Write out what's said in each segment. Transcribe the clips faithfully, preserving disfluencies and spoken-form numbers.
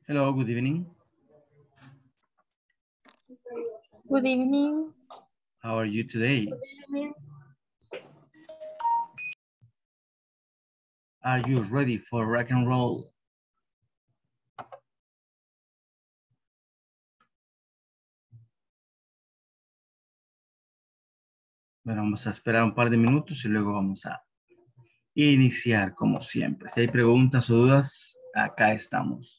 Hello, good evening. Good evening. How are you today? Good evening. Are you ready for rock and roll? Bueno, vamos a esperar un par de minutos y luego vamos a iniciar como siempre. Si hay preguntas o dudas, acá estamos.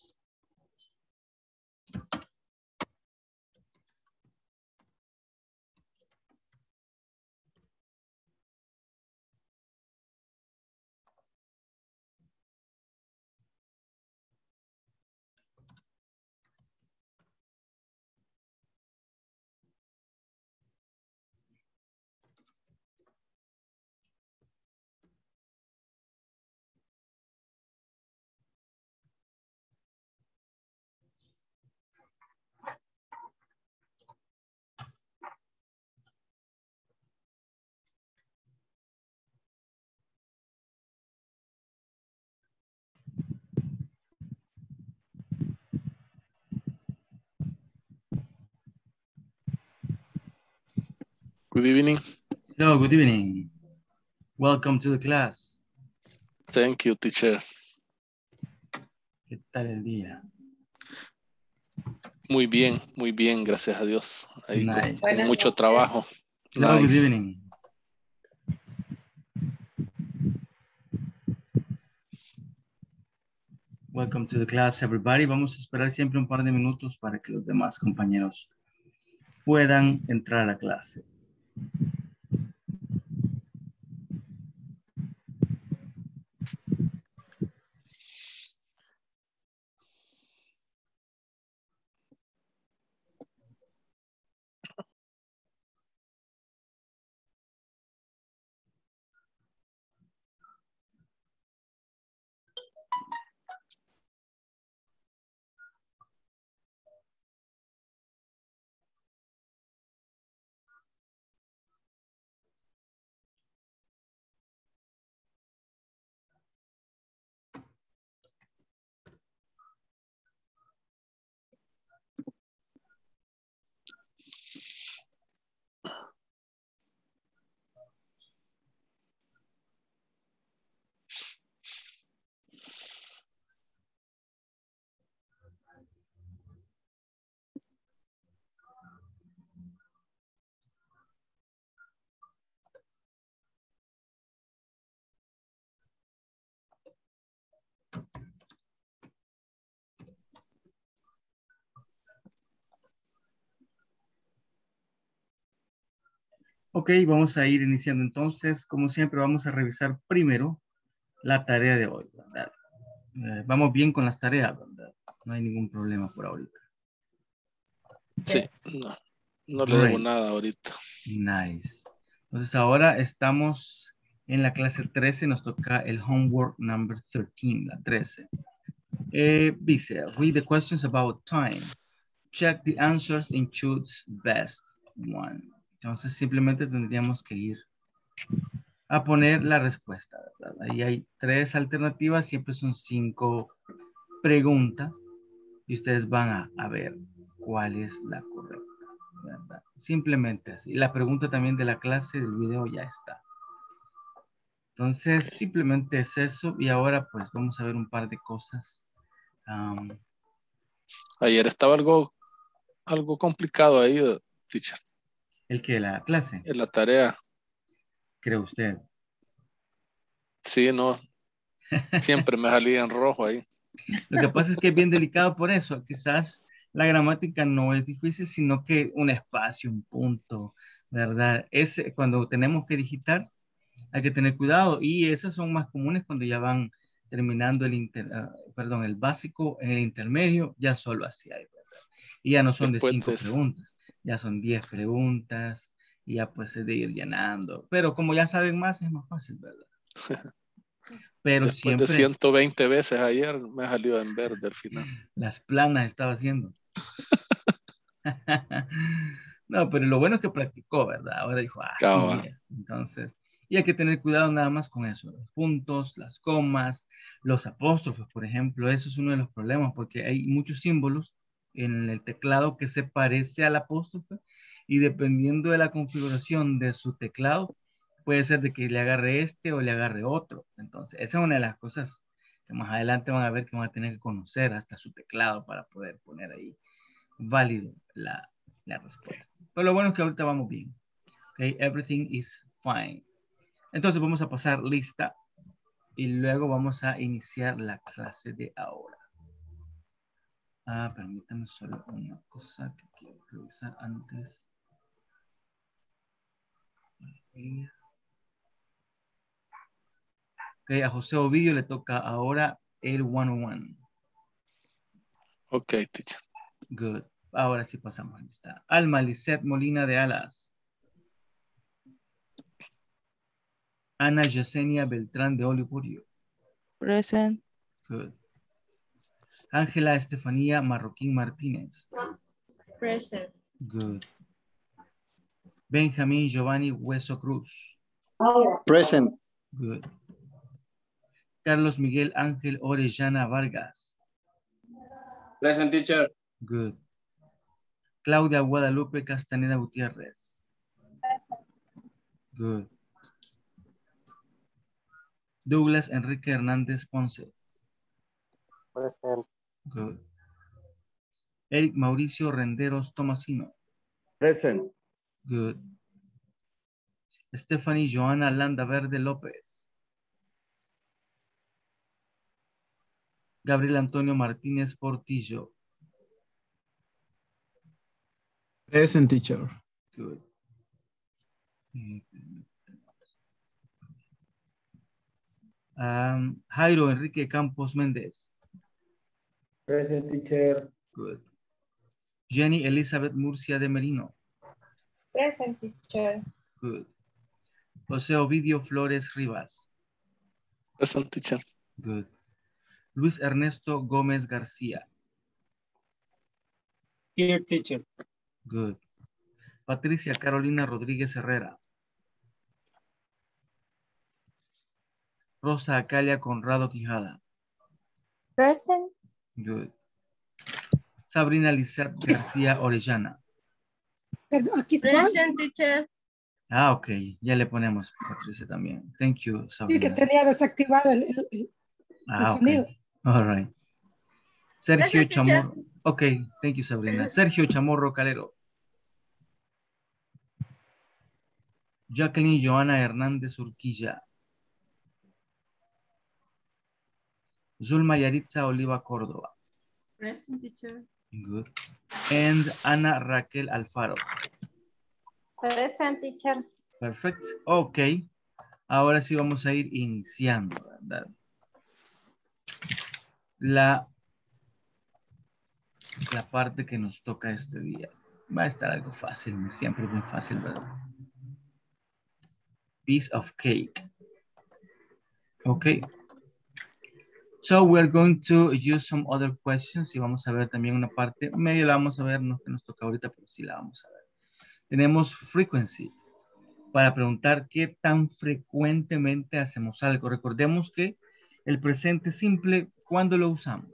Good evening. Hello, good evening. Welcome to the class. Thank you, teacher. ¿Qué tal el día? Muy bien, muy bien, gracias a Dios. Ahí con, Nice. con mucho noches. trabajo. Hello, good Nice. evening. Welcome to the class, everybody. Vamos a esperar siempre un par de minutos para que los demás compañeros puedan entrar a la clase. Ok, vamos a ir iniciando entonces. Como siempre, vamos a revisar primero la tarea de hoy, ¿verdad? Eh, vamos bien con las tareas, ¿verdad? No hay ningún problema por ahorita. Sí, no, no le debo Great. nada ahorita. Nice. Entonces ahora estamos en la clase trece, nos toca el homework number thirteen, la trece. Eh, dice, read the questions about time. Check the answers and choose best one. Entonces simplemente tendríamos que ir a poner la respuesta, ¿verdad? Ahí hay tres alternativas, siempre son cinco preguntas y ustedes van a, a ver cuál es la correcta, ¿verdad? Simplemente así. La pregunta también de la clase del video ya está. Entonces, Okay. simplemente es eso y ahora pues vamos a ver un par de cosas. Um, Ayer estaba algo, algo complicado ahí, eh, teacher, ¿El que la clase? en la tarea. ¿Cree usted? Sí, no, siempre me salía en rojo ahí. Lo que pasa es que es bien delicado por eso. Quizás la gramática no es difícil, sino que un espacio, un punto, ¿verdad? Es cuando tenemos que digitar, hay que tener cuidado. Y esas son más comunes cuando ya van terminando el, inter, uh, perdón, el básico en el intermedio, ya solo así hay, ¿verdad? Y ya no son de Después cinco de eso, preguntas, ya son diez preguntas, y ya pues es de ir llenando. Pero como ya saben más, es más fácil, ¿verdad? Pero después de siempre ciento veinte veces ayer me salió en verde al final. las planas estaba haciendo. No, pero lo bueno es que practicó, ¿verdad? Ahora dijo, ah, sí Cabal. es. Entonces, Y hay que tener cuidado nada más con eso, los puntos, las comas, los apóstrofes, por ejemplo. Eso es uno de los problemas porque hay muchos símbolos en el teclado que se parece al apóstrofe y dependiendo de la configuración de su teclado, puede ser de que le agarre este o le agarre otro. Entonces, esa es una de las cosas que más adelante van a ver que van a tener que conocer hasta su teclado para poder poner ahí válido la, la respuesta. Pero lo bueno es que ahorita vamos bien. Okay, everything is fine. Entonces vamos a pasar lista y luego vamos a iniciar la clase de ahora. Ah, permítame solo una cosa que quiero revisar antes. Ok, a José Ovidio le toca ahora el ciento uno. Ok, teacher. Good. Ahora sí pasamos lista. Alma Lisette Molina de Alas. Ana Yesenia Beltrán de Olivorio. Present. Good. Ángela Estefanía Marroquín Martínez. Present. Good. Benjamín Giovanni Hueso Cruz. Present. Good. Carlos Miguel Ángel Orellana Vargas. Present, teacher. Good. Claudia Guadalupe Castaneda Gutiérrez. Present. Good. Douglas Enrique Hernández Ponce. Present. Good. Eric Mauricio Renderos Tomasino. Present. Good. Stephanie Joana Landa Verde López. Gabriel Antonio Martínez Portillo. Present, teacher. Good. Um, Jairo Enrique Campos Méndez. Present, teacher. Good. Jenny Elizabeth Murcia de Merino. Present, teacher. Good. José Ovidio Flores Rivas. Present, teacher. Good. Luis Ernesto Gómez García. Here, teacher. Good. Patricia Carolina Rodríguez Herrera. Rosa Acalia Conrado Quijada. Present. Good. Sabrina Lizeth García Orellana. Aquí estoy. Present, teacher. Ah, ok. Ya le ponemos Patricia también. Thank you, Sí, que Sabrina. tenía desactivado el, el, el Ah, ok. sonido. All right. Sergio Present, teacher. Chamorro. Ok, thank you, Sabrina. Sergio Chamorro Calero. Jacqueline Joana Hernández Urquilla. Zulma Yaritza Oliva Córdoba. Present, teacher. Good. And Ana Raquel Alfaro. Present, teacher. Perfect. Ok. Ahora sí vamos a ir iniciando, ¿verdad? La, la parte que nos toca este día. Va a estar algo fácil, siempre bien fácil, ¿verdad? Piece of cake. Okay. So we're going to use some other questions y vamos a ver también una parte, medio la vamos a ver, no que nos toca ahorita, pero sí la vamos a ver. Tenemos frequency, para preguntar qué tan frecuentemente hacemos algo. Recordemos que el presente simple, ¿cuándo lo usamos?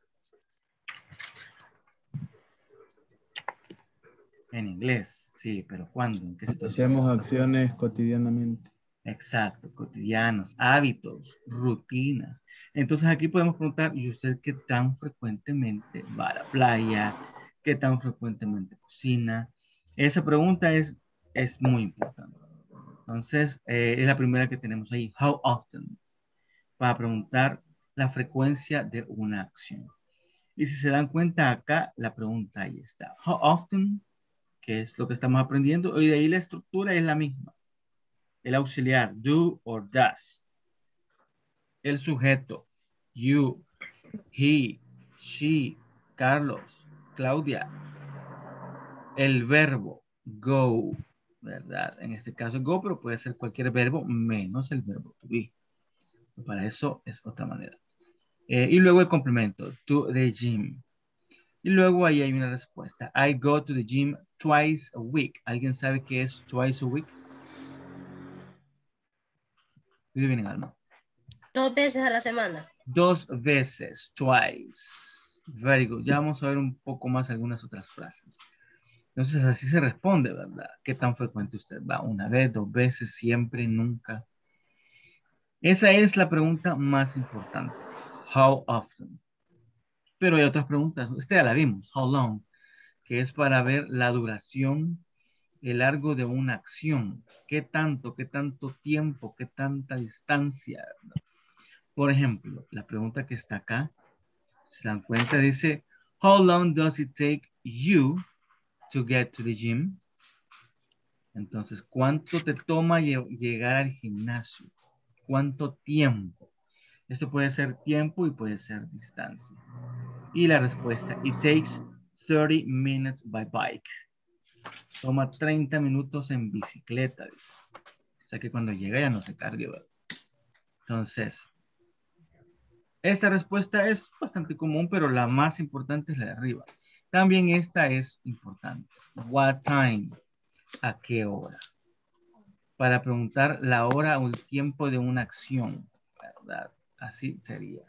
En inglés, sí, pero ¿cuándo? ¿En qué situación? Hacemos acciones cotidianamente. Exacto, cotidianos, hábitos, rutinas. Entonces aquí podemos preguntar, ¿y usted qué tan frecuentemente va a la playa? ¿Qué tan frecuentemente cocina? Esa pregunta es, es muy importante. Entonces, eh, es la primera que tenemos ahí. How often? Para preguntar la frecuencia de una acción. Y si se dan cuenta acá, la pregunta ahí está. How often? Que es lo que estamos aprendiendo. Y de ahí la estructura es la misma. El auxiliar, do or does. El sujeto, you, he, she, Carlos, Claudia. El verbo, go, ¿verdad? En este caso, go, pero puede ser cualquier verbo menos el verbo to be. Para eso es otra manera. Eh, y luego el complemento, to the gym. Y luego ahí hay una respuesta. I go to the gym twice a week. ¿Alguien sabe qué es twice a week? Muy bien, Alma. Dos veces a la semana. Dos veces, twice. Very good. Ya vamos a ver un poco más algunas otras frases. Entonces así se responde, ¿verdad? ¿Qué tan frecuente usted va? Una vez, dos veces, siempre, nunca. Esa es la pregunta más importante. How often? Pero hay otras preguntas. Esta ya la vimos. How long? Que es para ver la duración, el largo de una acción. ¿Qué tanto? ¿Qué tanto tiempo? ¿Qué tanta distancia? ¿Verdad? Por ejemplo, la pregunta que está acá, se dan cuenta, dice, how long does it take you to get to the gym? Entonces, ¿cuánto te toma llegar al gimnasio? ¿Cuánto tiempo? Esto puede ser tiempo y puede ser distancia. Y la respuesta, it takes thirty minutes by bike. Toma treinta minutos en bicicleta. Dice. O sea que cuando llega ya no se carga. ¿Verdad? Entonces, esta respuesta es bastante común, pero la más importante es la de arriba. También esta es importante. What time? ¿A qué hora? Para preguntar la hora o el tiempo de una acción, ¿verdad? Así sería.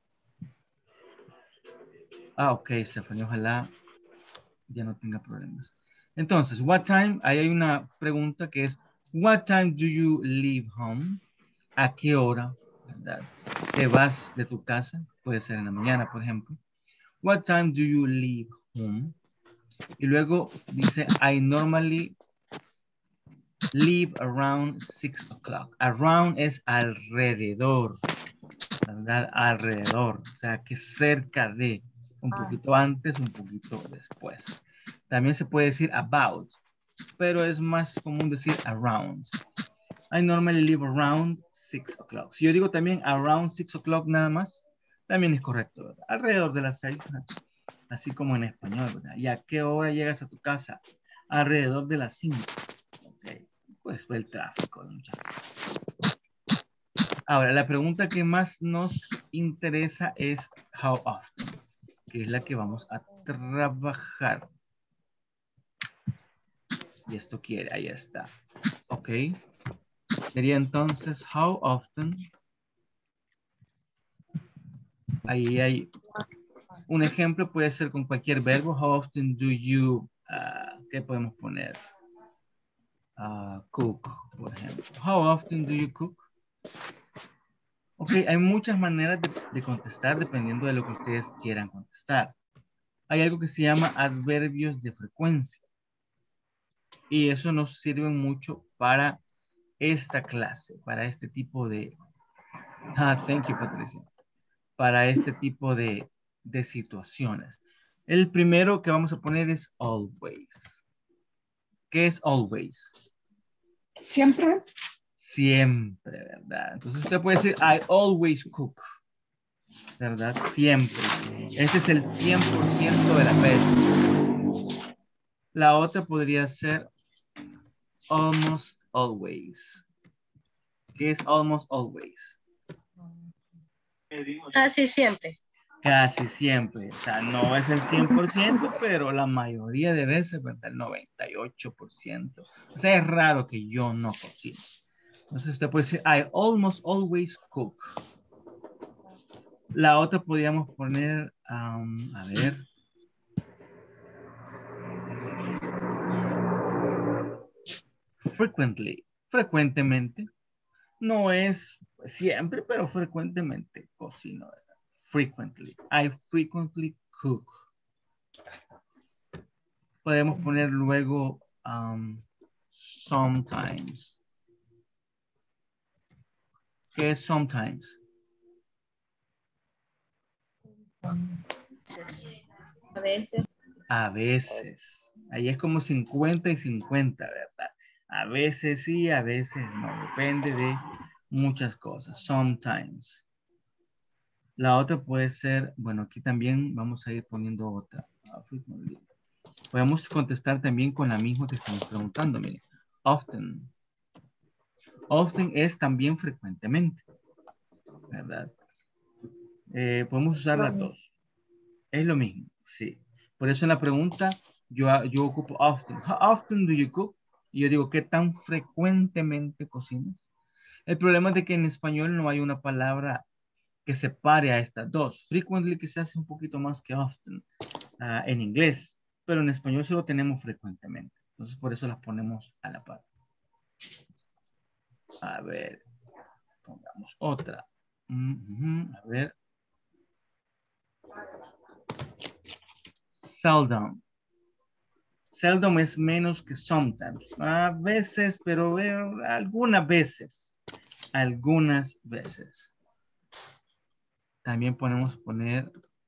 Ah, ok, Stephanie, ojalá ya no tenga problemas. Entonces, what time? Ahí hay una pregunta que es, what time do you leave home? ¿A qué hora, verdad, te vas de tu casa? Puede ser en la mañana, por ejemplo. What time do you leave home? Y luego dice, I normally leave around six o'clock. Around es alrededor, ¿verdad? Alrededor, o sea que cerca de, un poquito antes, un poquito después. También se puede decir about, pero es más común decir around. I normally leave around six o'clock. Si yo digo también around six o'clock nada más, también es correcto, ¿verdad? Alrededor de las seis, ¿verdad? Así como en español, ¿verdad? ¿Y a qué hora llegas a tu casa? Alrededor de las cinco. Ok, pues fue el tráfico. Ahora, la pregunta que más nos interesa es how often, que es la que vamos a trabajar. Y esto quiere, ahí está. Ok. Sería entonces, how often. Ahí hay un ejemplo, puede ser con cualquier verbo. How often do you, uh, ¿qué podemos poner? Uh, cook, por ejemplo. How often do you cook? Ok, hay muchas maneras de, de contestar dependiendo de lo que ustedes quieran contestar. Hay algo que se llama adverbios de frecuencia. Y eso nos sirve mucho para esta clase, para este tipo de... Ah, thank you, Patricia. Para este tipo de, de situaciones. El primero que vamos a poner es always. ¿Qué es always? Siempre. Siempre, ¿verdad? Entonces usted puede decir, I always cook. ¿Verdad? Siempre. Ese es el cien por ciento de la vez. La otra podría ser almost always. ¿Qué es almost always? Casi siempre. Casi siempre. O sea, no es el cien por ciento, pero la mayoría de veces, ¿verdad? El noventa y ocho por ciento. O sea, es raro que yo no cocine. Entonces usted puede decir, I almost always cook. La otra podríamos poner, um, a ver. Frequently. Frecuentemente. No es siempre, pero frecuentemente cocino. ¿Verdad? Frequently. I frequently cook. Podemos poner luego um, sometimes. ¿Qué es sometimes? A veces. A veces. Ahí es como cincuenta y cincuenta, ¿verdad? A veces sí, a veces no. Depende de muchas cosas. Sometimes. La otra puede ser, bueno, aquí también vamos a ir poniendo otra. Podemos contestar también con la misma que estamos preguntando. Miren. Often. Often es también frecuentemente. ¿Verdad? Eh, podemos usar las dos. Es lo mismo, sí. Por eso en la pregunta yo, yo ocupo often. How often do you cook? Y yo digo, ¿qué tan frecuentemente cocinas? El problema es de que en español no hay una palabra que separe a estas dos. Frequently que se hace un poquito más que often uh, en inglés, pero en español solo tenemos frecuentemente. Entonces por eso las ponemos a la par. A ver, pongamos otra. Mm-hmm. A ver. Seldom. Seldom es menos que sometimes. A veces, pero veo algunas veces. Algunas veces. También podemos poner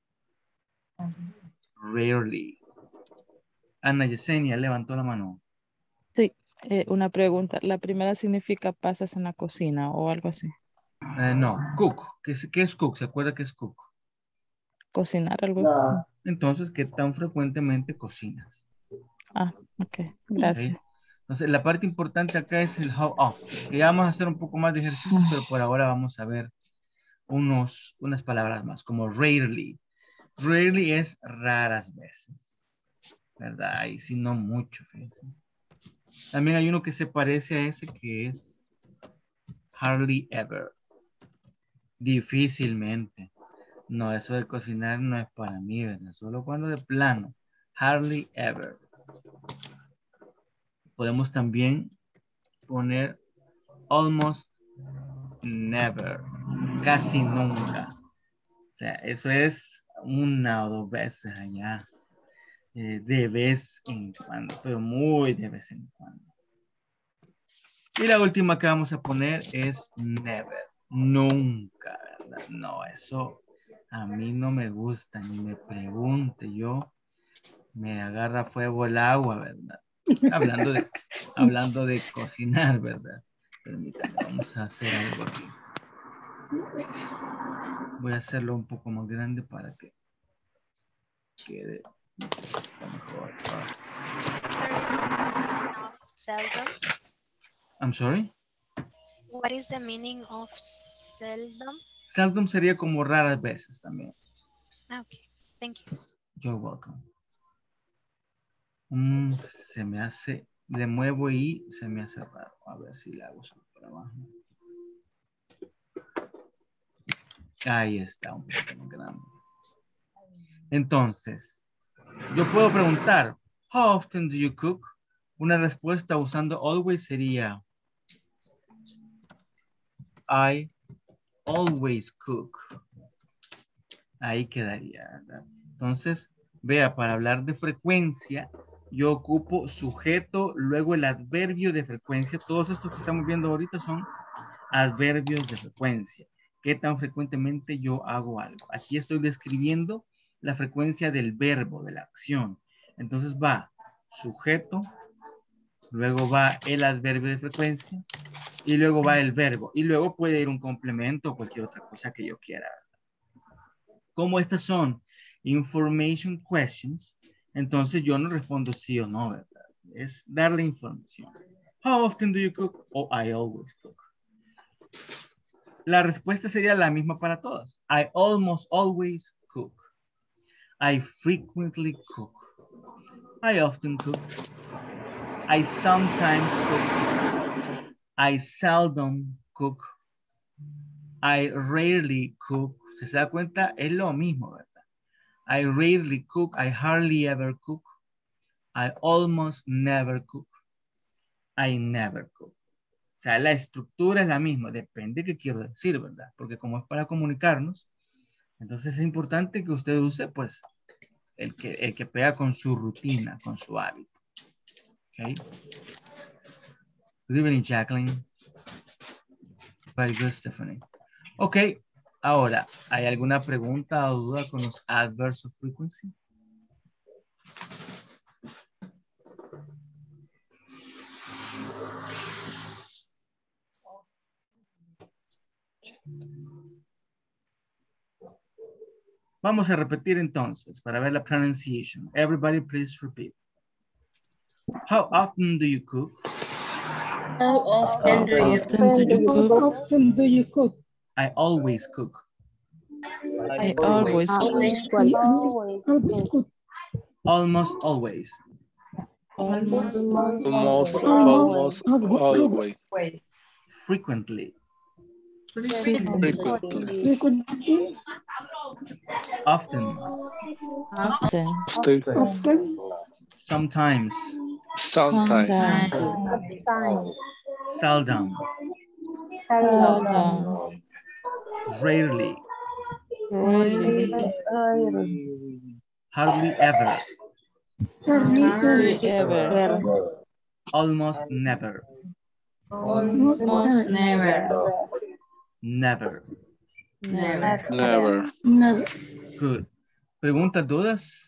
rarely. Ana Yesenia levantó la mano. Sí, eh, una pregunta. La primera significa pasas en la cocina o algo así. Uh, no, cook. ¿Qué es, ¿Qué es cook? ¿Se acuerda qué es cook? Cocinar algo así. No. Entonces, ¿qué tan frecuentemente cocinas? Ah, ok. Gracias. Okay. Entonces, la parte importante acá es el how often. Que ya vamos a hacer un poco más de ejercicio, pero por ahora vamos a ver unos, unas palabras más, como rarely. Rarely es raras veces, ¿verdad? Y si no mucho, fíjense. También hay uno que se parece a ese que es hardly ever. Difícilmente. No, eso de cocinar no es para mí, ¿verdad? Solo cuando de plano. Hardly ever. Podemos también poner almost never. Casi nunca. O sea, eso es una o dos veces allá. Eh, de vez en cuando, pero muy de vez en cuando. Y la última que vamos a poner es never. Nunca, ¿verdad? No, eso a mí no me gusta, ni me pregunte. Yo me agarra fuego el agua, ¿verdad? Hablando de, hablando de cocinar, ¿verdad? Permítanme, vamos a hacer algo aquí. Voy a hacerlo un poco más grande para que quede mejor. Seldom. I'm sorry. What is the meaning of seldom? Seldom sería como raras veces también. Okay, thank you. You're welcome. Mm, se me hace, le muevo y se me hace raro. A ver si le hago solo para abajo. Ahí está, un poco más grande. Entonces, yo puedo preguntar, how often do you cook? Una respuesta usando always sería, I always cook. Ahí quedaría, ¿verdad? Entonces, vea, para hablar de frecuencia, yo ocupo sujeto, luego el adverbio de frecuencia. Todos estos que estamos viendo ahorita son adverbios de frecuencia. ¿Qué tan frecuentemente yo hago algo? Aquí estoy describiendo la frecuencia del verbo, de la acción. Entonces va sujeto, luego va el adverbio de frecuencia y luego va el verbo. Y luego puede ir un complemento o cualquier otra cosa que yo quiera. Como estas son information questions, entonces yo no respondo sí o no, ¿verdad? Es darle información. How often do you cook? O I always cook. La respuesta sería la misma para todas. I almost always cook. I frequently cook. I often cook. I sometimes cook. I seldom cook. I rarely cook. ¿Se da cuenta? Es lo mismo, ¿verdad? I rarely cook. I hardly ever cook. I almost never cook. I never cook. O sea, la estructura es la misma. Depende de qué quiero decir, ¿verdad? Porque como es para comunicarnos, entonces es importante que usted use, pues, el que, el que pega con su rutina, con su hábito. Okay. Good evening, Jacqueline. Very good, Stephanie. Ok, ahora, ¿hay alguna pregunta o duda con los adverbs of frequency? Vamos a repetir entonces para ver la pronunciation. Everybody please repeat. How often do you cook? How often do you How cook? often do you cook? I always cook. I always Always I cook. always, always cook. Almost always. almost Almost, Almost, almost, always. always. Frequently. Frequently. Frequently. Often. Often. Stay. Often. Sometimes. Sometimes. Sometimes. Seldom. Seldom. Rarely. Rarely. Hardly ever. Hardly ever. Ever. Almost never. Almost never. Never. Never. Never. Never. Good. ¿Preguntas, dudas?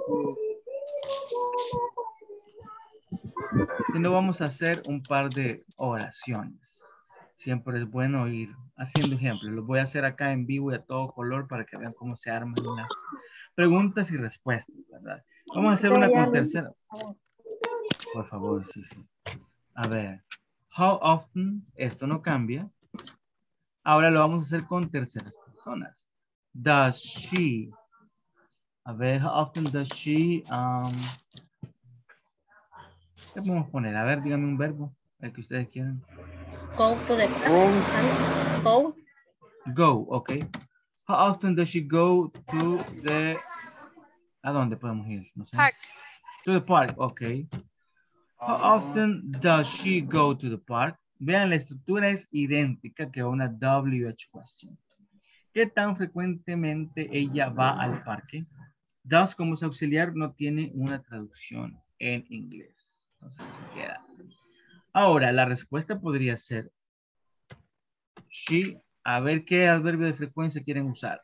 Si no, vamos a hacer un par de oraciones. Siempre es bueno ir haciendo ejemplos. Los voy a hacer acá en vivo y a todo color para que vean cómo se arman las preguntas y respuestas, ¿verdad? Vamos a hacer una con tercera. Por favor, sí, sí. A ver. How often, esto no cambia. Ahora lo vamos a hacer con terceras personas. Does she, a ver, how often does she, um, ¿qué podemos poner? A ver, díganme un verbo, el que ustedes quieran. Go to the park. Go. Go, ok. How often does she go to the, ¿a dónde podemos ir? No sé. Park. To the park, ok. How often does she go to the park? Vean, la estructura es idéntica que una W H question. ¿Qué tan frecuentemente ella va al parque? Does como es auxiliar no tiene una traducción en inglés. Entonces se queda. Ahora, la respuesta podría ser she. A ver qué adverbio de frecuencia quieren usar.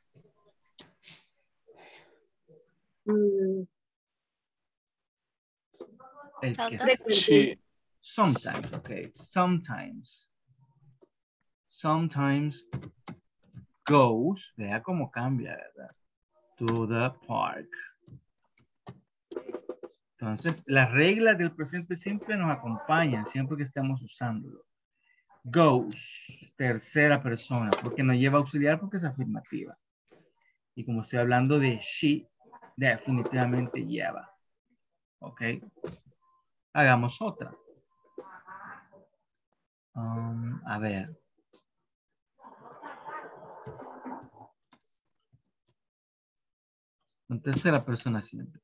El que Seldom. She. sometimes, okay. Sometimes. Sometimes goes, vea cómo cambia, ¿verdad? To the park. Entonces, las reglas del presente simple nos acompañan siempre que estamos usándolo. Goes, tercera persona, porque no lleva auxiliar porque es afirmativa. Y como estoy hablando de she, definitivamente lleva. ¿Ok? Hagamos otra. Um, a ver. Con tercera persona siempre.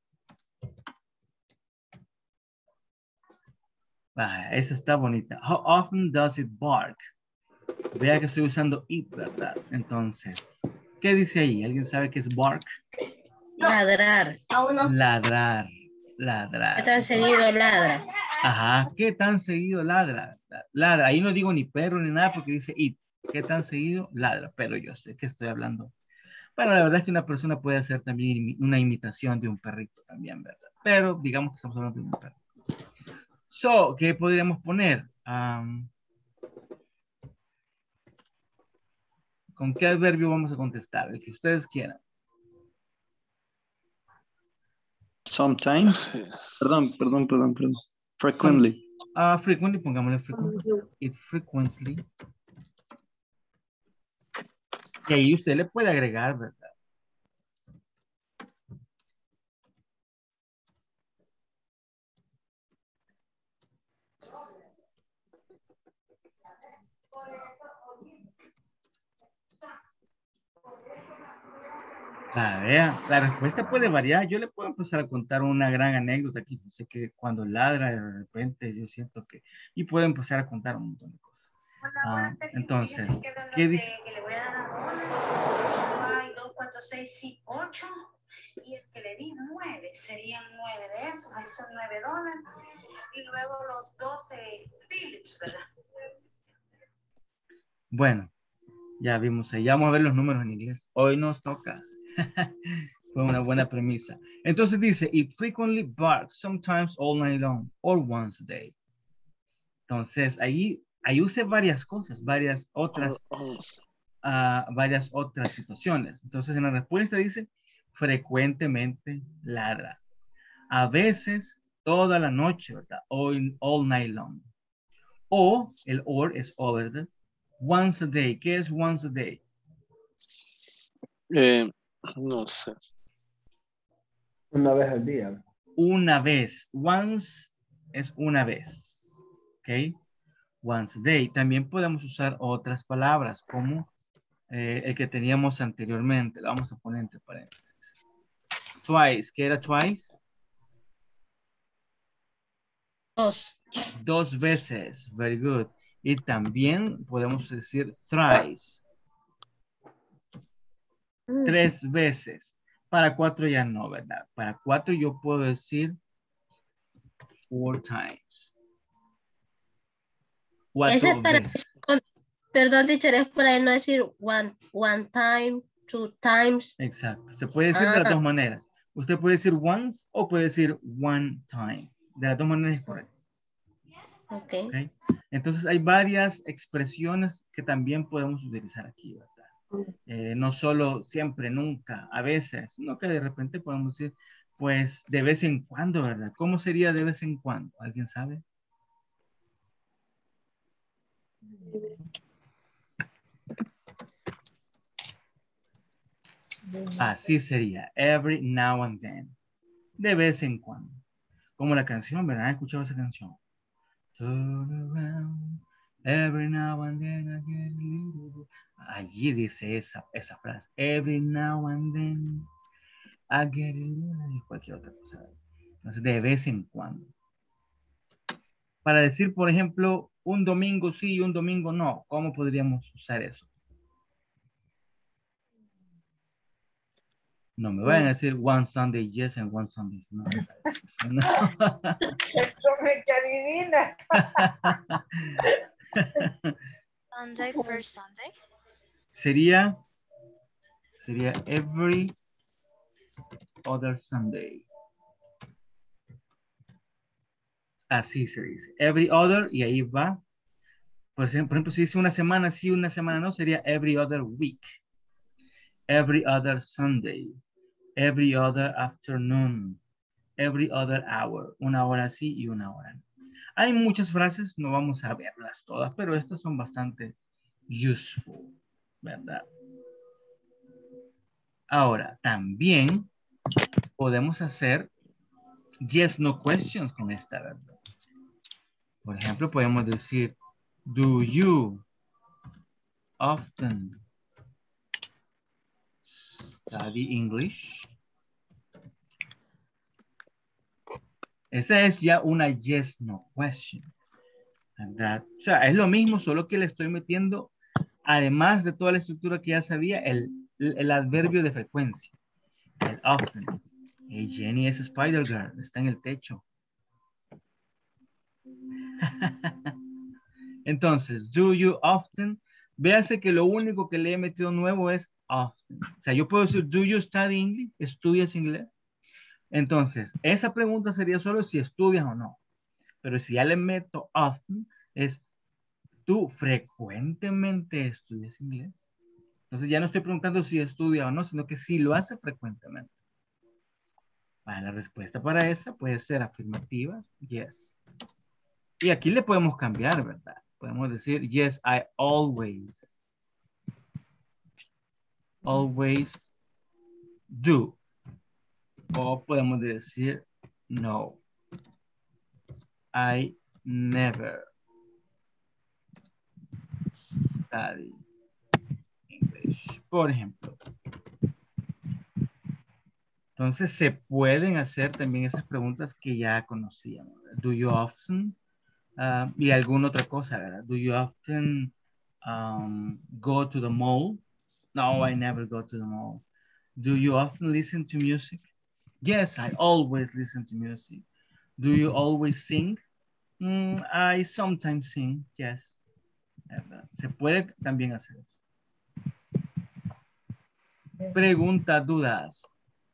Ah, esa está bonita. How often does it bark? Vea que estoy usando it, ¿verdad? Entonces, ¿qué dice ahí? ¿Alguien sabe qué es bark? Ladrar. Ladrar. Ladrar. ¿Qué tan seguido ladra? Ajá. ¿Qué tan seguido ladra? Ladra. Ahí no digo ni perro ni nada porque dice it. ¿Qué tan seguido? Ladra. Pero yo sé que estoy hablando. Bueno, la verdad es que una persona puede hacer también una imitación de un perrito también, ¿verdad? Pero digamos que estamos hablando de un perro. So, ¿qué podríamos poner? Um, ¿Con qué adverbio vamos a contestar? El que ustedes quieran. Sometimes. Sí. Perdón, perdón, perdón, perdón. Frequently. Ah, uh, frequently, pongámosle frequently. It frequently. Y ahí usted le puede agregar, ¿verdad? La, vea, la respuesta puede variar. Yo le puedo empezar a contar una gran anécdota aquí. Sé que cuando ladra de repente yo siento que... Y puedo empezar a contar un montón de cosas. Ah, entonces, ¿qué dice? Que le voy a dar a Dona, hay dos, cuatro, seis, sí, ocho. Y el que le di nueve, serían nueve de esos. Ahí son nueve dólares. Y luego los doce Philips, ¿verdad? Bueno, ya vimos ahí. Ya vamos a ver los números en inglés. Hoy nos toca. Fue una buena premisa. Entonces dice, it frequently barks, sometimes all night long, or once a day. Entonces, ahí, ahí use varias cosas, varias otras, uh, varias otras situaciones. Entonces, en la respuesta dice, frecuentemente ladra. A veces, toda la noche, ¿verdad? All, all night long. O, el or es over, ¿verdad? Once a day. ¿Qué es once a day? Eh, no sé. Una vez al día. Una vez. Once es una vez. ¿Ok? once a day. También podemos usar otras palabras como eh, el que teníamos anteriormente. Lo vamos a poner entre paréntesis. Twice. ¿Qué era twice? Dos. Dos veces. Very good. Y también podemos decir thrice. Tres veces. Para cuatro ya no, ¿verdad? Para cuatro yo puedo decir four times. Cuatro Ese es para, veces. perdón, teacher, es para no decir one, one time, two times. Exacto. Se puede decir de las Ah. dos maneras. Usted puede decir once o puede decir one time. De las dos maneras es correcto. Okay. ¿Okay? Entonces hay varias expresiones que también podemos utilizar aquí, ¿verdad? Eh, no solo siempre, nunca, a veces, sino que de repente podemos decir, pues de vez en cuando, ¿verdad? ¿Cómo sería de vez en cuando? ¿Alguien sabe? Así sería, every now and then. De vez en cuando. Como la canción, ¿verdad? ¿Han escuchado esa canción? Turn around, every now and then I get a little... Allí dice esa, esa frase. Every now and then I get a little... Y cualquier otra cosa. Entonces, de vez en cuando. Para decir, por ejemplo, un domingo sí y un domingo no. ¿Cómo podríamos usar eso? No me vayan a decir one Sunday yes and one Sunday no. No. que adivina. Sunday, first Sunday. Sería, sería every other Sunday. Así se dice. Every other, y ahí va. Por ejemplo, por ejemplo, si dice una semana sí, una semana no, sería every other week. Every other Sunday. Every other afternoon. Every other hour. Una hora sí y una hora no. Hay muchas frases, no vamos a verlas todas, pero estas son bastante useful, ¿verdad? Ahora, también podemos hacer yes, no questions con esta, ¿verdad? Por ejemplo, podemos decir, do you often study English? Esa es ya una yes, no question, ¿verdad? O sea, es lo mismo, solo que le estoy metiendo, además de toda la estructura que ya sabía, el, el, el adverbio de frecuencia, el often. Hey, Jenny es Spider-Girl, está en el techo. Entonces, do you often, véase que lo único que le he metido nuevo es often. O sea, yo puedo decir, do you study English? ¿Estudias inglés? Entonces, esa pregunta sería solo si estudias o no. Pero si ya le meto often, es, ¿tú frecuentemente estudias inglés? Entonces ya no estoy preguntando si estudia o no, sino que si lo hace frecuentemente. Para la respuesta para esa puede ser afirmativa, yes. Y aquí le podemos cambiar, ¿verdad? Podemos decir, yes, I always, always do. O podemos decir, no, I never study English. Por ejemplo. Entonces se pueden hacer también esas preguntas que ya conocíamos. Do you often? Uh, y alguna otra cosa, ¿verdad? Do you often um, go to the mall? No, I never go to the mall. Do you often listen to music? Yes, I always listen to music. Do you always sing? Mm, I sometimes sing, yes. ¿Verdad? Se puede también hacer eso. Pregunta, dudas.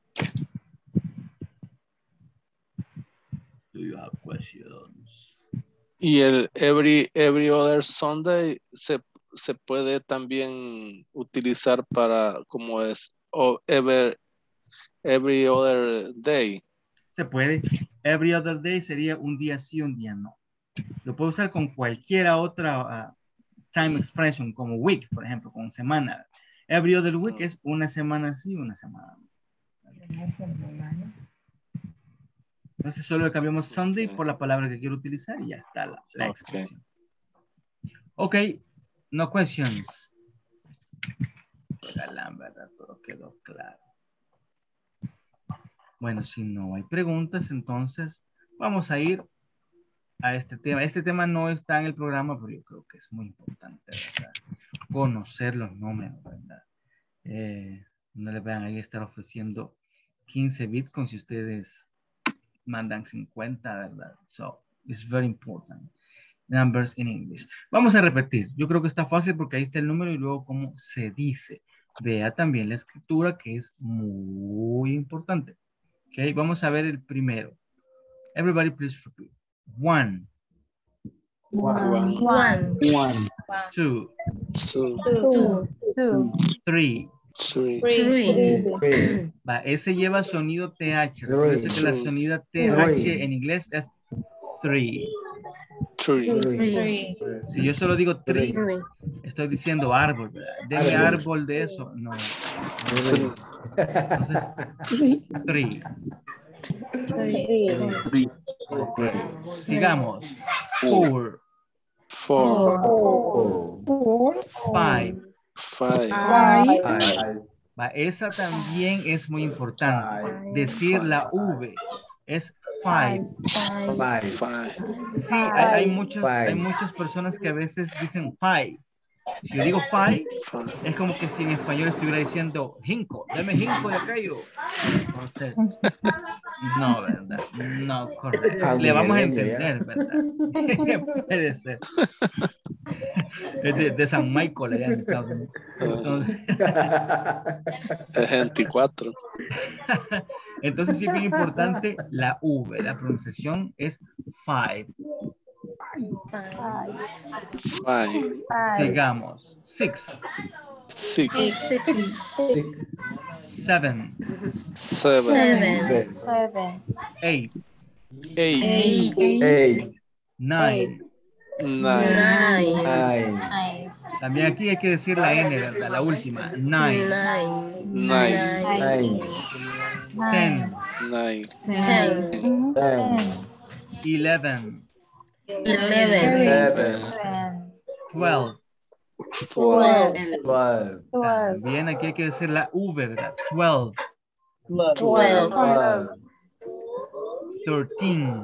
Do you have questions? Y el every, every other Sunday se, se puede también utilizar para como es o ever, every other day. Se puede. Every other day sería un día sí, un día no. Lo puedo usar con cualquier otra uh, time expression, como week, por ejemplo, con semana. Every other week es una semana sí, una semana no. Entonces solo le cambiamos Sunday Okay. por la palabra que quiero utilizar y ya está la, la Okay. expresión. Okay, no questions. Galán, ¿verdad? Todo quedó claro. Bueno, si no hay preguntas, entonces vamos a ir a este tema. Este tema no está en el programa, pero yo creo que es muy importante, ¿verdad? Conocer los números, ¿verdad? Eh, no les van a ir a estar ofreciendo quince bitcoins si ustedes mandan cincuenta, ¿verdad? So, it's very important. Numbers in English. Vamos a repetir. Yo creo que está fácil porque ahí está el número y luego cómo se dice. Vea también la escritura que es muy importante. Ok, vamos a ver el primero. Everybody please repeat. One. One. One. One. Two. Two. Two. Two. Three. Three. Three. Three. Va, ese lleva sonido T H. Recuerden que la Three. sonida T H en inglés es three. Three. Three. Si yo solo digo tree, Three. estoy diciendo árbol, ¿verdad? Deme Árbol. árbol de eso. No. Three. Entonces, three. Three. Sigamos. Four. Four. Four. Five. Five. Five. Va, esa también es muy importante. Decir la V es five. Five. Five. Sí, hay, hay, muchos, Five. hay muchas personas que a veces dicen five. Si yo digo five, Five. es como que si en español estuviera diciendo jinco, dame jinco de aquello. Entonces, no, ¿verdad? No, correcto. Algo Le vamos a merengue, entender, ¿verdad? Puede ser. Es de, de San Michael allá en Estados Unidos. Entonces, Es veinticuatro. entonces sí es bien importante la V, la pronunciación es five. Five. Sigamos. Six. Six. Seven. Seven. Seven. Eight. Eight. Eight. Nine. Nine. Nine. Nine. También aquí hay que decir la N, ¿verdad? La última. Nine. Nine. Nine. Nine. Ten. Nine. Ten. Ten. Eleven. Eleven. Eleven. Twelve. Twelve. Twelve. También aquí hay que decir la V, ¿verdad? Twelve. Twelve. Twelve. Thirteen.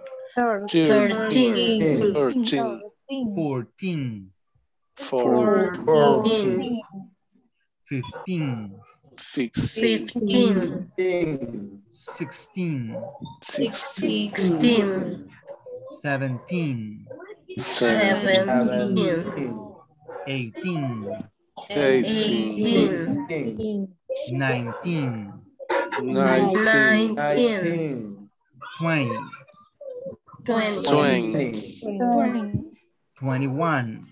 Thirteen. Thirteen. Fourteen. Four. Fourteen. Fifteen. Fifteen. Fifteen. Fifteen. Sixteen. Sixteen. Seventeen. Seven. Seventeen. Eighteen. Eighteen. Eighteen. Nineteen. Nineteen. Nineteen. Twenty. Twenty. Twenty. Twenty-one.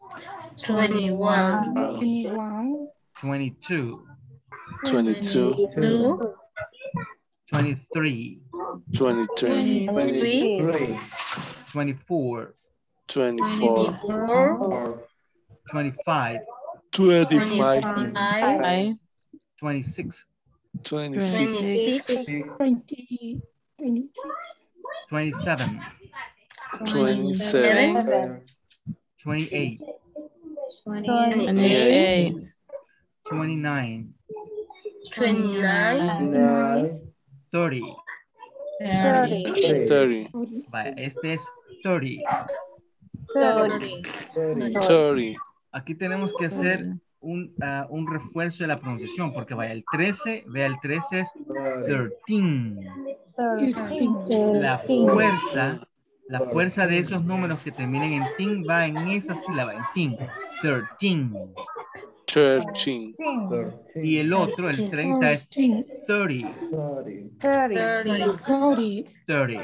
Twenty-one. Twenty-two. Twenty-two. Two. Twenty-three. Twenty-three. Twenty-three. Three. Twenty-four. Twenty-four. Four. Four. Twenty-five. Twenty-five. Twenty-five. Twenty-six. Twenty-six. Twenty-six. Twenty-seven. Twenty-seven. Seven. Twenty-eight. Twenty-eight. Twenty-nine. Twenty-nine. Nine. Thirty. Thirty. Thirty. Vaya, este es thirty. Thirty. Thirty. Aquí tenemos que hacer un, uh, un refuerzo de la pronunciación, porque vaya, el trece, vea, el trece es thirteen. La fuerza, la fuerza de esos números que terminen en tin va en esa sílaba, en tin. thirteen. Thirteen. Y el otro, el treinta, es thirty. Thirty. Thirty. thirty.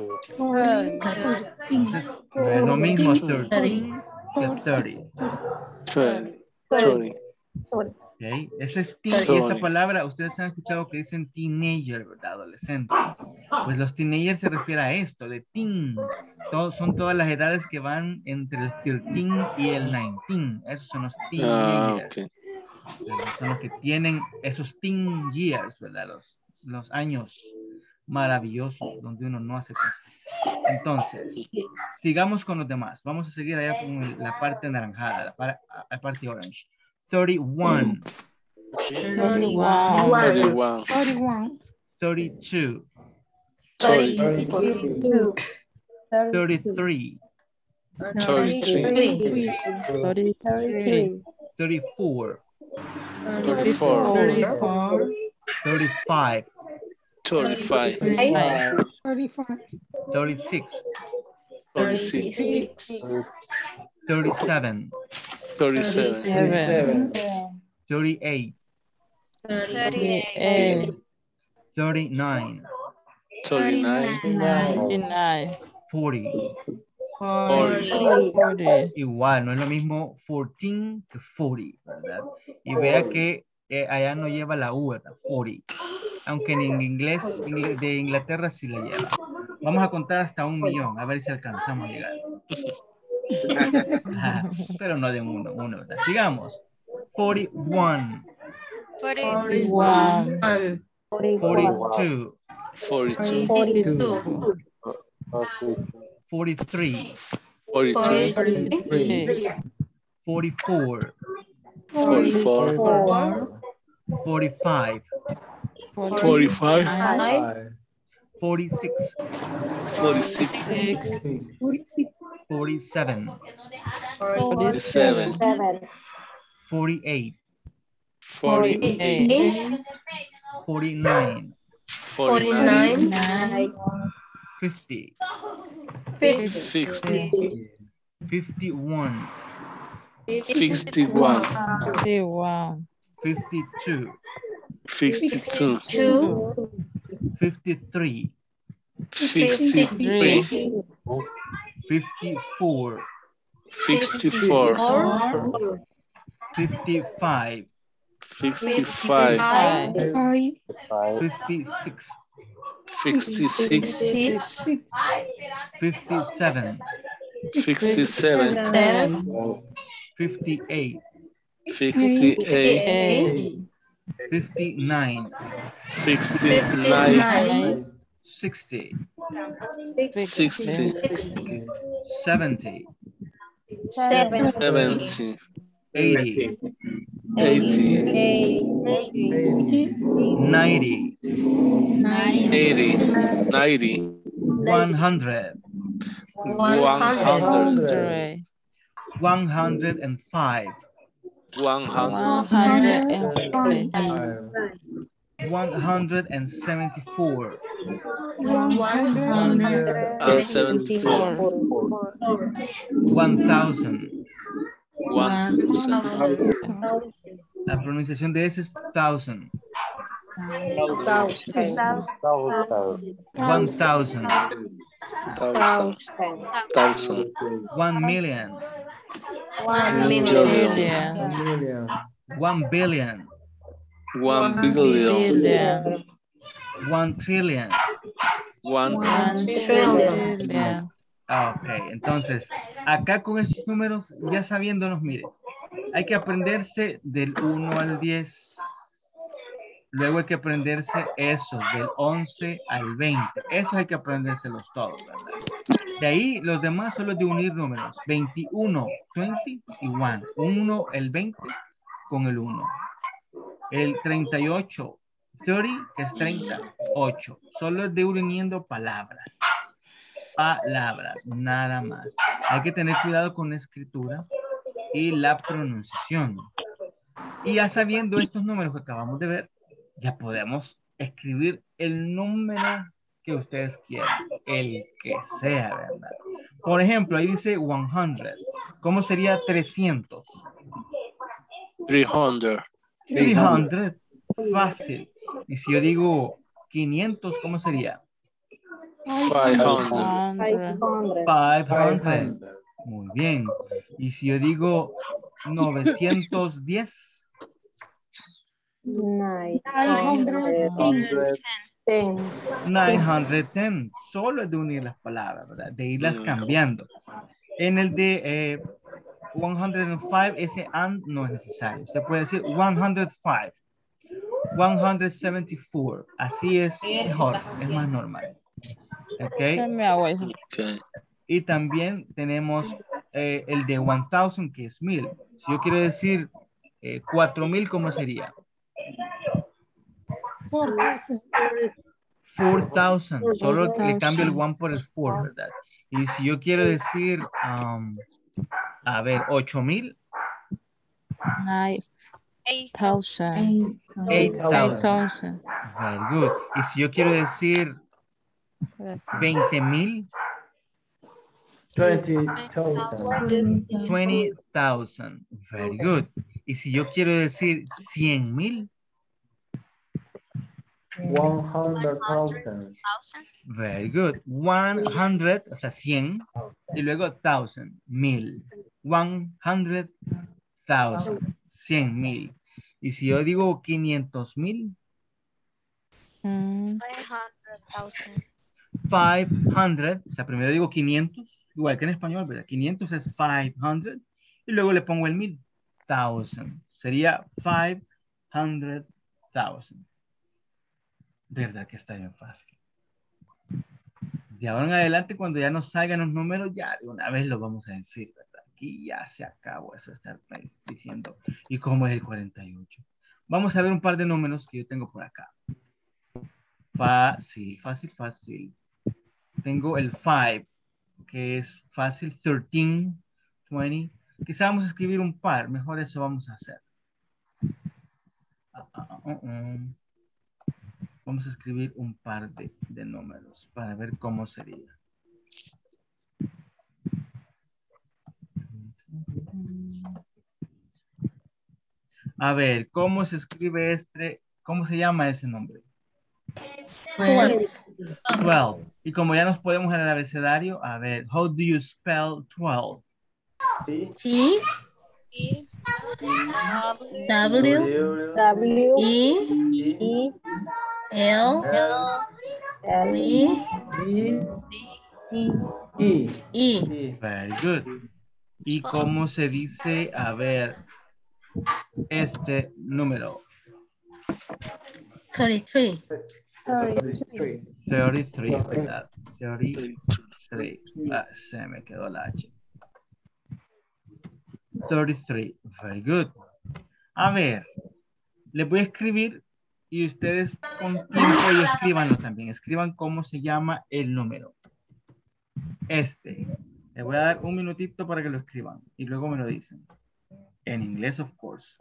Entonces, no es lo mismo thirteen que thirty. Thirty. Thirty. Okay. Ese es teen, y esa palabra, ustedes han escuchado que dicen teenager, ¿verdad? Adolescente. Pues los teenagers se refiere a esto, de teen. Todos, son todas las edades que van entre el trece y el diecinueve. Esos son los Ah, teenagers. ok. Son los que tienen esos teen years, ¿verdad? Los, los años maravillosos donde uno no hace cosas. Entonces, sigamos con los demás. Vamos a seguir allá con la parte anaranjada, la, par la parte orange. thirty-one. thirty-one. thirty-one. Thirty-one. thirty-two. Thirty-two. thirty-three. thirty-three. thirty-three. thirty-four. thirty-four. thirty-five. thirty-five. Thirty-five. thirty-six. thirty-six. thirty-seven. thirty-seven. thirty-eight. thirty-eight. thirty-nine. thirty-nine. ninety-nine. forty. forty. forty. Igual, no es lo mismo fourteen que forty, ¿verdad? Y vea que eh, allá no lleva la U, ¿verdad? forty. Aunque en inglés ingl- de Inglaterra sí la lleva. Vamos a contar hasta un millón, a ver si alcanzamos a llegar. Pero no de uno, uno, ¿verdad? Sigamos. forty-one. Forty-one. forty-two. forty-two. forty-three. forty-three. forty-four. forty-four. forty-five. forty-five. forty-six. forty-six. forty-seven. forty-seven. forty-eight. forty-eight. forty-nine. forty-nine. fifty. sixty. fifty-one. sixty-one. fifty-one. fifty-two. fifty-two. fifty-three. fifty-three. fifty-four. fifty-four. fifty-five. fifty-five. Five. fifty-six. fifty-six. fifty-seven. fifty-seven. fifty-eight. fifty-eight. Eight. fifty-nine. sixty-nine. sixty. sixty. seventy. seventy. eighty. eighty. ninety. eighty. ninety. one hundred. one hundred. one hundred and five. one One hundred. hundred and five. one hundred and seventy-four. And seventy-four. one thousand. one thousand. La pronunciación de ese es thousand. one thousand. Thousand. Thousand. one million. Million. one billion. One billion. Billion. one trillion. One One trillion. Ah, ok, entonces, acá con estos números, ya sabiéndonos, mire, hay que aprenderse del uno al diez. Luego hay que aprenderse esos, del once al veinte. Esos hay que aprendérselos todos, ¿verdad? De ahí, los demás son los de unir números. veintiuno, veinte y uno. uno, el veinte con el uno. El treinta y ocho, treinta, que es treinta, ocho. Solo es de uniendo palabras. Palabras, nada más. Hay que tener cuidado con la escritura y la pronunciación. Y ya sabiendo estos números que acabamos de ver, ya podemos escribir el número que ustedes quieran, el que sea, ¿verdad? Por ejemplo, ahí dice cien. ¿Cómo sería trescientos? trescientos. trescientos. Fácil. Y si yo digo quinientos, ¿cómo sería? quinientos. quinientos. Muy bien. Y si yo digo novecientos diez. novecientos diez. Solo es de unir las palabras, ¿verdad? De irlas cambiando. En el de eh, ciento cinco, ese and no es necesario. Usted puede decir ciento cinco. ciento setenta y cuatro. Así es mejor, es más normal. Ok. Dame agua, hija. Okay. Y también tenemos eh, el de one thousand, que es mil. Si yo quiero decir eh, cuatro mil, ¿cómo sería? Four thousand. four thousand. Solo le cambio el thousand. one por el four, ¿verdad? Y si yo quiero decir, um, a ver, ocho mil, Nine Eight thousand. eight Eight thousand. thousand. Very good. Y si yo quiero decir Gracias. veinte mil, Twenty thousand. thousand. twenty thousand. Very good. Y si yo quiero decir cien mil, One hundred thousand. Thousand. very good. one hundred, o sea, cien. Y luego thousand, mil. one hundred thousand, cien mil. Y si yo digo quinientos mil, Mm, Five hundred thousand. quinientos, o sea, primero digo quinientos, igual que en español, ¿verdad? quinientos es quinientos y luego le pongo el mil. Thousand. Sería five hundred thousand. ¿Verdad que está bien fácil? De ahora en adelante, cuando ya nos salgan los números, ya de una vez lo vamos a decir, ¿verdad? Aquí ya se acabó eso de estar diciendo. ¿Y cómo es el cuarenta y ocho? Vamos a ver un par de números que yo tengo por acá. Fácil, fácil, fácil. Tengo el cinco, que es fácil, trece, veinte. Quizá vamos a escribir un par, mejor eso vamos a hacer. Uh, uh, uh, uh. Vamos a escribir un par de, de números para ver cómo sería. A ver, ¿cómo se escribe este? ¿Cómo se llama ese nombre? twelve. twelve. Y como ya nos podemos en el abecedario, a ver, how do you spell twelve? T E. W W E E L L. V E B. E. E. Very good. ¿Y cómo se dice, a ver, este número? thirty-three. Thirty-three. treinta y tres, ¿verdad? treinta y tres. Ah, se me quedó la H. treinta y tres. Very good. A ver, les voy a escribir y ustedes con tiempo y escríbanlo también. Escriban cómo se llama el número. Este. Les voy a dar un minutito para que lo escriban y luego me lo dicen. En inglés, of course.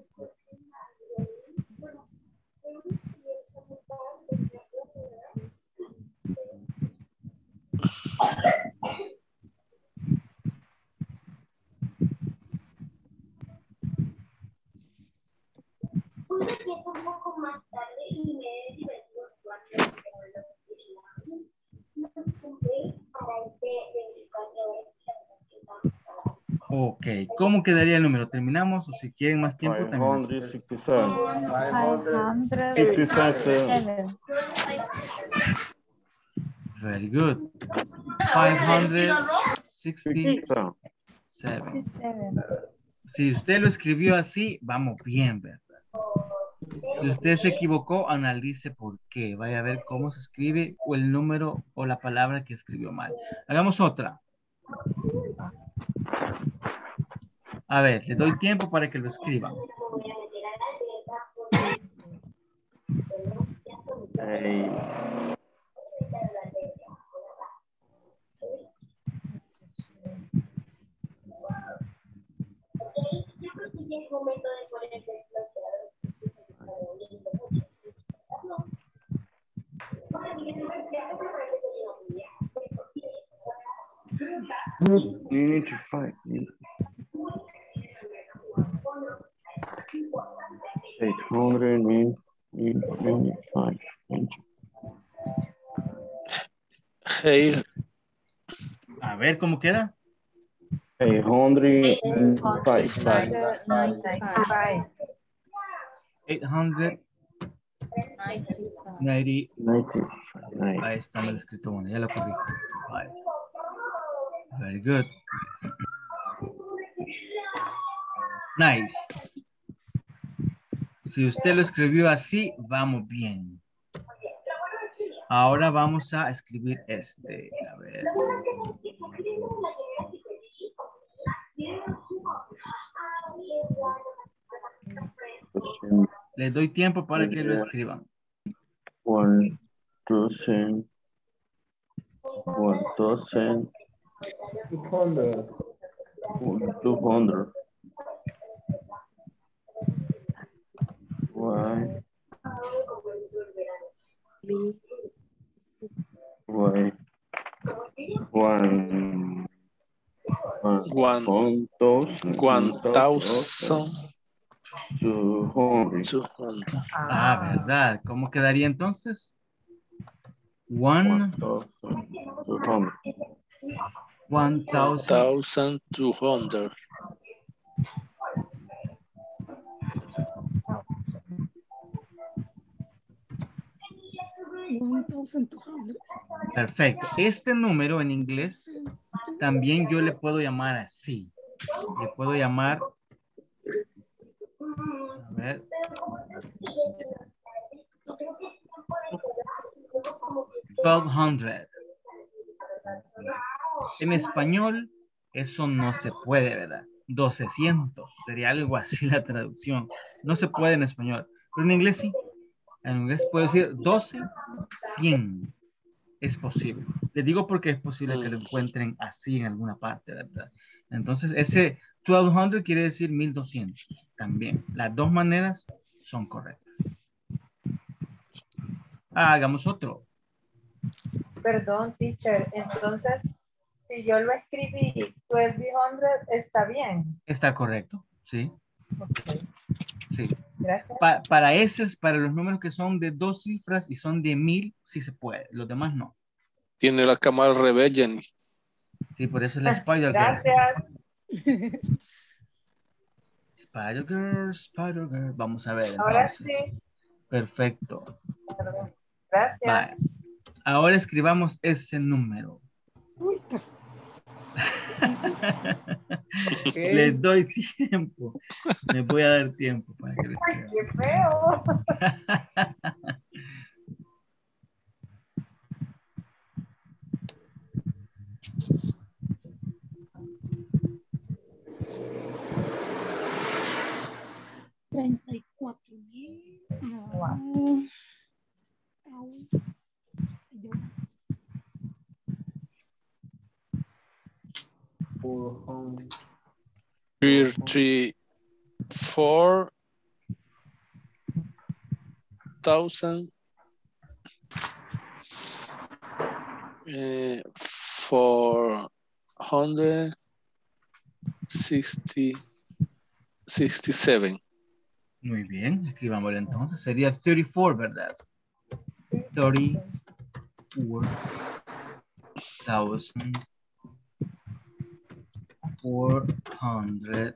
Ok, ¿cómo quedaría el número? ¿Terminamos o si quieren más tiempo terminamos? Very good. five hundred sixty-seven. Si usted lo escribió así, vamos bien, ¿verdad? Si usted se equivocó, analice por qué. Vaya a ver cómo se escribe o el número o la palabra que escribió mal. Hagamos otra. A ver, le doy tiempo para que lo escriban. Hey. You need to fight. Eight hundred and five. Hey, A ver cómo queda. Eight hundred and five. eight hundred ninety. Ninety-five. Ahí está mal escrito. Bueno, ya lo corrijo. Five. Very good. Nice. Si usted lo escribió así, vamos bien. Ahora vamos a escribir este. A ver. Les doy tiempo para que lo escriban. One dozen. One dozen. Two hundred. Two hundred. One. One. One. One, One thousand. one thousand Two hundred. two hundred. Ah, ¿verdad? ¿Cómo quedaría entonces? One, Two hundred. one thousand. Thousand two hundred. one thousand two hundred. Perfecto. Este número en inglés también yo le puedo llamar así. Le puedo llamar. A ver. twelve hundred. En español, eso no se puede, ¿verdad? doce-cientos. Sería algo así la traducción. No se puede en español. Pero en inglés sí. En inglés puedo decir doce, cien. Es posible. Les digo porque es posible que lo encuentren así en alguna parte, ¿verdad? Entonces, ese twelve hundred quiere decir mil doscientos. También. Las dos maneras son correctas. Ah, hagamos otro. Perdón, teacher. Entonces, si yo lo escribí twelve hundred, ¿está bien? Está correcto, sí. Okay. Sí. Gracias. Pa para esos, para los números que son de dos cifras y son de mil, sí se puede. Los demás no. Tiene la cámara al revés, Jenny. Sí, por eso es la Spider Girl. Gracias. Spider Girl, Spider Girl. Vamos a ver. Ahora Entonces. sí. Perfecto. Gracias. Vale. Ahora escribamos ese número. Uy, okay. Les doy tiempo. Les voy a dar tiempo para que lo escriban. ¡Ay, qué feo! treinta y cuatro mil. Wow. thirty-four thousand uh, four hundred sixty sixty-seven. Muy bien, escribámoslo entonces. Sería thirty-four, ¿verdad? thirty-four thousand four hundred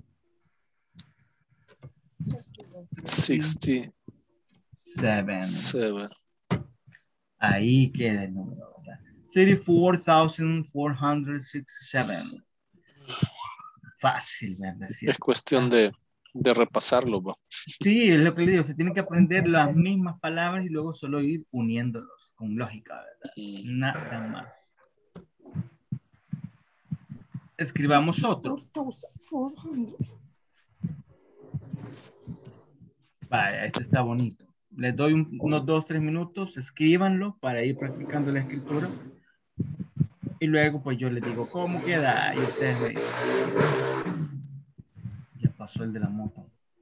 sixty seven. Seven. Ahí queda el número, ¿verdad? thirty-four thousand four hundred sixty-seven. Fácil, ¿verdad? ¿Cierto? Es cuestión de, de repasarlo, ¿va? Sí, es lo que le digo. Se tiene que aprender las mismas palabras y luego solo ir uniéndolos con lógica, ¿verdad? Mm. Nada más. Escribamos otro. Vaya, este está bonito. Les doy un, unos dos, tres minutos, escríbanlo para ir practicando la escritura. Y luego pues yo les digo cómo queda y ustedes me dicen. Ya pasó el de la moto.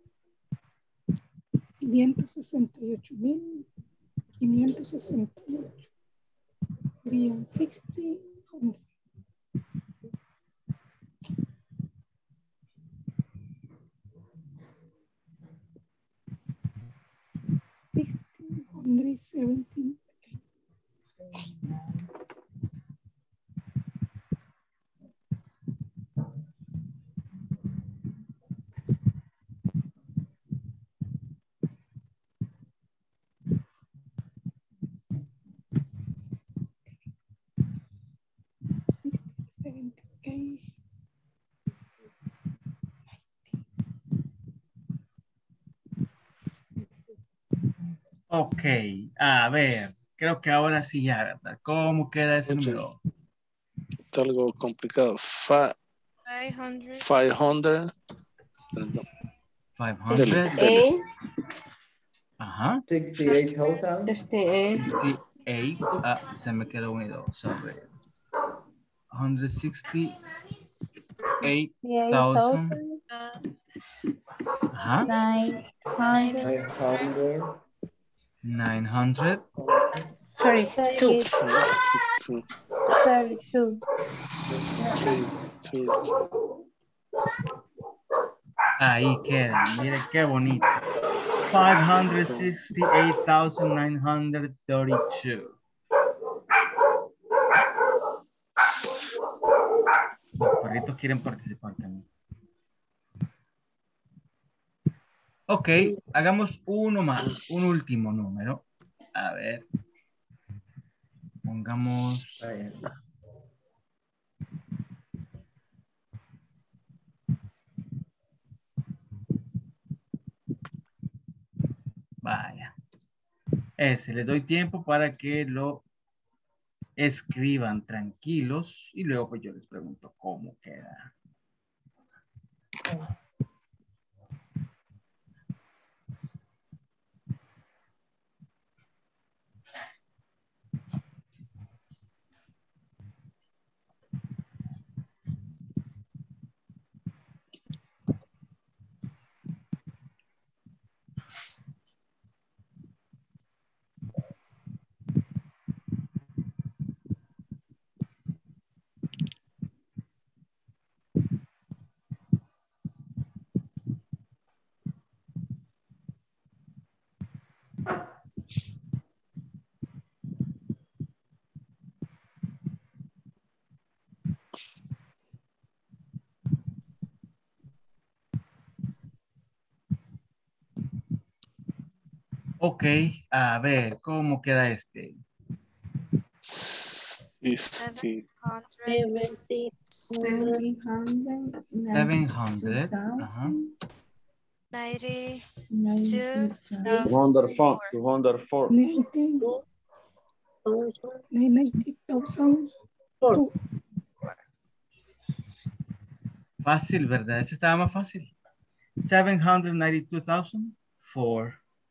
quinientos sesenta y ocho mil quinientos sesenta y ocho. Serían sixty hundred. sixty hundred seventeen. Ok, a ver. Creo que ahora sí ya, ¿verdad? ¿Cómo queda ese Oye. número? Está algo complicado. Fa- five hundred. five hundred. Perdón. Dele, quinientos. dele. Eight, Ajá. sixty-eight thousand. sixty-eight, sesenta y ocho. Ah, se me quedó unido. Sorry. one sixty-eight thousand. Ajá. Nine Nine hundred. nine hundred. sorry, two. Two, thirty-two. three, two. Ahí queda. Mire qué bonito. five hundred sixty-eight thousand nine hundred thirty-two. Los perritos quieren participar también. Ok, hagamos uno más, un último número. A ver. Pongamos... Vaya. Ese, le doy tiempo para que lo escriban tranquilos y luego pues yo les pregunto cómo queda. Ok, a ver, ¿cómo queda este? Sixty. Seventy, seven hundred, seven hundred. Ajá. Ninety. two hundred four. two hundred four. ninety, ninety thousand, two. Fácil, ¿verdad? Este estaba más fácil. seven hundred ninety-two thousand four.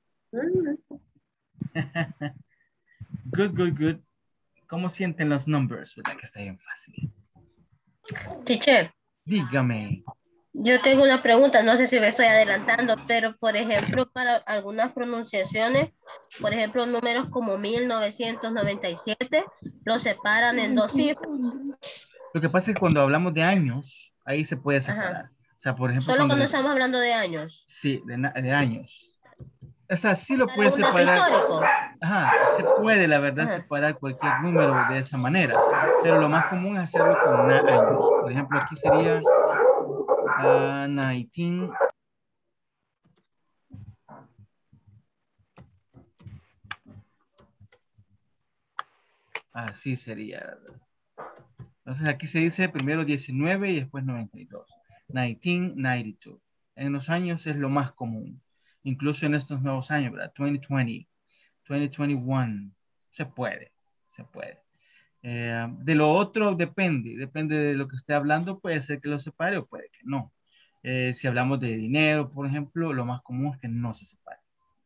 Good, good, good. ¿Cómo sienten los numbers? ¿Verdad que está bien fácil? Teacher, Dígame. yo tengo una pregunta, no sé si me estoy adelantando, pero por ejemplo, para algunas pronunciaciones, por ejemplo, números como mil novecientos noventa y siete, los separan en dos cifras. Lo que pasa es que cuando hablamos de años, ahí se puede separar. Ajá. O sea, por ejemplo, Solo cuando le- estamos hablando de años. Sí, de, na- de años. O sea, sí lo Para puede un dato separar. histórico. Ajá, se puede, la verdad, Ajá. separar cualquier número de esa manera. Pero lo más común es hacerlo con na- años. Por ejemplo, aquí sería ah, nineteen. Así sería, ¿verdad? Entonces aquí se dice primero diecinueve y después noventa y dos. nineteen ninety-two. En los años es lo más común. Incluso en estos nuevos años, ¿verdad? twenty twenty, twenty twenty-one. Se puede, se puede. Eh, de lo otro depende, depende de lo que esté hablando, puede ser que lo separe o puede que no. Eh, si hablamos de dinero, por ejemplo, lo más común es que no se separe.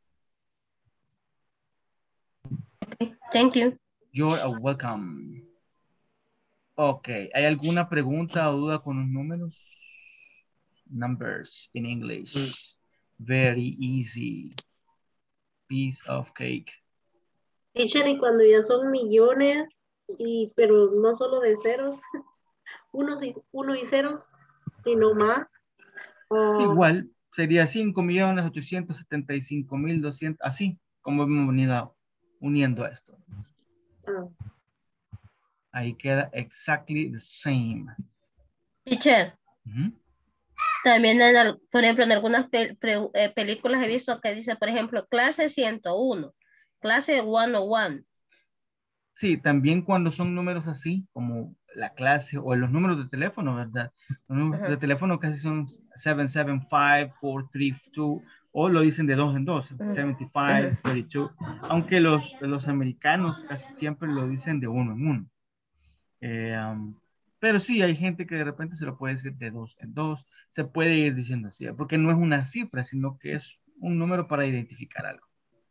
Okay, thank you. You're welcome. Ok, ¿hay alguna pregunta o duda con los números? Numbers in English. Very easy. Piece of cake. Teacher, y cuando ya son millones, y pero no solo de ceros, unos y, uno y ceros, sino más. ah, Igual, sería cinco millones ochocientos setenta y cinco mil doscientos, así como hemos venido uniendo esto. ah, Ahí queda exactly the same. Teacher, Ujú. también, en al- por ejemplo, en algunas pe- pre- eh, películas he visto que dice, por ejemplo, clase ciento uno, clase ciento uno. Sí, también cuando son números así, como la clase o los números de teléfono, ¿verdad? Los números Ajá. de teléfono casi son siete siete cinco, cuatro tres dos, O lo dicen de dos en dos, setenta y cinco, treinta y dos. Aunque los, los americanos casi siempre lo dicen de uno en uno. Eh, um, pero sí, hay gente que de repente se lo puede decir de dos en dos. Se puede ir diciendo así, porque no es una cifra, sino que es un número para identificar algo.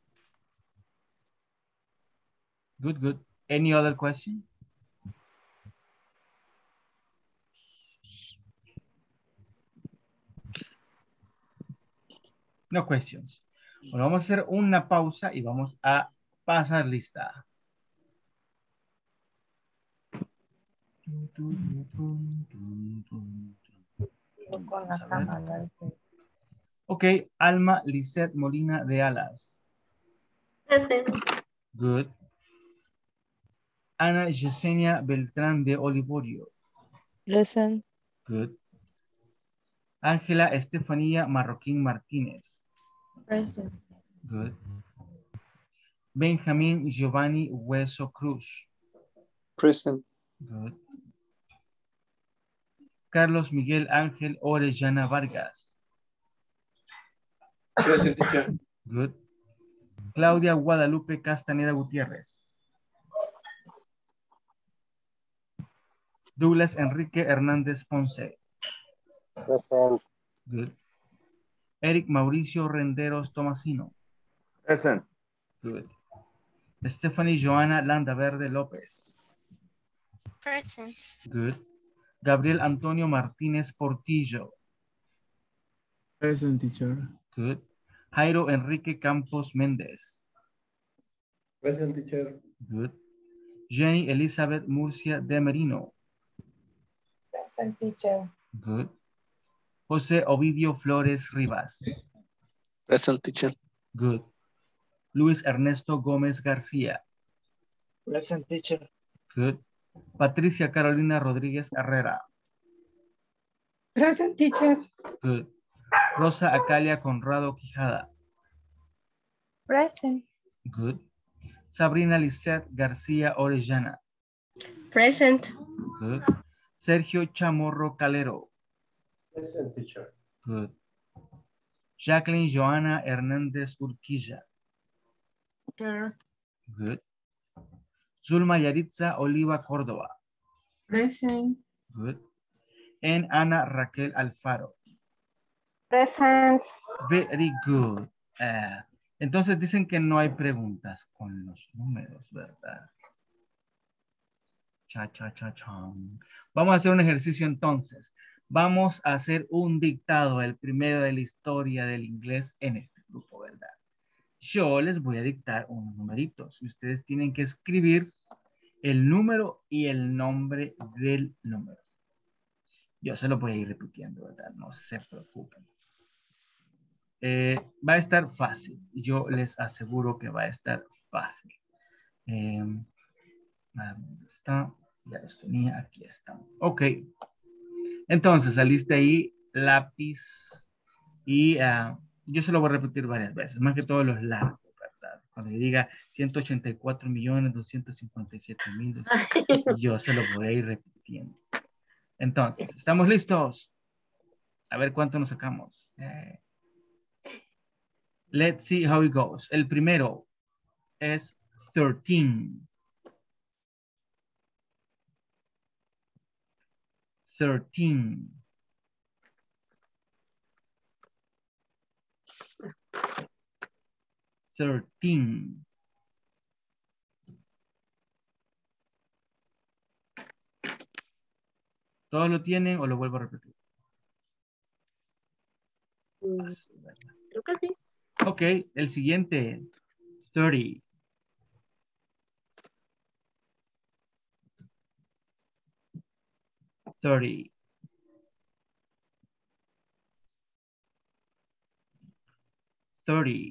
Good, good. Any other question? No questions. Bueno, vamos a hacer una pausa y vamos a pasar lista. Con la cámara. Ok, Alma Lisette Molina de Alas. Present. Good. Ana Yesenia Beltrán de Olivorio. Present. Good. Ángela Estefanía Marroquín Martínez. Present. Good. Benjamín Giovanni Hueso Cruz. Present. Good. Carlos Miguel Ángel Orellana Vargas. Present, teacher. Good. Claudia Guadalupe Castaneda Gutiérrez. Douglas Enrique Hernández Ponce. Present. Good. Eric Mauricio Renderos Tomasino. Present. Good. Stephanie Joana Landaverde López. Present. Good. Gabriel Antonio Martínez Portillo. Present, teacher. Good. Jairo Enrique Campos Méndez. Present, teacher. Good. Jenny Elizabeth Murcia de Merino. Present, teacher. Good. José Ovidio Flores Rivas. Present, teacher. Good. Luis Ernesto Gómez García. Present, teacher. Good. Patricia Carolina Rodríguez Herrera. Present, teacher. Good. Rosa Acalia Conrado Quijada. Present. Good. Sabrina Lisette García Orellana. Present. Good. Sergio Chamorro Calero. Present, teacher. Good. Jacqueline Joana Hernández Urquilla. Here. Good. Zulma Yaritza Oliva Córdoba. Present. Good. And Ana Raquel Alfaro. Present. Very good. Uh, entonces dicen que no hay preguntas con los números, ¿verdad? Cha, cha, cha, cha. Vamos a hacer un ejercicio entonces. Vamos a hacer un dictado, el primero de la historia del inglés en este grupo, ¿verdad? Yo les voy a dictar unos numeritos y ustedes tienen que escribir el número y el nombre del número. Yo se lo voy a ir repitiendo, ¿verdad? No se preocupen. Eh, va a estar fácil. Yo les aseguro que va a estar fácil. Eh, ¿Dónde está? Ya los tenía. Aquí están. Ok. Entonces, saliste ahí lápiz y uh, yo se lo voy a repetir varias veces. Más que todos los largos, ¿verdad? Cuando yo diga ciento ochenta y cuatro millones doscientos cincuenta y siete mil, yo se lo voy a ir repitiendo. Entonces, ¿estamos listos? A ver cuánto nos sacamos. Eh, let's see how it goes. El primero es thirteen. thirteen. thirteen. ¿Todos lo tienen o lo vuelvo a repetir? Mm, creo que sí. Ok, el siguiente. thirty. thirty. thirty.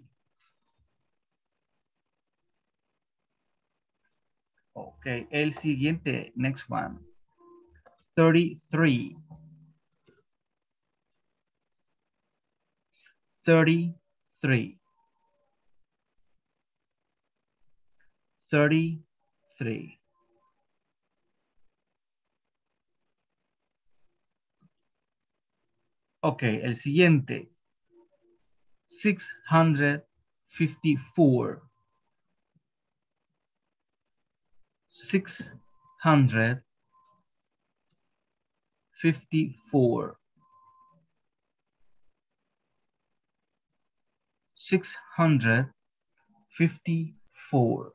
Ok, el siguiente. Next one. thirty-three. thirty-three. thirty-three. Ok, el siguiente. six hundred fifty-four. Six hundred fifty-four. Six hundred fifty-four.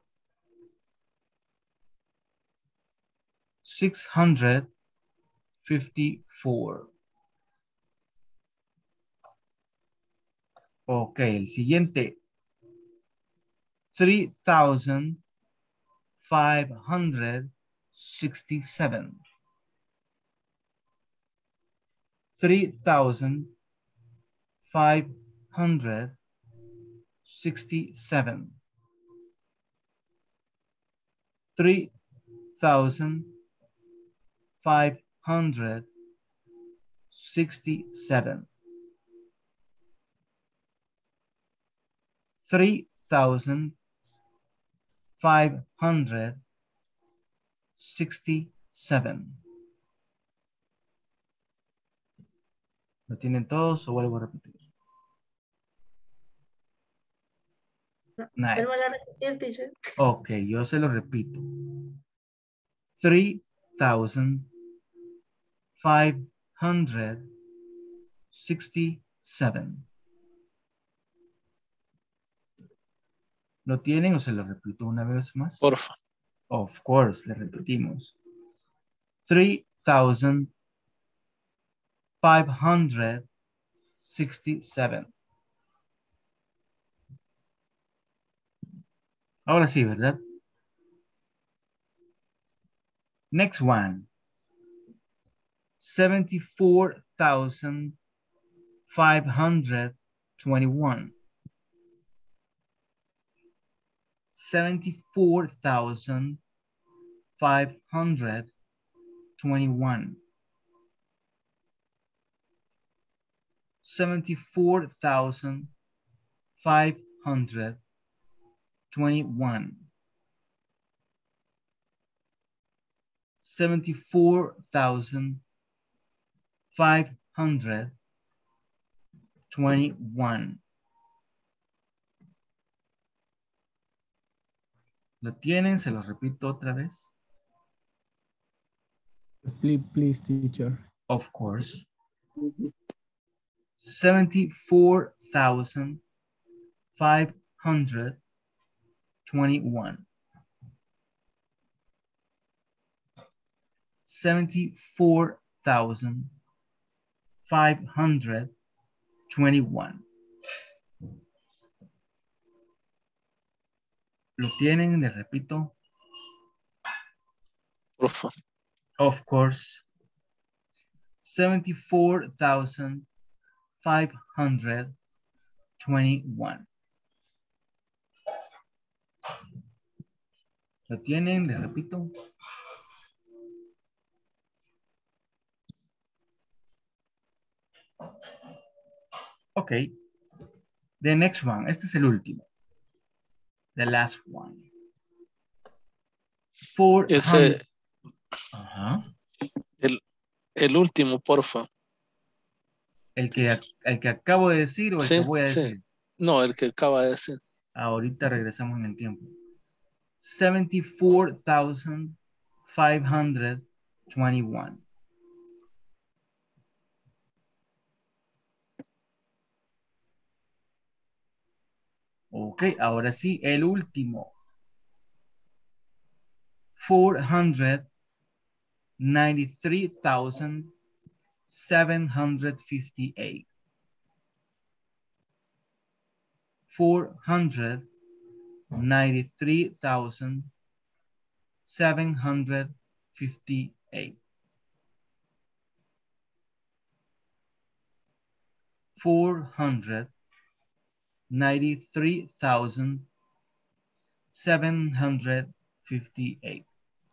Six hundred fifty-four. Ok, el siguiente. Three thousand five hundred sixty-seven. Three thousand five hundred sixty-seven. Three thousand five hundred sixty-seven. Three thousand five hundred sixty-seven. ¿Lo tienen todos o vuelvo a repetir? Nice. Ok, yo se lo repito. Three thousand five hundred sixty-seven. ¿Lo tienen o se lo repito una vez más? Porfa. Of course, le repetimos. Three thousand five hundred sixty-seven. Ahora sí, ¿verdad? Next one. Seventy-four thousand five hundred twenty-one. Seventy-four thousand five hundred twenty-one. Seventy-four thousand five hundred twenty-one. Seventy-four thousand five hundred twenty-one. ¿Lo tienen? Se lo repito otra vez. Please, please, teacher. Of course. Seventy-four thousand five hundred twenty-one. Seventy-four thousand five hundred twenty-one. ¿Lo tienen? Le repito. Porfa. Of course. Seventy-four thousand five hundred twenty-one. ¿Lo tienen? Le repito. Ok. The next one. Este es el último. The last one. four hundred. Ese, Ajá. el, el último, porfa. El que, el que acabo de decir o el Sí, que voy a decir. sí. No, el que acaba de decir. Ahorita regresamos en el tiempo. seventy-four thousand five hundred twenty-one. Ok, ahora sí, el último. four hundred ninety-three thousand seven hundred fifty-eight. Four hundred ninety-three thousand seven hundred fifty-eight. Four hundred ninety-three thousand seven hundred fifty-eight.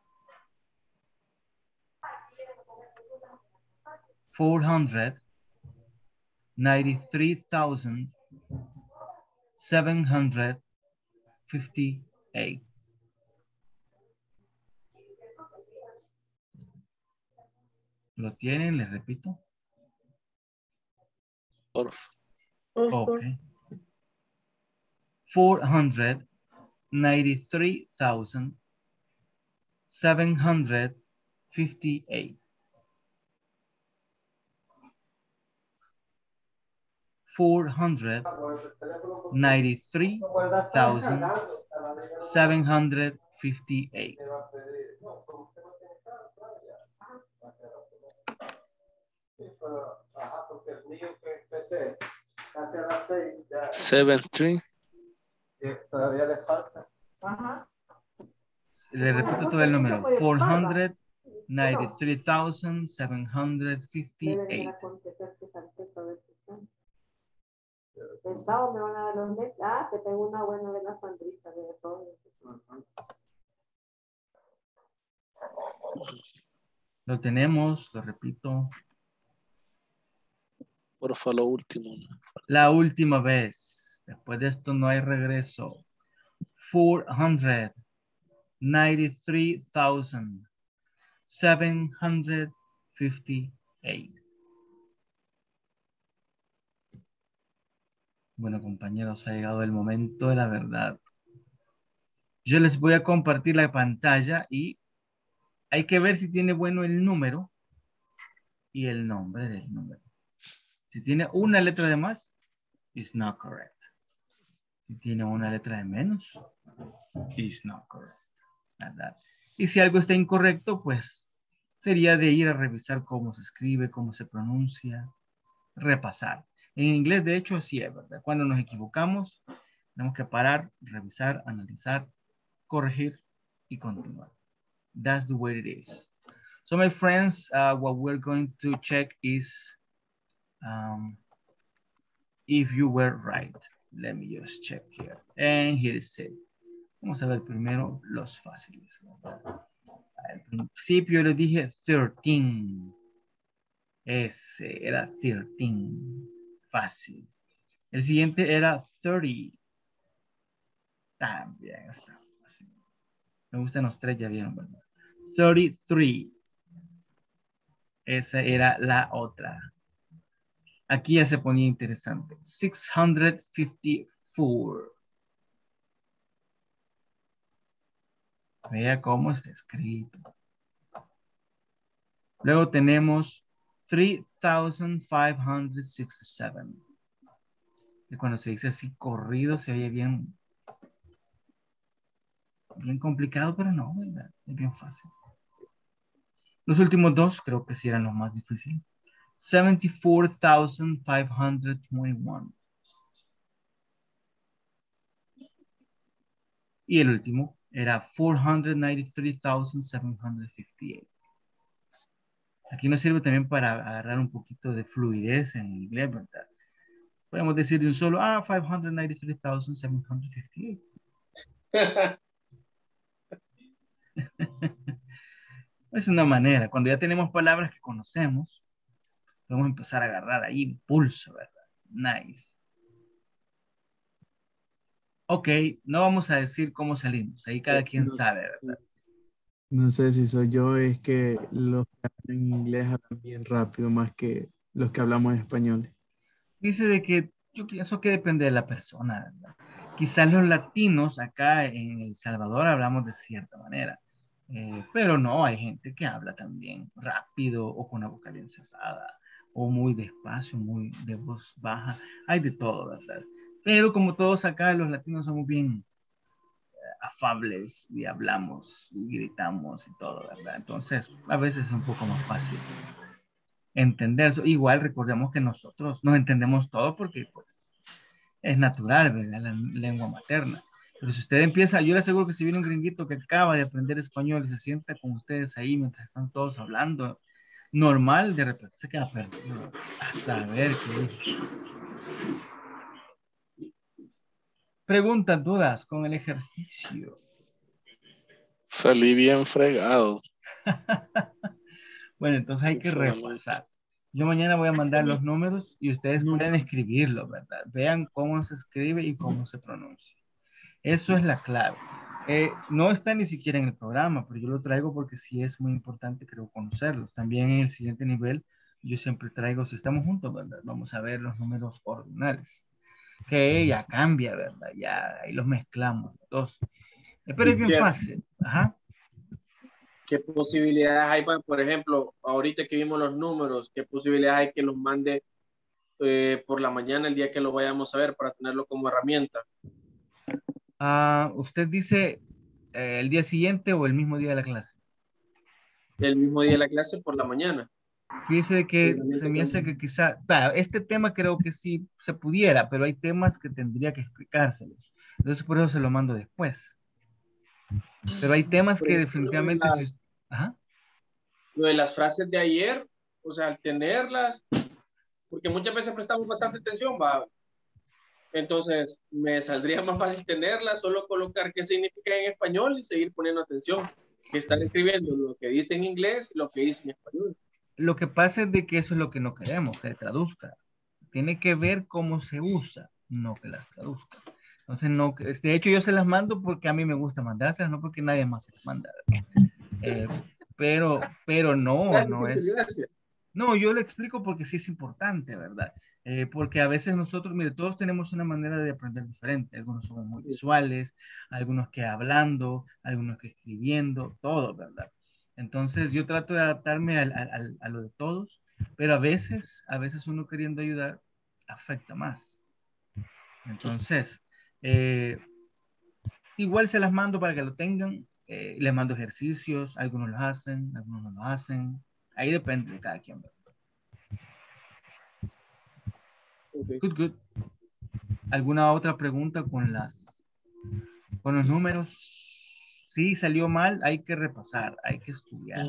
Four hundred ninety-three thousand seven hundred fifty-eight. ¿Lo tienen? Les repito. Porfa. Ok. four hundred ninety-three thousand seven hundred fifty-eight. Four hundred ninety-three thousand seven hundred fifty-eight. Seven, three. Todavía le falta. Ajá. Le repito todo el número. four hundred ninety-three thousand seven hundred fifty-eight. El sábado me van a dar los lentes. Ah, que tengo una buena de la Sandrita de todo. Lo tenemos, lo repito. Porfa, lo último. La última vez. Después de esto no hay regreso. four hundred ninety-three thousand seven hundred fifty-eight. Bueno, compañeros, ha llegado el momento de la verdad. Yo les voy a compartir la pantalla y hay que ver si tiene bueno el número y el nombre del número. Si tiene una letra de más, it's not correct. Si tiene una letra de menos, it's not correct. ¿Verdad? Y si algo está incorrecto, pues sería de ir a revisar cómo se escribe, cómo se pronuncia, repasar. En inglés, de hecho, así es, ¿verdad? Cuando nos equivocamos, tenemos que parar, revisar, analizar, corregir y continuar. That's the way it is. So, my friends, uh, what we're going to check is um, if you were right. Let me just check here. And here is it. Vamos a ver primero los fáciles. Al principio le dije thirteen. Ese era thirteen. Fácil. El siguiente era thirty. También está fácil. Me gustan los tres, ya vieron, ¿verdad? thirty-three. Esa era la otra. Aquí ya se ponía interesante. six hundred fifty-four. Vea cómo está escrito. Luego tenemos three thousand five hundred sixty-seven. Y cuando se dice así corrido se oye bien, bien complicado, pero no, ¿verdad? Es bien fácil. Los últimos dos creo que sí eran los más difíciles. seventy-four thousand five hundred twenty-one. Y el último era four hundred ninety-three thousand seven hundred fifty-eight. Aquí nos sirve también para agarrar un poquito de fluidez en inglés, ¿verdad? Podemos decir de un solo, ah, five hundred ninety-three thousand seven hundred fifty-eight. Es una manera, cuando ya tenemos palabras que conocemos, podemos empezar a agarrar ahí impulso, ¿verdad? Nice. Ok, no vamos a decir cómo salimos, ahí cada quien no, sabe, ¿verdad? No sé si soy yo, es que los que hablan en inglés hablan bien rápido más que los que hablamos en español. Dice de que yo pienso que depende de la persona, ¿verdad? Quizás los latinos acá en El Salvador hablamos de cierta manera, eh, pero no, hay gente que habla también rápido o con la boca bien cerrada o muy despacio, muy de voz baja, hay de todo, ¿verdad? Pero como todos acá los latinos somos bien eh, afables y hablamos y gritamos y todo, ¿verdad? Entonces a veces es un poco más fácil entender eso. Igual recordemos que nosotros no entendemos todo porque pues es natural, ¿verdad? La lengua materna. Pero si usted empieza, yo le aseguro que si viene un gringuito que acaba de aprender español y se sienta con ustedes ahí mientras están todos hablando normal, de repente se queda perdido a saber qué dice. Preguntas, dudas con el ejercicio. Salí bien fregado. Bueno, entonces hay que repasar. Yo mañana voy a mandar los números y ustedes pueden escribirlos, ¿verdad? Vean cómo se escribe y cómo se pronuncia. Eso es la clave. Eh, no está ni siquiera en el programa, pero yo lo traigo porque sí es muy importante, creo, conocerlos. También en el siguiente nivel, yo siempre traigo, si estamos juntos, ¿verdad? Vamos a ver los números ordinales. que ya cambia, ¿verdad? Ya ahí los mezclamos dos. Pero es bien Teacher, fácil. Ajá. ¿qué posibilidades hay, pa- por ejemplo, ahorita que vimos los números, qué posibilidades hay que los mande eh, por la mañana el día que lo vayamos a ver para tenerlo como herramienta? Ah, usted dice eh, el día siguiente o el mismo día de la clase. El mismo día de la clase por la mañana. Fíjese que se Herramienta me hace que quizá, va, este tema creo que sí se pudiera, pero hay temas que tendría que explicárselos. Entonces por eso se lo mando después. Pero hay temas Por que ejemplo, lo de, definitivamente la- si... Ajá. lo de las frases de ayer, o sea, al tenerlas, porque muchas veces prestamos bastante atención, va. Entonces, me saldría más fácil tenerlas, solo colocar qué significa en español y seguir poniendo atención, que estar escribiendo lo que dice en inglés y lo que dice en español. Lo que pasa es de que eso es lo que no queremos, que traduzca. Tiene que ver cómo se usa, no que las traduzca. Entonces, no, de hecho yo se las mando porque a mí me gusta mandárselas, no porque nadie más se las manda. Eh, pero, pero no, Gracias, no teacher, es... gracias. No, yo lo explico porque sí es importante, ¿verdad? Eh, porque a veces nosotros, mire, todos tenemos una manera de aprender diferente. Algunos somos muy visuales, algunos que hablando, algunos que escribiendo, todo, ¿verdad? Entonces yo trato de adaptarme al, al, al, a lo de todos, pero a veces, a veces uno queriendo ayudar afecta más. Entonces, eh, igual se las mando para que lo tengan. Eh, les mando ejercicios, algunos los hacen, algunos no lo hacen. Ahí depende de cada quien, ¿verdad? Okay. Good, good. ¿Alguna otra pregunta con las con los números? Si salió mal, hay que repasar, hay que estudiar.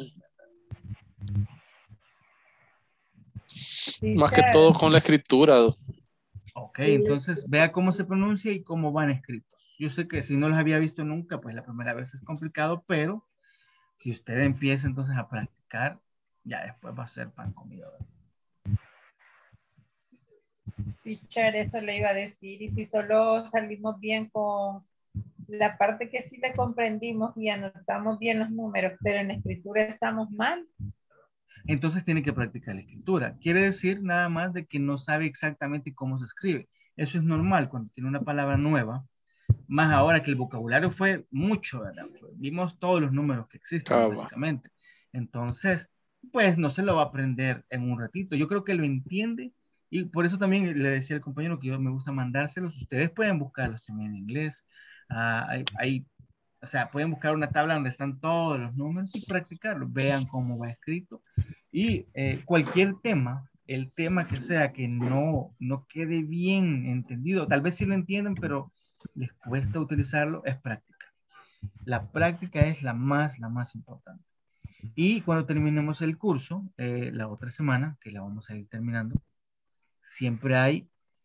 Más que todo con la escritura. Ok, entonces vea cómo se pronuncia y cómo van escritos. Yo sé que si no los había visto nunca, pues la primera vez es complicado, pero si usted empieza entonces a practicar, ya después va a ser pan comido. Teacher, eso le iba a decir. Y si solo salimos bien con la parte que sí le comprendimos y anotamos bien los números, pero en la escritura estamos mal. Entonces tiene que practicar la escritura. Quiere decir nada más de que no sabe exactamente cómo se escribe. Eso es normal cuando tiene una palabra nueva. Más ahora que el vocabulario fue mucho, ¿verdad? Vimos todos los números que existen, Ah, básicamente. Entonces, pues no se lo va a aprender en un ratito. Yo creo que lo entiende y por eso también le decía al compañero que yo me gusta mandárselos. Ustedes pueden buscarlos también en inglés. Uh, hay, hay, o sea, pueden buscar una tabla donde están todos los números y practicarlo. Vean cómo va escrito. Y eh, cualquier tema, el tema que sea que no, no quede bien entendido, tal vez sí lo entienden, pero les cuesta utilizarlo, es práctica. La práctica es la más, la más importante. Y cuando terminemos el curso, eh, la otra semana, que la vamos a ir terminando, siempre hay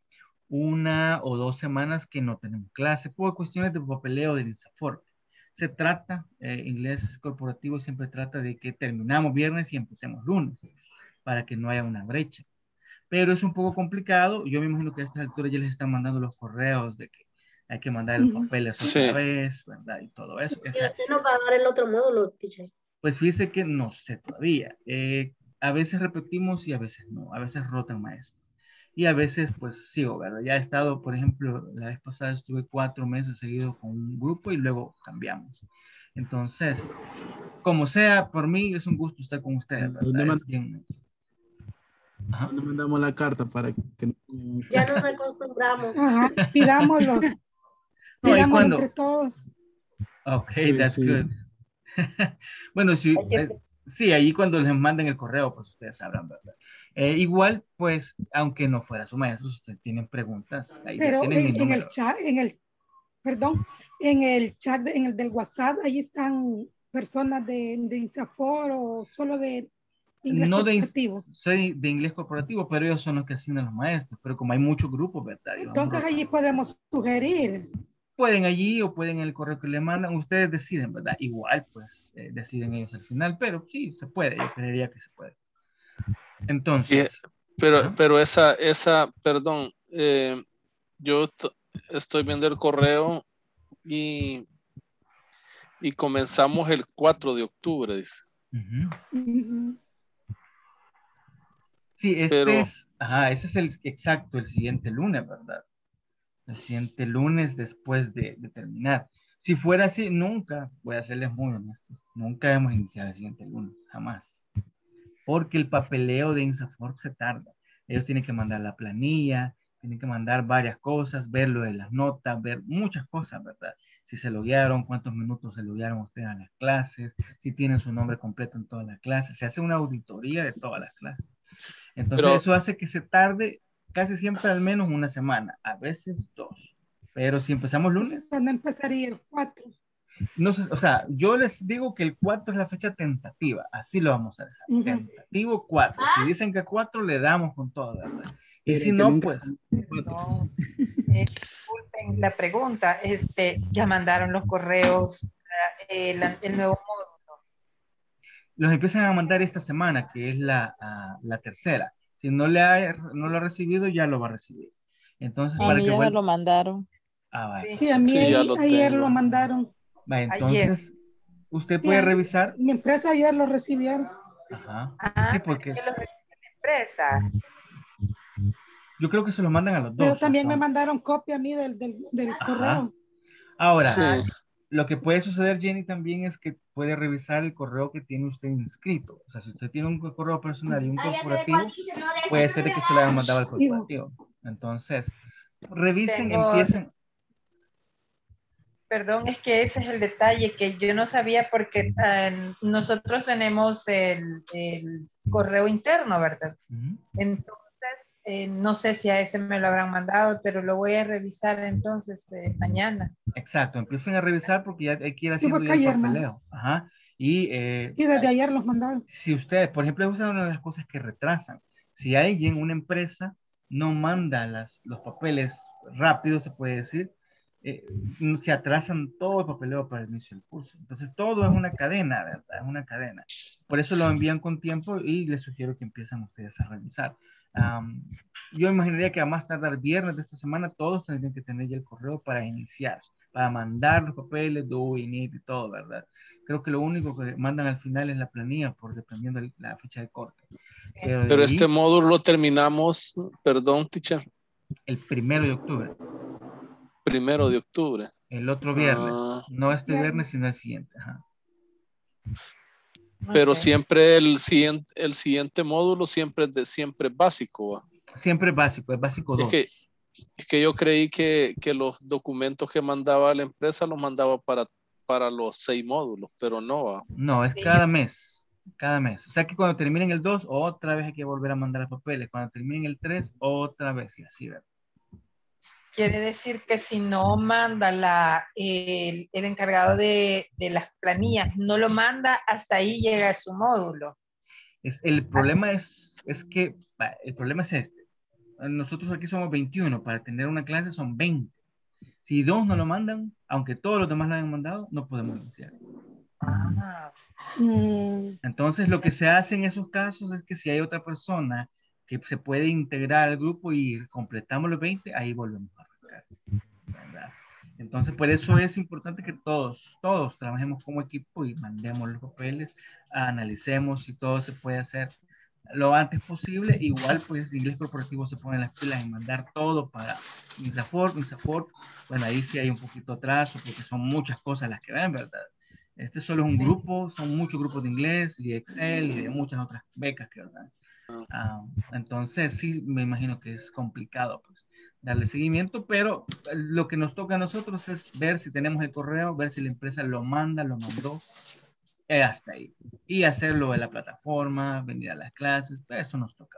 una o dos semanas que no tenemos clase por cuestiones de papeleo del INSAFORP. Se trata, eh, inglés corporativo siempre trata de que terminamos viernes y empecemos lunes, para que no haya una brecha. Pero es un poco complicado. Yo me imagino que a estas alturas ya les están mandando los correos de que hay que mandar los papeles sí. otra vez, ¿verdad? Y todo eso. ¿Y usted nos va a dar el otro módulo, teacher? Pues fíjese que no sé todavía. Eh, a veces repetimos y a veces no. A veces rotan maestros. Y a veces pues sigo, ¿verdad? Ya he estado, por ejemplo, la vez pasada estuve cuatro meses seguido con un grupo y luego cambiamos. Entonces, como sea, por mí es un gusto estar con ustedes, ¿verdad? Es bien... Ajá. No mandamos la carta para que... Ya nos acostumbramos. Ajá, pidámoslo. No, pidámoslo cuando... entre todos. Ok, pues that's sí. good. Bueno, sí, eh, sí, ahí cuando les manden el correo, pues ustedes sabrán, ¿verdad? Eh, igual, pues, aunque no fuera su maestro, si ustedes tienen preguntas, ahí Pero tienen mi en, en número. el chat, en el, perdón, en el chat, de, en el del WhatsApp, ahí están personas de, de INSAFOR o solo de inglés no corporativo. De, soy de inglés corporativo, pero ellos son los que asignan los maestros, pero como hay muchos grupos, ¿verdad? Entonces allí podemos sugerir. Pueden allí o pueden en el correo que le mandan, ustedes deciden, ¿verdad? Igual, pues, eh, deciden ellos al final, pero sí, se puede, yo creería que se puede. Entonces. Y, pero, ¿ah? pero esa, esa, perdón, eh, yo estoy viendo el correo y, y comenzamos el cuatro de octubre, dice. Uh-huh. Uh-huh. Sí, este pero, es, ajá, ese es el exacto, el siguiente lunes, ¿verdad? El siguiente lunes después de, de terminar. Si fuera así, nunca, voy a serles muy honestos, nunca hemos iniciado el siguiente lunes, jamás. Porque el papeleo de INSAFORP se tarda. Ellos tienen que mandar la planilla, tienen que mandar varias cosas, ver lo de las notas, ver muchas cosas, ¿verdad? Si se loguearon, cuántos minutos se loguearon ustedes a las clases, si tienen su nombre completo en todas las clases. Se hace una auditoría de todas las clases. Entonces Pero- eso hace que se tarde casi siempre al menos una semana, a veces dos. Pero si empezamos lunes, ¿Cuándo empezaría el cuatro? no sé, o sea, yo les digo que el cuatro es la fecha tentativa, así lo vamos a dejar. Ujú. Tentativo cuatro. Si dicen que cuatro, le damos con todo, ¿verdad? Y Pero si que no, nunca- pues, No, eh, disculpen la pregunta, este, ya mandaron los correos para el, el nuevo módulo. los empiezan a mandar esta semana, que es la, ah, la tercera. Si no, le ha, no lo ha recibido, ya lo va a recibir. Entonces, A para mí que ya me vuelva... lo mandaron. Ah, vale. Sí, a mí Sí, ya ahí- lo ayer tengo. lo mandaron. Va, entonces, usted puede Sí, revisar. Mi empresa ayer lo recibieron. Ajá. Ah, Sí, porque que es- lo recibe la empresa. yo creo que se lo mandan a los dos. Pero también me hasta- mandaron copia a mí del, del, del Ajá. correo. Ahora, Sí. lo que puede suceder, Jenny, también es que puede revisar el correo que tiene usted inscrito. O sea, si usted tiene un correo personal y un corporativo, puede ser que se lo hayan mandado al corporativo. Entonces, revisen, Tengo- empiecen. Perdón, es que ese es el detalle que yo no sabía porque eh, nosotros tenemos el, el correo interno, ¿verdad? Ujú. Entonces, eh, no sé si a ese me lo habrán mandado, pero lo voy a revisar entonces eh, mañana. Exacto, empiecen a revisar porque ya hay que ir Sí, haciendo porque ya el ayer, ¿no? papeleo. Ajá. Y eh, Sí, desde ayer los mandaron. si usted, por ejemplo, es una de las cosas que retrasan. Si alguien, una empresa, no manda las, los papeles rápido, se puede decir, eh, se atrasan todo el papeleo para el inicio del curso. Entonces, todo es una cadena, ¿verdad? Es una cadena. Por eso lo envían con tiempo y les sugiero que empiecen ustedes a revisar. Um, yo imaginaría que a más tardar viernes de esta semana, todos tendrían que tener ya el correo para iniciar, para mandar los papeles, do, init y todo, ¿verdad? Creo que lo único que mandan al final es la planilla, por dependiendo de la fecha de corte. Pero, de Pero ahí, este módulo lo terminamos, perdón, teacher, el primero de octubre, primero de octubre. el otro viernes, Ah. no este Viernes. viernes, sino el siguiente. Ajá. Pero Ok. siempre el siguiente, el siguiente módulo siempre es de siempre es básico. ¿va? Siempre es básico, es básico Es dos. que, es que yo creí que, que los documentos que mandaba la empresa los mandaba para, para los seis módulos, pero no va. No, es Sí. cada mes, cada mes. O sea que cuando terminen el dos, otra vez hay que volver a mandar los papeles. Cuando terminen el tres, otra vez, y así, ¿verdad? Quiere decir que si no manda la, el, el encargado de, de las planillas, no lo manda, hasta ahí llega su módulo. Es, el problema es, es que, va, el problema es este. Nosotros aquí somos veintiuno, para tener una clase son veinte. Si dos no lo mandan, aunque todos los demás lo hayan mandado, no podemos iniciar. Ah, Mm, Entonces, lo que se hace en esos casos es que si hay otra persona que se puede integrar al grupo y completamos los veinte, ahí volvemos a arrancar, ¿verdad? Entonces, por eso es importante que todos, todos trabajemos como equipo y mandemos los papeles, analicemos si todo se puede hacer lo antes posible. Igual, pues, Inglés Corporativo se pone las pilas en mandar todo para INSAFORP. INSAFORP, bueno, ahí sí hay un poquito atraso porque son muchas cosas las que ven, ¿verdad? Este solo es un Sí. grupo, son muchos grupos de inglés y de Excel y de muchas otras becas que dan. Ah, entonces, sí, me imagino que es complicado, pues, darle seguimiento, pero lo que nos toca a nosotros es ver si tenemos el correo, ver si la empresa lo manda, lo mandó, eh, hasta ahí. Y hacerlo en la plataforma, venir a las clases, eso nos toca.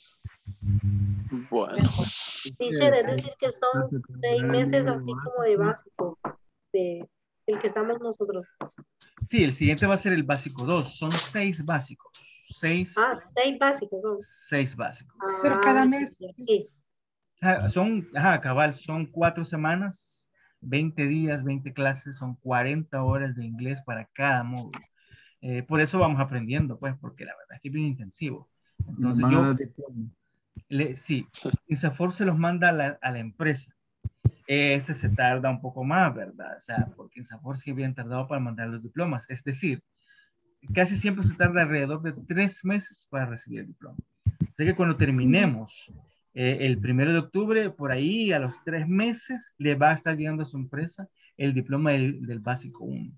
Bueno, Teacher, es decir que son seis meses así como de básico, de el que estamos nosotros. Sí, el siguiente va a ser el básico dos, son seis básicos, seis, Ah, seis básicos son. seis básicos. pero cada mes. Sí. Ah, son, ajá, cabal, son cuatro semanas, veinte días, veinte clases, son cuarenta horas de inglés para cada módulo. Eh, por eso vamos aprendiendo, pues, porque la verdad es que es bien intensivo. Entonces Nos van a yo, dar diploma. le, sí, INSAFORP se los manda a la, a la empresa. Ese se tarda un poco más, ¿verdad? O sea, porque INSAFORP sí bien tardado para mandar los diplomas. Es decir, casi siempre se tarda alrededor de tres meses para recibir el diploma. Así que cuando terminemos Eh, el primero de octubre, por ahí, a los tres meses, le va a estar llegando a su empresa el diploma del, del básico uno.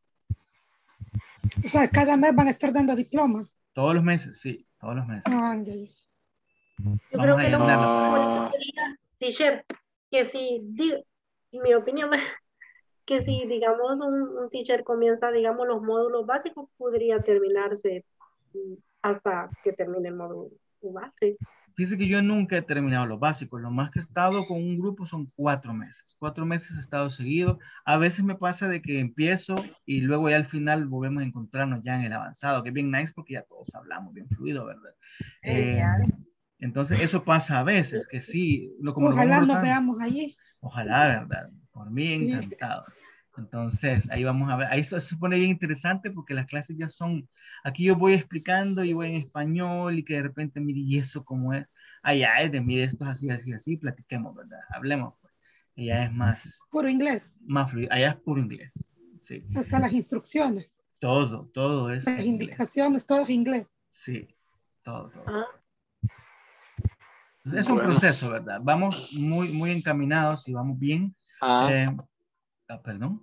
O sea, cada mes van a estar dando diploma. Todos los meses, sí, todos los meses. Ah, ya, ya. Yo Vamos creo a que lo llenarlo. mejor sería, teacher, que si, di- en mi opinión, que si, digamos, un, un teacher comienza, digamos, los módulos básicos, podría terminarse mm, hasta que termine el módulo base. Fíjese que yo nunca he terminado los básicos. Lo más que he estado con un grupo son cuatro meses. Cuatro meses he estado seguido. A veces me pasa de que empiezo y luego ya al final volvemos a encontrarnos ya en el avanzado, que es bien nice porque ya todos hablamos bien fluido, ¿verdad? Eh, entonces eso pasa a veces, que sí. Lo, como Ojalá lo nos vamos rotando. veamos allí. Ojalá, ¿verdad? Por mí encantado. Entonces, ahí vamos a ver. Ahí se, se pone bien interesante porque las clases ya son... Aquí yo voy explicando y voy en español y que de repente, mire, ¿y eso cómo es? Allá es de, mire, esto es así, así, así, platiquemos, ¿verdad? Hablemos, pues. Allá es más... Puro inglés. Más fluido. Allá es puro inglés, sí. Hasta las instrucciones. Todo, todo es Las inglés. indicaciones, todo es inglés. Sí, todo, todo. Ah. Es un Bueno. proceso, ¿verdad? Vamos muy, muy encaminados y vamos bien. Ah. Eh, ah, perdón.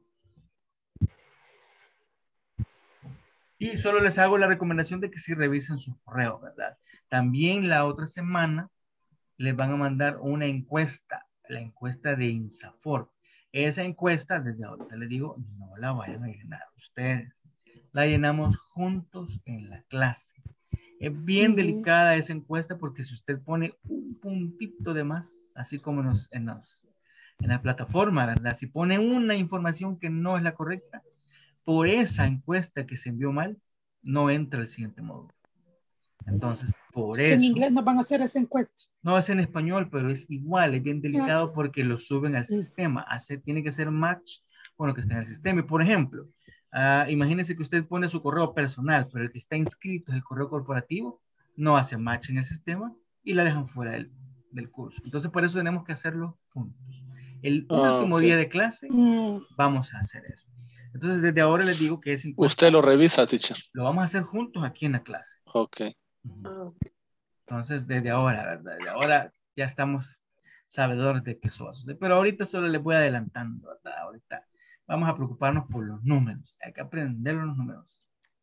Y solo les hago la recomendación de que sí revisen sus correos, ¿verdad? También la otra semana les van a mandar una encuesta, la encuesta de INSAFORP. Esa encuesta, desde ahorita les digo, no la vayan a llenar ustedes. La llenamos juntos en la clase. Es bien Ujú. delicada esa encuesta porque si usted pone un puntito de más, así como en, los, en, los, en la plataforma, ¿verdad? Si pone una información que no es la correcta, por esa encuesta que se envió mal, no entra el siguiente módulo. Entonces, por Que en eso... inglés nos van a hacer esa encuesta. No es en español, pero es igual, es bien delicado porque lo suben al sistema. Hace, tiene que ser match con lo que está en el sistema. Y por ejemplo, uh, imagínese que usted pone su correo personal, pero el que está inscrito es el correo corporativo, no hace match en el sistema y la dejan fuera del, del curso. Entonces, por eso tenemos que hacerlo juntos. El Ah, último ok. día de clase, Mm. vamos a hacer eso. Entonces, desde ahora les digo que es encuesta. Usted lo revisa, teacher. Lo vamos a hacer juntos aquí en la clase. Ok. Ah. Entonces, desde ahora, ¿verdad? Desde ahora ya estamos sabedores de que eso va a suceder. Pero ahorita solo les voy adelantando, ¿verdad? Ahorita vamos a preocuparnos por los números. Hay que aprender los números.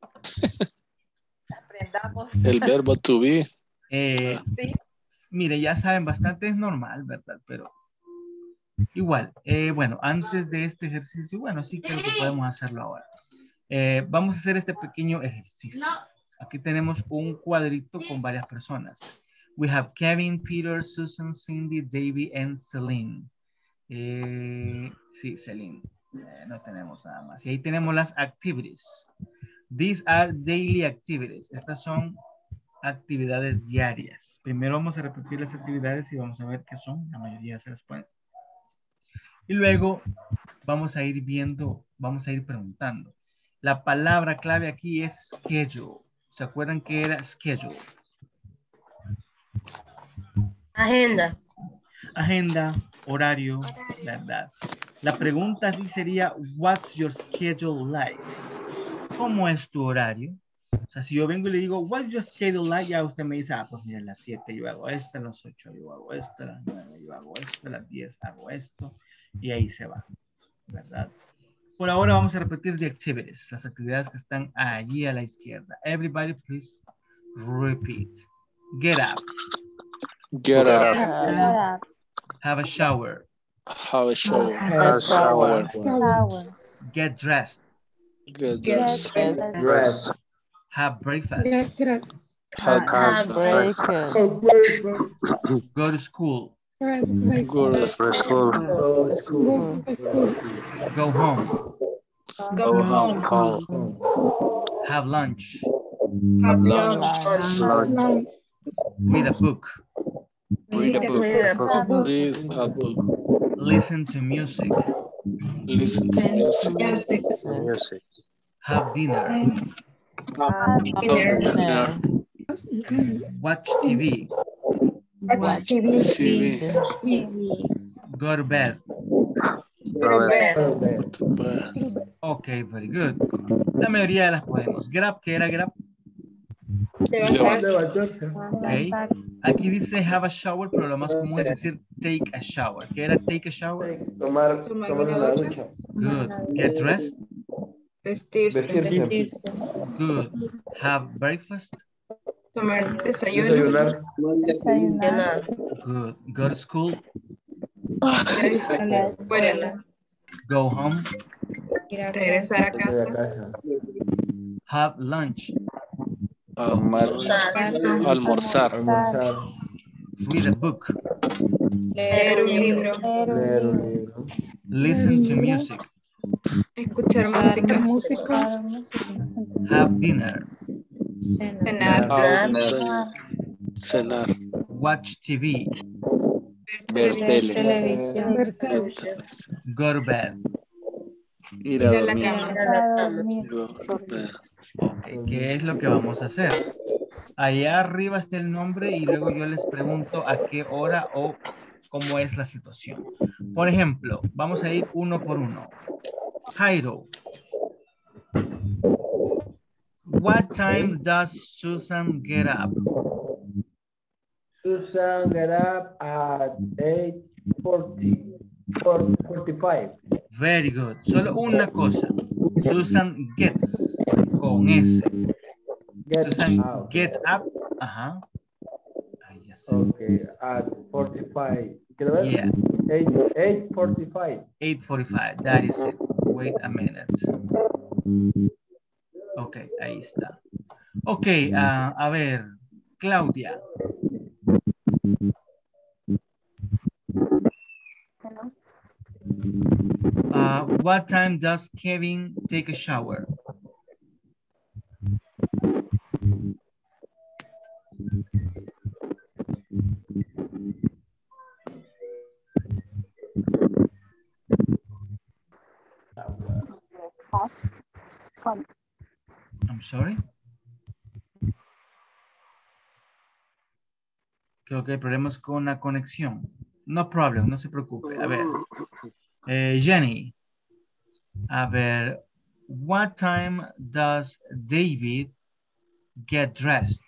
Aprendamos. El verbo to be. Eh, Sí. Mire, ya saben bastante, es normal, ¿verdad? Pero igual, eh, bueno, antes de este ejercicio, bueno, sí creo que podemos hacerlo ahora. Eh, vamos a hacer este pequeño ejercicio. Aquí tenemos un cuadrito con varias personas. We have Kevin, Peter, Susan, Cindy, Davey, and Celine. Eh, sí, Celine. Eh, no tenemos nada más. Y ahí tenemos las activities. These are daily activities. Estas son actividades diarias. Primero vamos a repetir las actividades y vamos a ver qué son. La mayoría se las pueden. Y luego vamos a ir viendo, vamos a ir preguntando. La palabra clave aquí es schedule. ¿Se acuerdan que era schedule? Agenda. Agenda, horario, ¿verdad? La pregunta así sería, what's your schedule like? ¿Cómo es tu horario? O sea, si yo vengo y le digo, what's your schedule like? Ya usted me dice, ah, pues mira, a las siete yo hago esto, a las ocho yo hago esto, a las nueve yo hago esto, a las diez hago esto, y ahí se va, ¿verdad? Por ahora vamos a repetir the activities, las actividades que están allí a la izquierda. Everybody please repeat. Get up. Get up. Get up. Have a shower. Have a shower. Have a shower. Get dressed. Get Get dressed. dressed. Have breakfast. Get dressed. Have Have breakfast. Go to school. Right, right. Go to school. Go to school. Go home. Go home. Have lunch. Have lunch. Lunch. Read a book. Read a book. Read a book. Read a book. Listen to music. Listen to music. Music. Have dinner. Have dinner. Watch T V. Watch T V. T V. Go to bed. Go to bed. Ok, very good. La mayoría de las podemos. Get up, ¿qué era get up? Levantarse. Okay. Aquí dice have a shower, pero lo más común es decir take a shower. ¿Qué era take a shower? Tomar, tomar una ducha. Good. Get dressed. Vestirse. Vestirse. Good. Have breakfast. Tomar desayuno. Desayunar. Good. Go to school. Escuela. Go home. Regresar a casa. Have lunch. Almorzar. Almorzar. Almorzar. Read a book. Leer un libro. Leer un libro. Listen to music. Escuchar música. Have dinner. Cenar. Cenar. Watch T V. Ver tele. Televisión. Go to bed. Ir Ir a a la dormir. cama. Okay, ¿qué es lo que vamos a hacer? Allá arriba está el nombre y luego yo les pregunto a qué hora o cómo es la situación. Por ejemplo, vamos a ir uno por uno. Jairo. What time does Susan get up? Susan get up at eight forty, forty-five. Very good. Solo una cosa. Susan gets con S. Get Susan out. gets up. Ajá. Ahí ya sé. Okay, at forty-five. ¿Quiero ver? Yeah. eight, eight forty-five. eight forty-five. That is it. Wait a minute. Ok, ahí está. Ok, uh, a ver, Claudia. Uh, what time does Kevin take a shower? I'm sorry. Creo que hay problemas con la conexión. No problem, no se preocupe. A ver. Eh, Jenny. A ver. What time does David get dressed?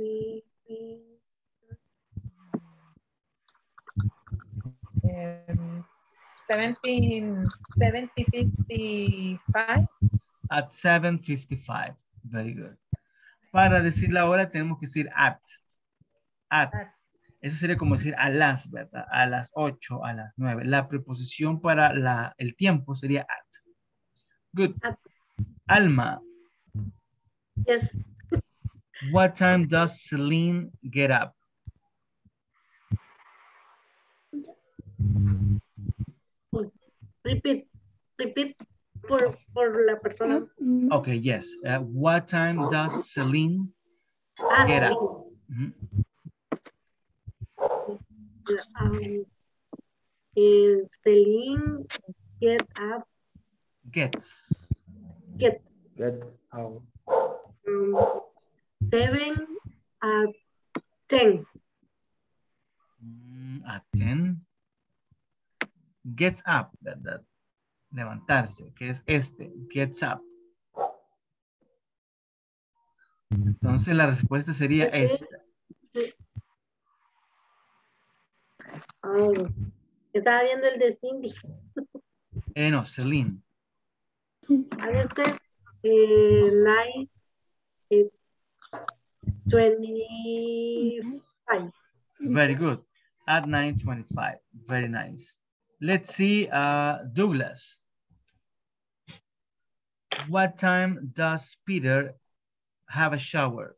Um, seventeen, seventy, fifty-five. At seven fifty-five. Very good. Para decir la hora tenemos que decir at. At. Eso sería como decir a las, ¿verdad? A las ocho, a las nueve. La preposición para la, el tiempo sería at. Good. At. Alma. Yes. What time does Celine get up? Repeat. Repeat por, por la persona. Okay, yes. Uh, what time does Celine Ah, get sí. up? Mhm. Um, is Celine get up, Gets. get Get out. um, seven at ten. Mm, at ten. Gets up. That, that. Levantarse, que es este. Gets up. Entonces la respuesta sería esta. Oh, estaba viendo el de Cindy. Eh, no, Celine. A veces, eh, nine, eh, twenty-five. Very good. At nine twenty-five. Very nice. Let's see, uh, Douglas. What time does Peter have a shower?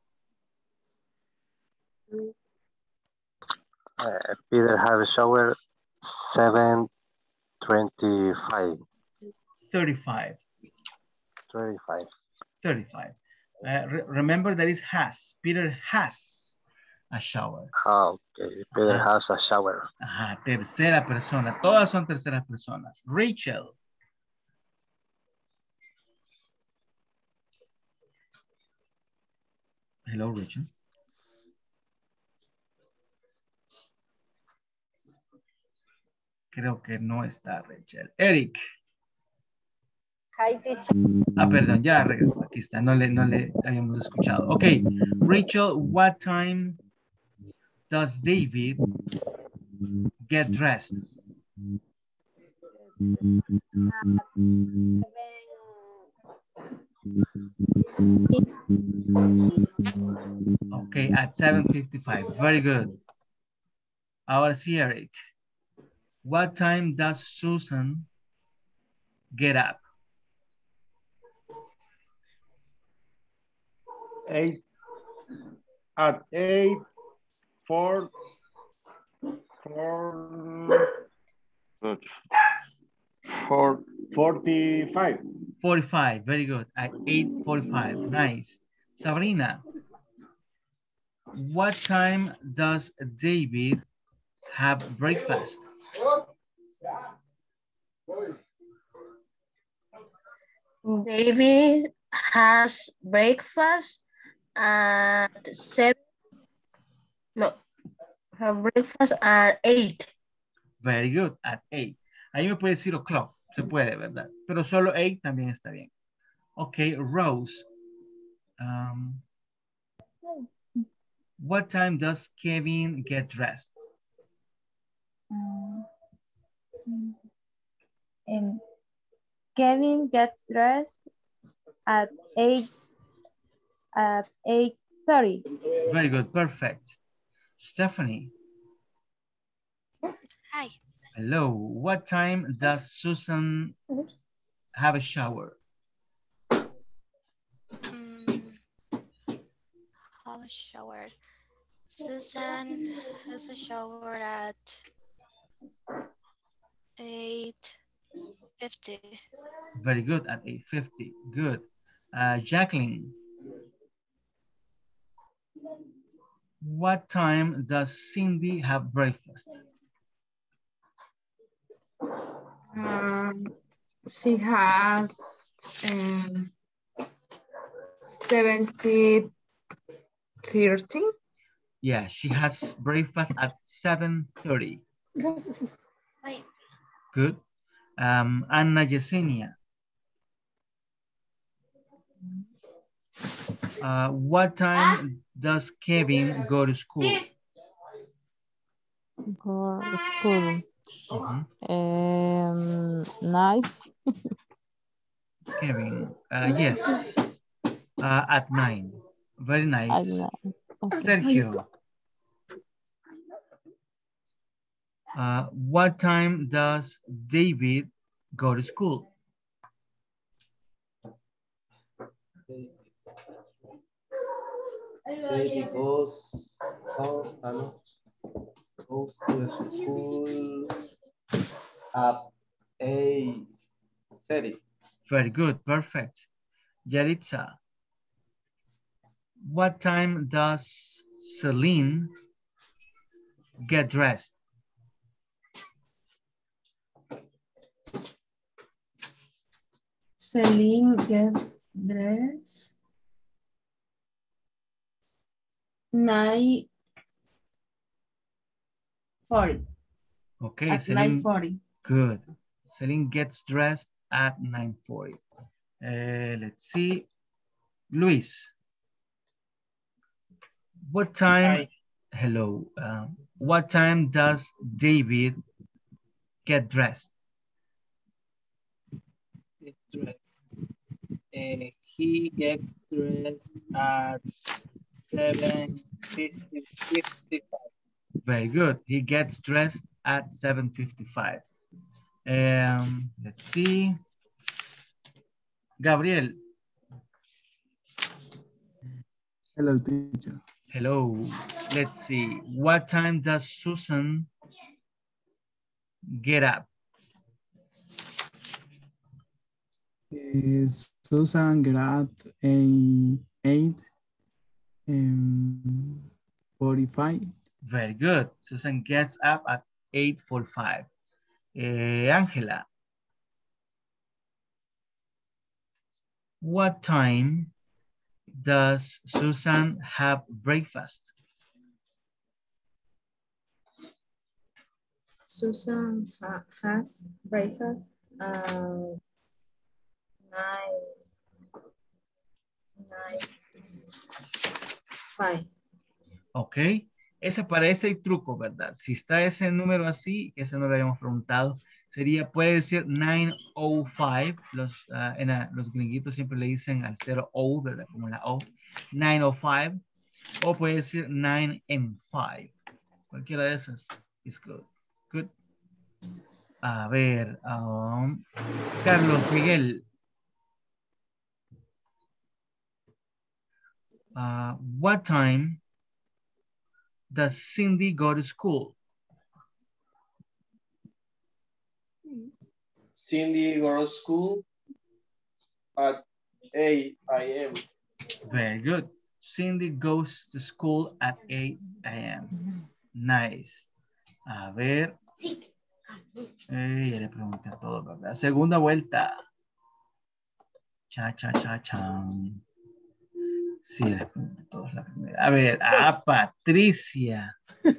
Uh, Peter have a shower seven twenty-five. thirty-five. thirty-five. thirty-five. Uh, re remember that is has. Peter has a shower. Ah, okay. Peter Ajá. has a shower. Ajá, tercera persona. Todas son terceras personas. Rachel. Hello, Rachel. Creo que no está Rachel. Eric. Hi, teacher. Ah, perdón, ya regresó. Aquí está, no le, no le habíamos escuchado. Ok, Rachel, what time does David get dressed? Okay, at seven fifty-five. Very good. Ahora sí, Eric. What time does Susan get up? Eight. At eight. Four. Four. Four. Forty-five. forty-five. Very good. At eight forty-five. Nice. Sabrina. What time does David have breakfast? David has breakfast at seven. No, her breakfast at eight. Very good. At eight. Ahí me puede decir o'clock. Se puede, ¿verdad? Pero solo eight también está bien. Ok, Rose. Um, what time does Kevin get dressed? Um, um, Kevin gets dressed at eight at eight thirty. Very good, perfect. Stephanie. Hi. Hello. What time does Susan have a shower? Mm, have a shower. Susan has a shower at eight fifty. Very good, at eight fifty. Good. Uh, Jacqueline. What time does Cindy have breakfast? Um, she has um, seventy thirty. Yeah, she has breakfast at seven thirty. Good. Um, Anna Yesenia. Uh, what time does Kevin go to school? Go to school. Mm-hmm. Um, nine. Kevin, uh, yes, uh, at nine. Very nice. At nine. Okay. Sergio. Uh, what time does David go to school? Baby goes, oh, hello, goes to school at eight thirty. Very good, perfect. Yaritza, what time does Celine get dressed? Celine gets dressed nine forty. Okay, At Celine, nine forty. good. Celine gets dressed at nine forty. Uh, let's see. Luis, what time? Hi. Hello. Uh, what time does David get dressed? Get dressed. Uh, he gets dressed at seven fifty-five. Very good. He gets dressed at seven fifty-five. Um, let's see. Gabriel. Hello, teacher. Hello. Let's see. What time does Susan get up? Is Susan get up at eight um, forty-five? Very good. Susan gets up at eight forty-five. Uh, Angela. What time does Susan have breakfast? Susan ha has breakfast at five. Ok. Ese parece el truco, ¿verdad? Si está ese número así, que ese no lo habíamos preguntado, sería, puede decir nueve cero cinco. Los, uh, en la, los gringuitos siempre le dicen al cero O, ¿verdad? Como la O. nueve cero cinco. O puede decir nueve and five. Cualquiera de esas is good. Good. A ver. Um, Carlos Miguel. Uh, what time does Cindy go to school? Cindy goes to school at eight A M Very good. Cindy goes to school at eight A M Nice. A ver. Eh, ya le pregunté todo, ¿verdad? Segunda vuelta. Cha, cha, cha, cha. Sí, le pregunté todo la primera. A ver, a Patricia.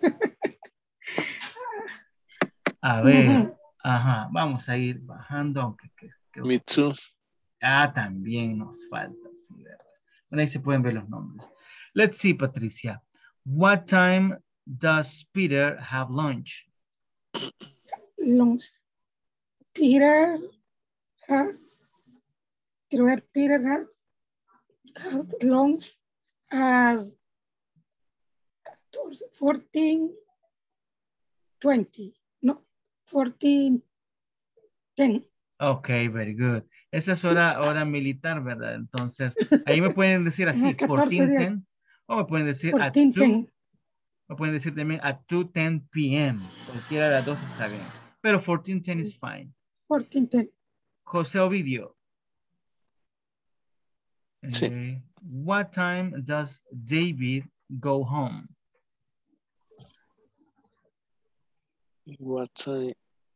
A ver. Ajá, vamos a ir bajando, aunque que, que, Me too. Ah, también nos falta, sí, ¿verdad? Bueno, ahí se pueden ver los nombres. Let's see, Patricia. What time does Peter have lunch? Lunch. Peter has, quiero ver, Peter has, has lunch at fourteen twenty. No, fourteen ten. Ok, very good. Esa es hora, hora militar, ¿verdad? Entonces, ahí me pueden decir así, fourteen ten, o me pueden decir at two, o pueden decir también at two ten P M Cualquiera de las dos está bien. Pero fourteen ten is fine. fourteen ten. José Ovidio. Sí. Eh, what time does David go home? What time?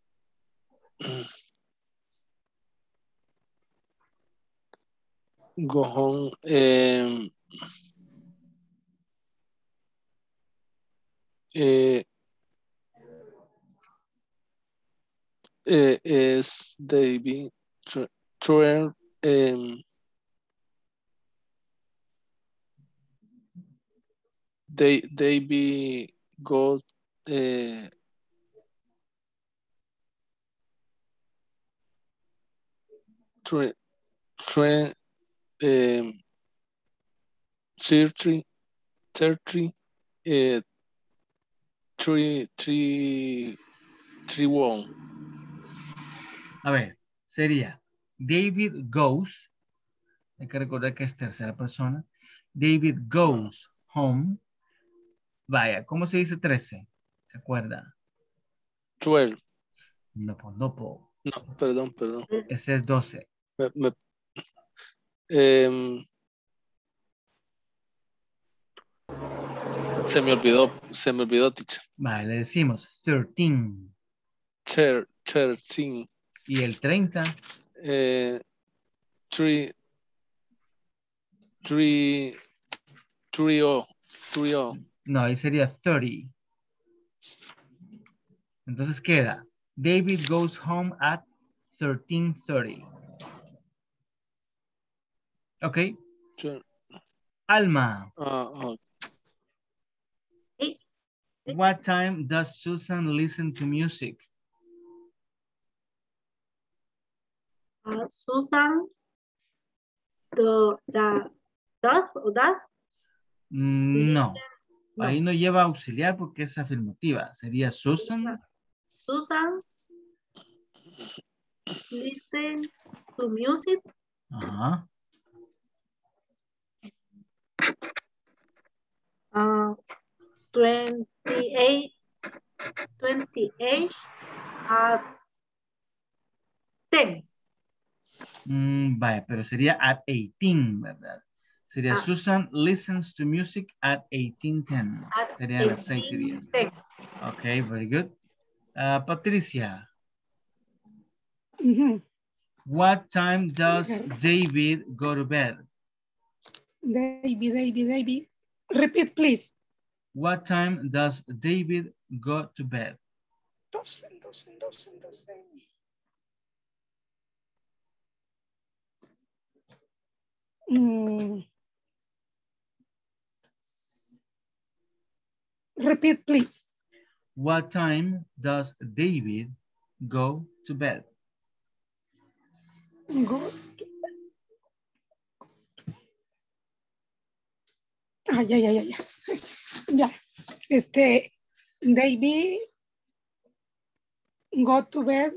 Go home. Um, eh, eh, es David Troer. Um, they David go. Uh, Tre, tre, um, thirty, thirty, uh, three, three, three, one. A ver, sería David goes, hay que recordar que es tercera persona. David goes home. Vaya, ¿cómo se dice trece? ¿Se acuerda? twelve. No, pues no, po. No, perdón, perdón. Ese es doce. Me, me, um, se me olvidó, se me olvidó, teacher. Vale, le decimos thirteen. Ter, thirteen. ¿Y el treinta? Eh, three, three, three, oh, three, oh. No, ahí sería thirty. Entonces queda, David goes home at thirteen thirty. Ok. Sure. Alma. Uh, uh, What time does Susan listen to music? Uh, Susan, the, the, does o does? No. No. Ahí no lleva auxiliar porque es afirmativa. Sería Susan. Susan listen to music. Ajá. Uh, twenty-eight, twenty-eight at ten. Mm, vaya, pero sería at eighteen, ¿verdad? Sería Ah. Susan listens to music at eighteen ten. At Serían las seis y diez. ten. Ok, very good. Uh, Patricia. Mm-hmm. What time does David go to bed? David, David, David. Repeat, please. What time does David go to bed? Dozen, dozen, dozen, dozen. Mm. Repeat, please. What time does David go to bed? Go. Ah, ya, ya, ya, ya. Ya. Este, David go to bed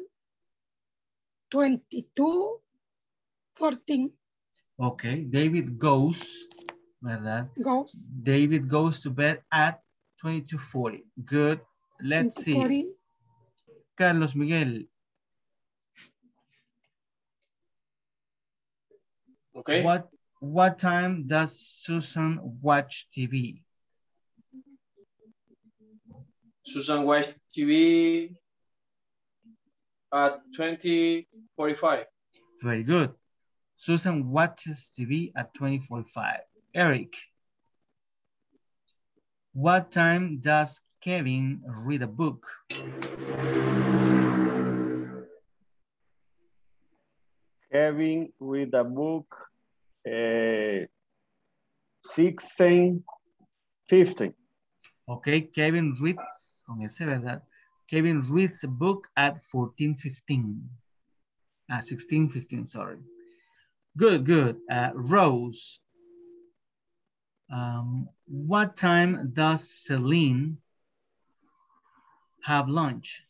twenty-two fourteen. Okay, David goes, ¿verdad? Goes. David goes to bed at twenty-two forty. Good. Let's see. forty. Carlos Miguel. Okay. What what time does Susan watch T V? Susan watch T V at twenty forty-five. Very good. Susan watches T V at twenty forty-five. Eric. What time does Kevin read a book? Kevin read a book uh, sixteen fifteen. Okay, Kevin reads, con ese, ¿verdad? Kevin reads a book at fourteen fifteen. Ah, sixteen fifteen, sorry. Good, good. Uh, Rose. Um, what time does Celine have lunch?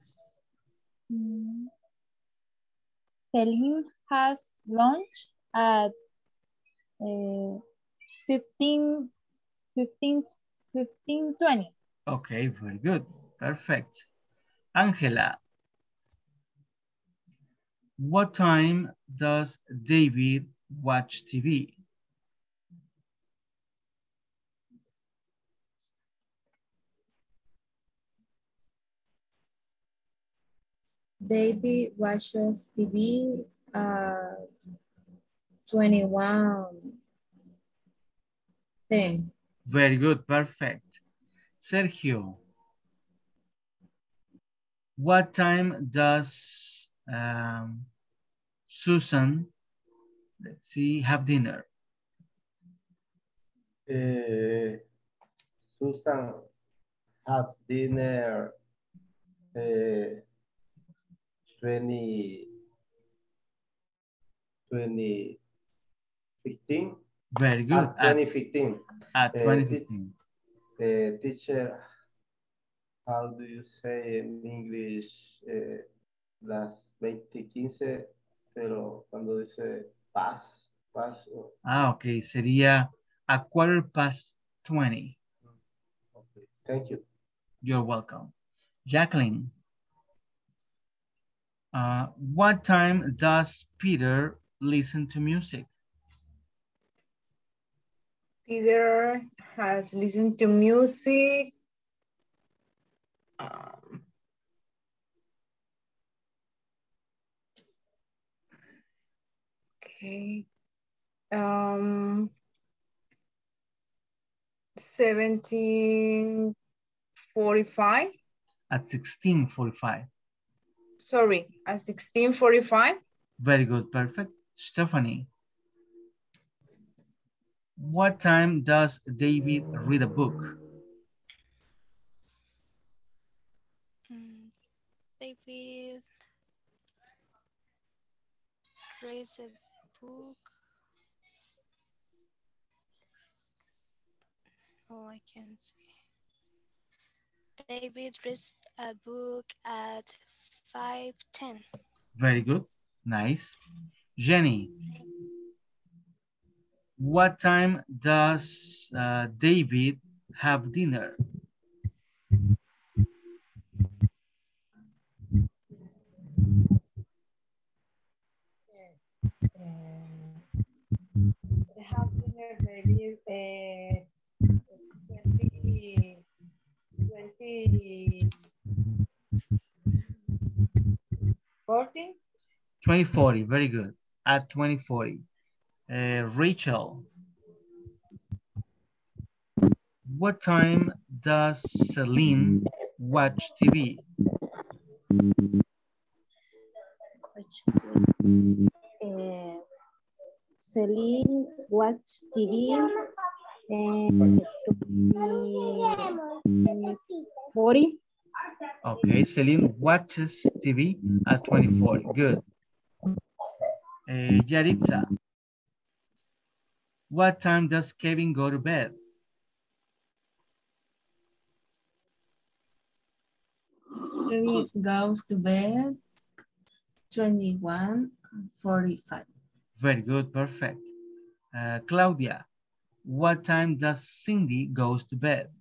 Mm. Celine has lunch at uh, fifteen, fifteen, fifteen twenty. Okay, very good. Perfect. Angela. What time does David watch T V? David watches T V at twenty-one ten. Very good, perfect. Sergio, what time does um, Susan, let's see, have dinner? Uh, Susan has dinner uh, twenty, twenty fifteen. Very good. At twenty fifteen. At twenty fifteen. Uh, uh, teacher, how do you say in English uh, las veinte quince, pero cuando dice paz, paz. Oh. Ah, ok, sería a quarter past twenty. Okay, thank you. You're welcome. Jacqueline, uh, what time does Peter listen to music? Peter has listened to music. Um, okay. Um, seventeen forty-five. At sixteen forty-five. Sorry, at sixteen forty-five. Very good, perfect. Stephanie, what time does David read a book? Mm, David reads a book. Oh, I can't see. David reads a book at five ten. Very good, nice. Jenny, what time does uh, David have dinner? Have dinner maybe uh, twenty, twenty, forty. twenty forty, very good. At twenty forty. Uh, Rachel, what time does Celine watch T V? Uh, Celine watch T V uh, forty. Okay, Celine watches T V at twenty-four. Good. Uh, Yaritza, what time does Kevin go to bed? Kevin goes to bed twenty-one forty-five. Very good, perfect. Uh, Claudia, what time does Cindy goes to bed?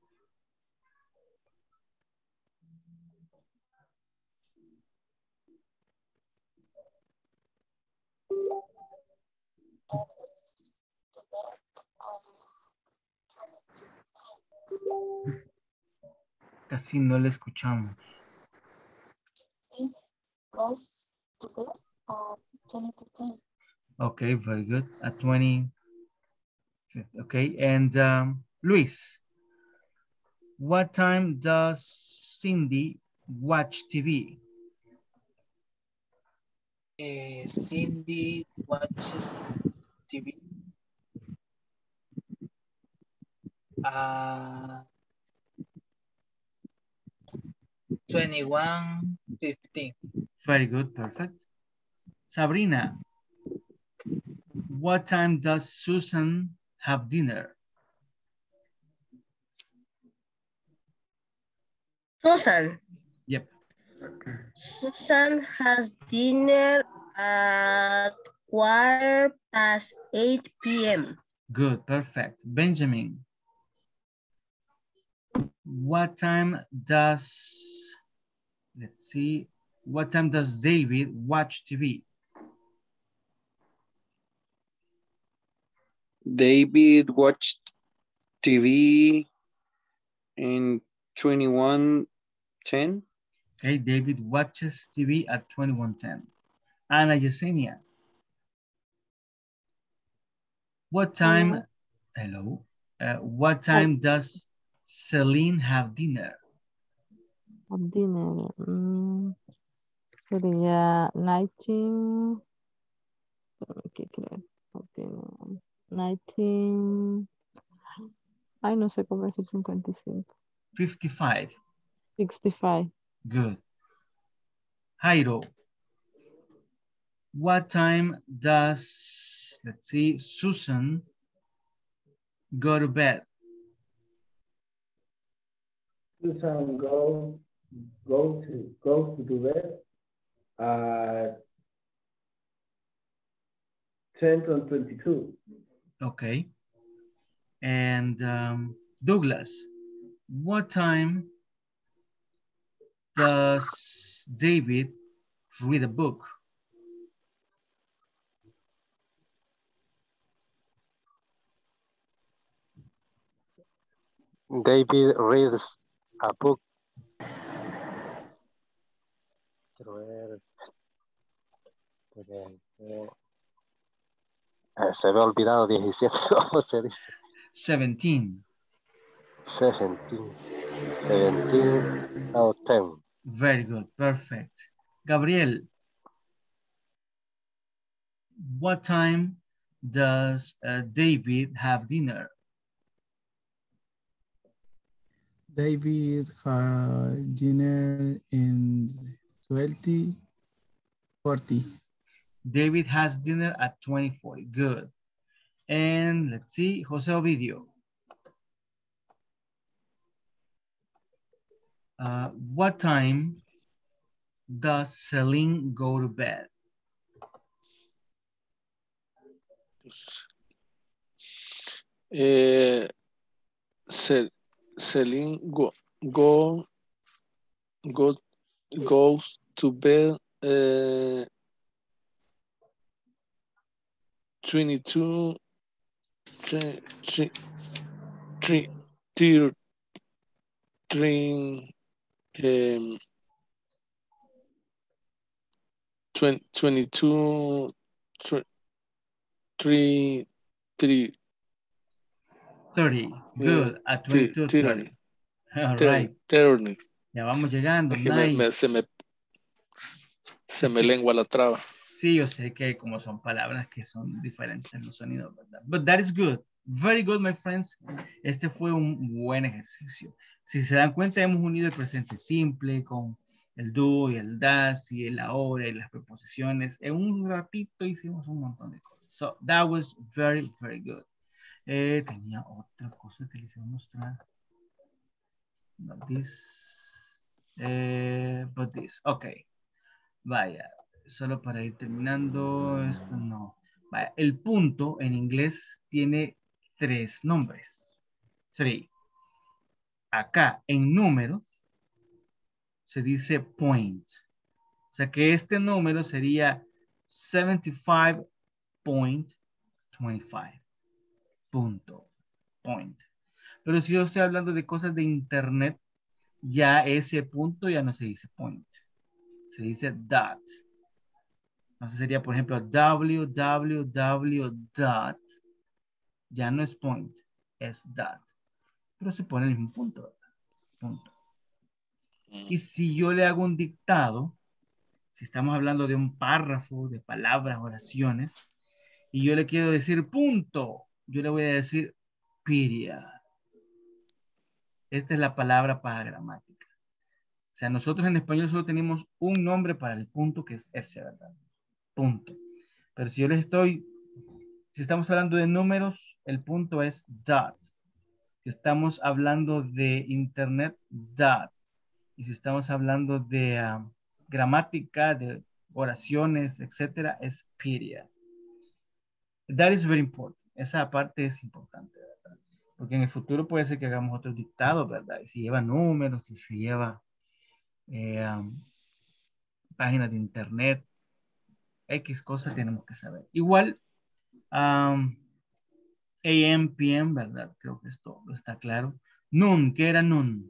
Casi no le escuchamos. Okay, very good. At twenty. Okay, and um, Luis, what time does Cindy watch T V? Uh, Cindy watches T V. Uh, twenty-one fifteen. Very good, perfect. Sabrina, what time does Susan have dinner? Susan. Yep. Susan has dinner at quarter past eight p m Good, perfect. Benjamin, what time does, let's see, what time does David watch T V? David watched T V in twenty-one ten. Okay, David watches T V at twenty-one ten. Ana Yesenia, what time, hello, uh, what time does Celine have dinner? Have dinner. Mm, sería nineteen. ¿Qué creo? nineteen. Ay, no sé cómo decir cincuenta y cinco. fifty-five. sixty-five. Good. Jairo, what time does, let's see, Susan go to bed? Susan go go to go to bed at ten and twenty-two. Okay. And um, Douglas, what time does David read a book? David reads a book. Quiero ver. Eh, se me ha olvidado diecisiete, ¿cómo se dice? seventeen. seventeen. seventeen out of ten. Very good, perfect. Gabriel, what time does uh, David have dinner? David had dinner in twenty forty. David has dinner at twenty forty. Good. And let's see, Jose Ovidio. Uh, what time does Celine go to bed? Uh, Cel Celine go go go goes to bed uh, twenty-two three three three three three um twenty twenty-two three three three thirty. Good. At twenty-two thirty. All right. thirty. Ya vamos llegando. Es que me, me, Nice. se me se me lengua la traba. Sí, yo sé que como son palabras que son diferentes en los sonidos, ¿verdad? But that is good. Very good, my friends. Este fue un buen ejercicio. Si se dan cuenta, hemos unido el presente simple con el do y el das y el ahora y las preposiciones. En un ratito hicimos un montón de cosas. So, that was very, very good. Eh, tenía otra cosa que les iba a mostrar. Not this. Eh, but this. Ok. Vaya. Solo para ir terminando. Esto no. Vaya. El punto en inglés tiene tres nombres. Three. Acá en números se dice point. O sea que este número sería setenta y cinco punto veinticinco. Punto. Point. Pero si yo estoy hablando de cosas de internet, ya ese punto ya no se dice point. Se dice dot. Entonces sería, por ejemplo, www dot. Ya no es point, es dot. Pero se pone el mismo punto, ¿verdad? Punto. Y si yo le hago un dictado, si estamos hablando de un párrafo, de palabras, oraciones, y yo le quiero decir punto, yo le voy a decir period. Esta es la palabra para gramática. O sea, nosotros en español solo tenemos un nombre para el punto, que es ese, ¿verdad? Punto. Pero si yo les estoy, si estamos hablando de números, el punto es dot. Si estamos hablando de internet, dot. Y si estamos hablando de uh, gramática, de oraciones, etcétera, es period. That is very important. Esa parte es importante, ¿verdad? Porque en el futuro puede ser que hagamos otros dictados, ¿verdad? Y si lleva números, y si lleva eh, um, páginas de internet, X cosas tenemos que saber. Igual, um, A M, P M, ¿verdad? Creo que esto está claro. Noon, ¿qué era noon?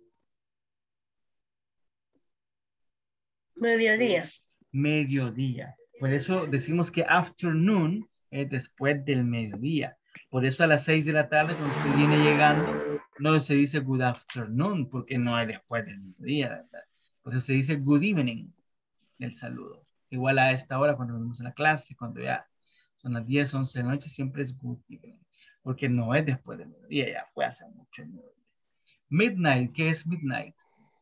Mediodía. Mediodía. Por eso decimos que afternoon es después del mediodía. Por eso a las seis de la tarde, cuando usted viene llegando, no se dice good afternoon, porque no hay después del mediodía, ¿verdad? Por eso se dice good evening, el saludo. Igual a esta hora, cuando venimos a la clase, cuando ya son las diez, once de la noche, siempre es good evening, porque no es después del mediodía, ya fue hace mucho el mediodía. Midnight, ¿qué es midnight?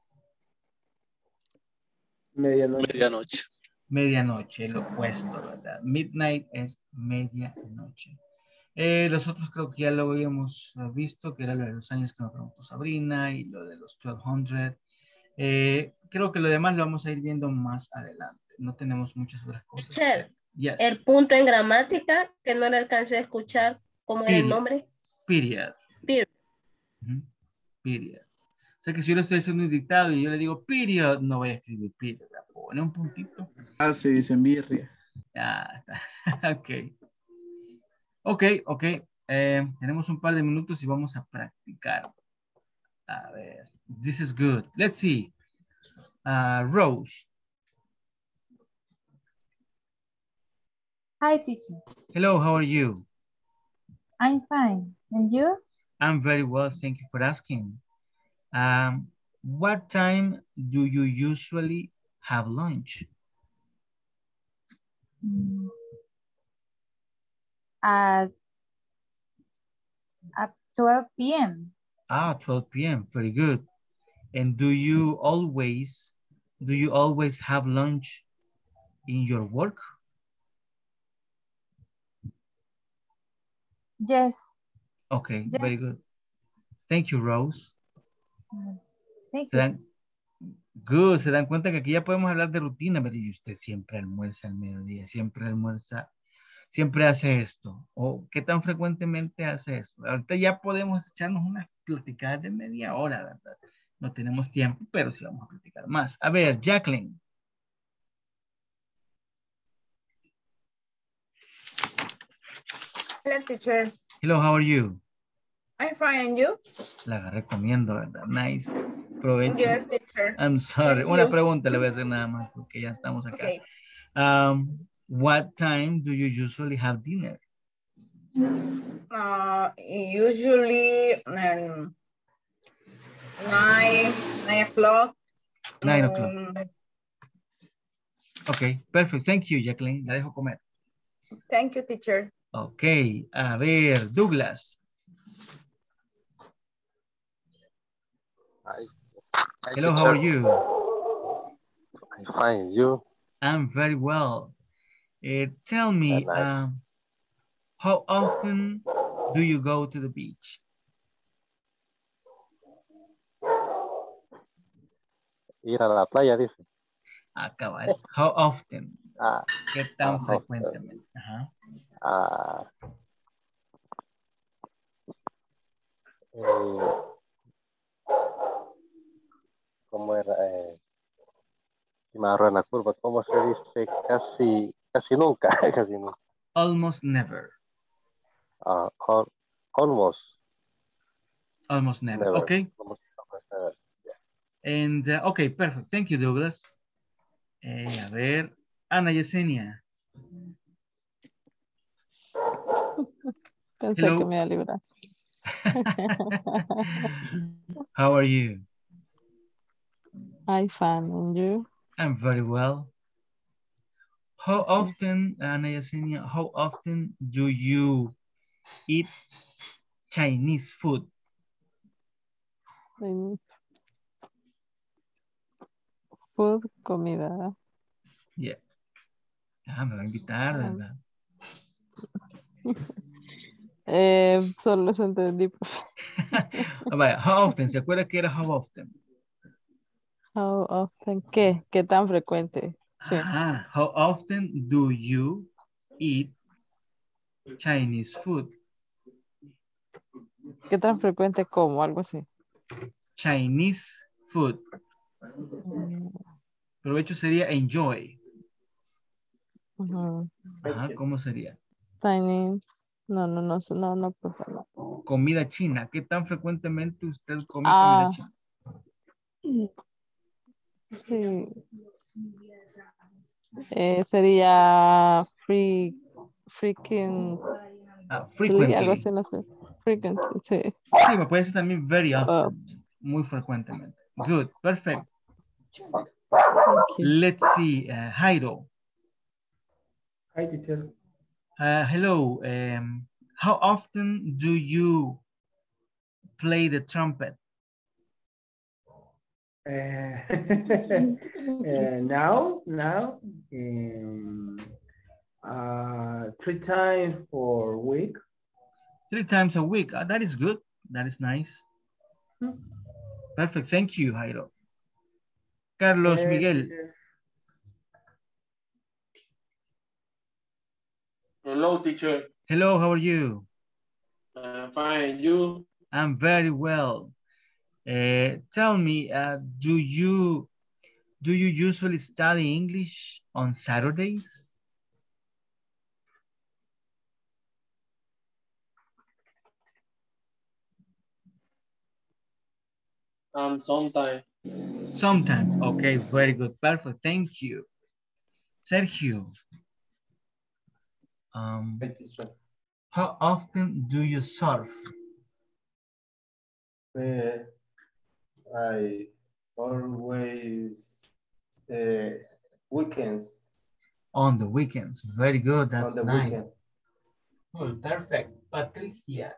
Medianoche. Medianoche. Medianoche, lo opuesto, ¿verdad? Midnight es medianoche. Eh, los otros creo que ya lo habíamos visto, que era lo de los años que me preguntó Sabrina y lo de los doce. Eh, creo que lo demás lo vamos a ir viendo más adelante. No tenemos muchas otras cosas. Teacher, yes. El punto en gramática, que no le alcancé a escuchar, ¿cómo era el nombre? Period. Period. Uh-huh. Period. O sea que si yo le estoy haciendo un dictado y yo le digo period, no voy a escribir period. Pone un puntito. Ah, sí, dicen birria. Ya está. Ok. Ok, ok. Eh, tenemos un par de minutos y vamos a practicar. A ver. This is good. Let's see. Uh, Rose. Hi, teacher. Hello, how are you? I'm fine. And you? I'm very well. Thank you for asking. Um, what time do you usually have lunch? At, at twelve p m Ah, twelve p m Very good. And do you always, do you always have lunch in your work? Yes. Okay, yes. very good. Thank you, Rose. Thank ¿Se you. dan, good, se dan cuenta que aquí ya podemos hablar de rutina, pero y usted siempre almuerza al mediodía, siempre almuerza, siempre hace esto. ¿O qué tan frecuentemente hace esto? Ahorita ya podemos echarnos unas platicadas de media hora, ¿verdad? No tenemos tiempo, pero sí vamos a platicar más. A ver, Jacqueline. Hello, teacher. Hello, how are you? I'm fine, and you? La agarré comiendo, ¿verdad? Nice. Provecho. Yes, teacher. I'm sorry. Thank Una you. pregunta le voy a hacer nada más porque ya estamos acá. Okay. Um, what time do you usually have dinner? Uh, usually um, nine, nine o'clock. Nine o'clock. Um, Ok, perfect. Thank you, Jacqueline. La dejo comer. Thank you, teacher. Ok, a ver, Douglas. Hi. Hi, Hello, how are teacher. you? I'm fine. You? I'm very well. Uh, tell me, Nice. um, how often do you go to the beach? Ir a la playa, dice. Ah, cabal. How often? Ah, ¿Qué ah, tan frecuentemente? Ajá. ah, eh, ¿cómo era? Eh, si me agarró en la curva, ¿cómo se dice? Casi, casi nunca, casi nunca. Almost never. Ah, al- almost Almost never. never. Okay. Almost, almost never. And, uh, okay, perfect. Thank you, Douglas. Eh, a ver, Ana Yesenia. Pensé Hello. que me iba a librar. How are you? I'm fine, and you? I'm very well. How often, Ana Yesenia, how often do you eat Chinese food? Mm. Food, comida. Yeah. Ah, me va a invitar, ¿verdad? Eh, solo se entendí. Ah, vaya, how often, ¿se acuerda que era how often? How often, ¿qué? ¿Qué tan frecuente? Sí. Ah, how often do you eat Chinese food? ¿Qué tan frecuente como? Algo así. Chinese food. Provecho sería enjoy. Uh-huh. Ajá, ¿cómo sería? Chinese. No, no, no, no, no, por favor. Comida china. ¿Qué tan frecuentemente usted come Ah, comida china? sí. Eh, sería free, freaking, Ah, chili, algo frequently. así, no sé. Frequently, sí. Sí, me puede decir también very often. Oh. Muy frecuentemente. Good, perfect. Thank you. Let's see, uh, Jairo. Hi, teacher. Uh, hello, um, how often do you play the trumpet? Uh, uh, now, now, um, uh, three times per week. Three times a week. Uh, that is good. That is nice. Hmm. Perfect. Thank you, Jairo. Carlos Uh, Miguel. teacher. Hello, teacher. Hello, how are you? I'm fine. You? I'm very well. Uh, tell me, uh, do you do you usually study English on Saturdays? Um, sometime. Sometimes. Okay, very good. Perfect. Thank you. Sergio. Um, Hi, teacher. how often do you surf? Uh, I always uh, weekends On the weekends. Very good. That's on the nice. weekend. Good. Perfect. Patricia.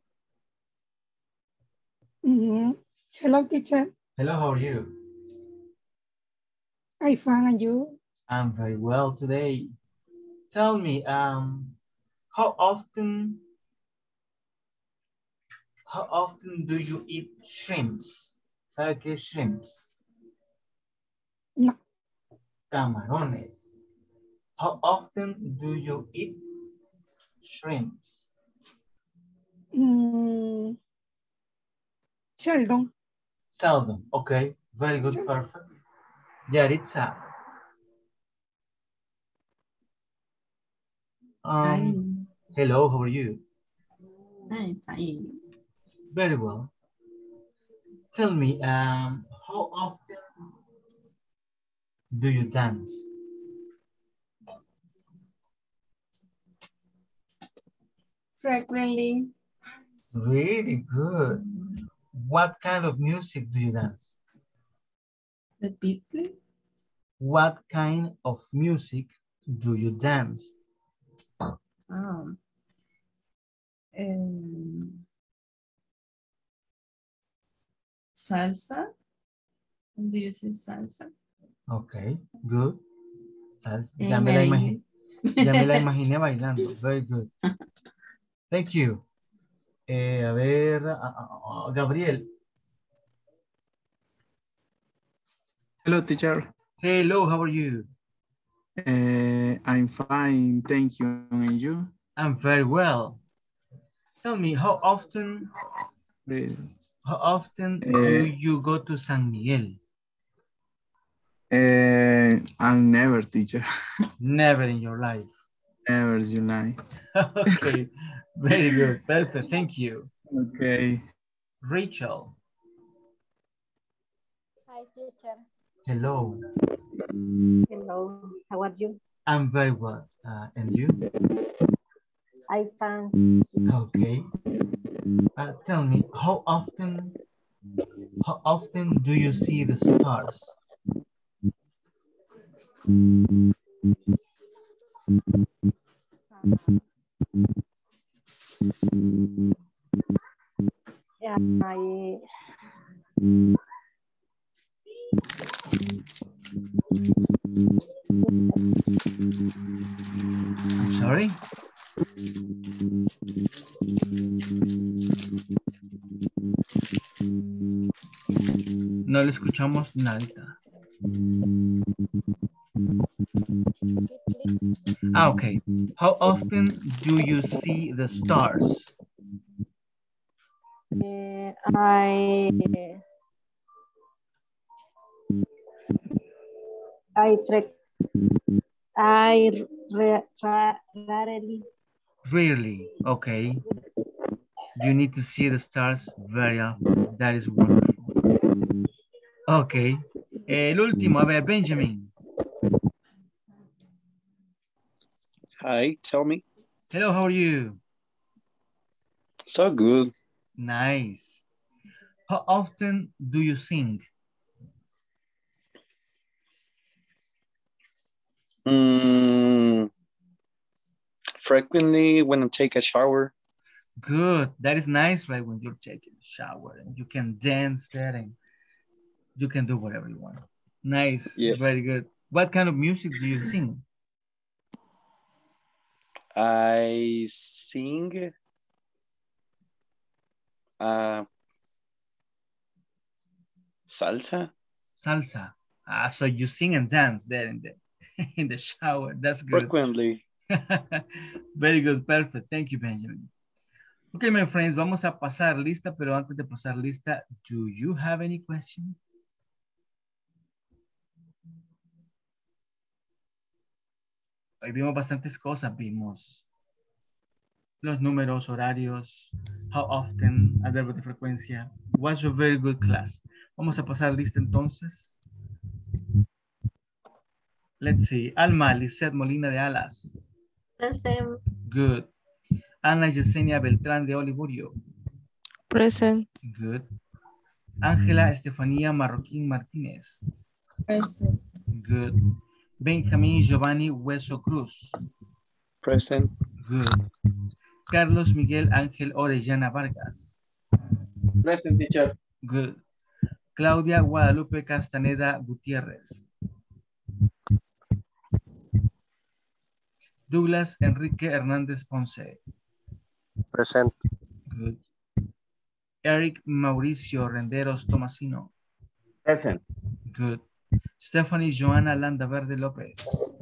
Mm-hmm. Hello, teacher. Hello, how are you? I'm fine, and you? I'm very well today. Tell me, um, how often, how often do you eat shrimps? ¿Sabe qué es shrimps? No. Camarones. How often do you eat shrimps? Mm, Sheldon. Seldom. Okay. Very good. Perfect. Yaritza. Um, hello, how are you? I'm fine. Very well. Tell me, um, how often do you dance? Frequently. Really good. What kind of music do you dance? Repeat, please. What kind of music do you dance? Um, um, salsa. Do you say salsa? Okay, good. Salsa. Eh, Ya me la merengue. imaginé. Ya me la imaginé bailando. Very good. Thank you. Eh, a ver, ah, ah, ah, Gabriel. Hello, teacher. Hello, how are you? Uh, I'm fine, thank you. And you? I'm very well. Tell me, how often, how often Uh, do you go to San Miguel? Uh, I'm never, teacher. Never in your life. Never unite. Okay, very good. Perfect, thank you. Okay. Rachel. Hi, teacher. Hello. Hello, how are you? I'm very well. Uh, and you? I can. Okay. Uh, tell me, how often, how often do you see the stars? Yeah, I. I'm sorry? No le escuchamos nada. Ah, okay. How often do you see the stars? Uh, I. I trick. I re, ra, rarely. Rarely. Okay. You need to see the stars very often. That is wonderful. Okay. El último, a ver, Benjamin. Hi, tell me. Hello, how are you? So good. Nice. How often do you sing? Mm, frequently when I take a shower. Good. That is nice, right? When you're taking a shower and you can dance there and you can do whatever you want. Nice. Yeah. Very good. What kind of music do you sing? I sing uh, salsa. Salsa. Ah, so you sing and dance there in the in the shower. That's good. Frequently. Very good. Perfect. Thank you, Benjamin. Okay, my friends, vamos a pasar lista, pero antes de pasar lista, do you have any question? Hoy vimos bastantes cosas. Vimos los números, horarios, how often, adverbo de frecuencia. Was a very good class. Vamos a pasar lista entonces. Let's see. Alma Lisette Molina de Alas. Present. Good. Ana Yesenia Beltrán de Olivurio. Present. Good. Ángela Estefanía Marroquín Martínez. Present. Good. Benjamín Giovanni Hueso Cruz. Present. Good. Carlos Miguel Ángel Orellana Vargas. Present, teacher. Good. Claudia Guadalupe Castaneda Gutiérrez. Douglas Enrique Hernández Ponce. Present. Good. Eric Mauricio Renderos Tomasino. Present. Good. Stephanie Joana Landaverde López.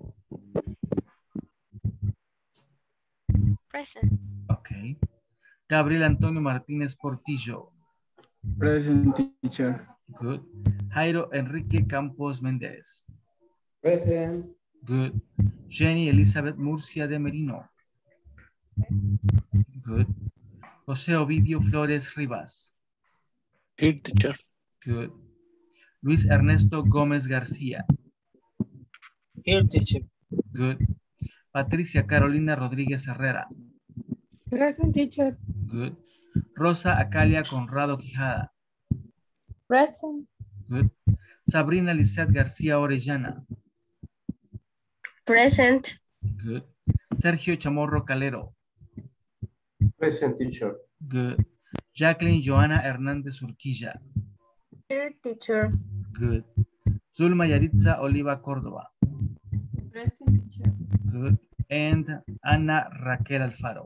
Present. Okay. Gabriel Antonio Martínez Portillo. Present, teacher. Good. Jairo Enrique Campos Méndez. Present. Good. Jenny Elizabeth Murcia de Merino. Good. José Ovidio Flores Rivas. Here, teacher. Good. Luis Ernesto Gómez García. Here, teacher. Good. Patricia Carolina Rodríguez Herrera. Present, teacher. Good. Rosa Acalia Conrado Quijada. Present. Good. Sabrina Lizeth García Orellana. Present. Good. Sergio Chamorro Calero. Present, teacher. Good. Jacqueline Joana Hernández Urquilla. Here, teacher. Good. Zulma Yaritza Oliva Córdoba. Present, teacher. Good. And Ana Raquel Alfaro.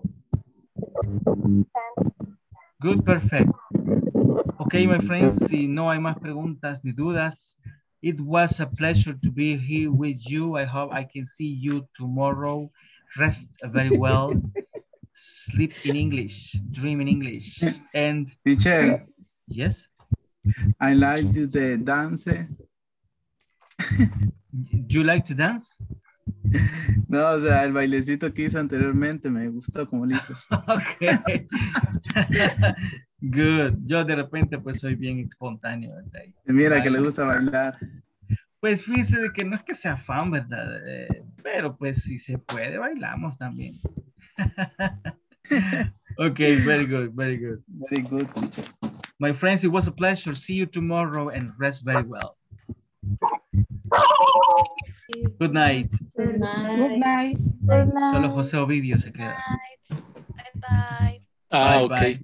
Good, perfect. Okay, my friends, si no hay más preguntas ni dudas, it was a pleasure to be here with you. I hope I can see you tomorrow. Rest very well. Sleep in English, dream in English. And Teacher. Yes? I like to the dance. You like to dance? No, o sea, el bailecito que hice anteriormente me gustó como lo hizo. Ok. Good. Yo de repente pues soy bien espontáneo, ¿verdad? Mira Bailo. que le gusta bailar. Pues fíjese de que no es que sea fan, ¿verdad? Eh, pero pues si se puede, bailamos también. Okay, very good, very good. Very good, teacher. My friends, it was a pleasure. See you tomorrow and rest very well. Good night. Good night. Good night. Good night. Solo José Ovidio se queda. Bye bye. Ah, Bye, ok. bye.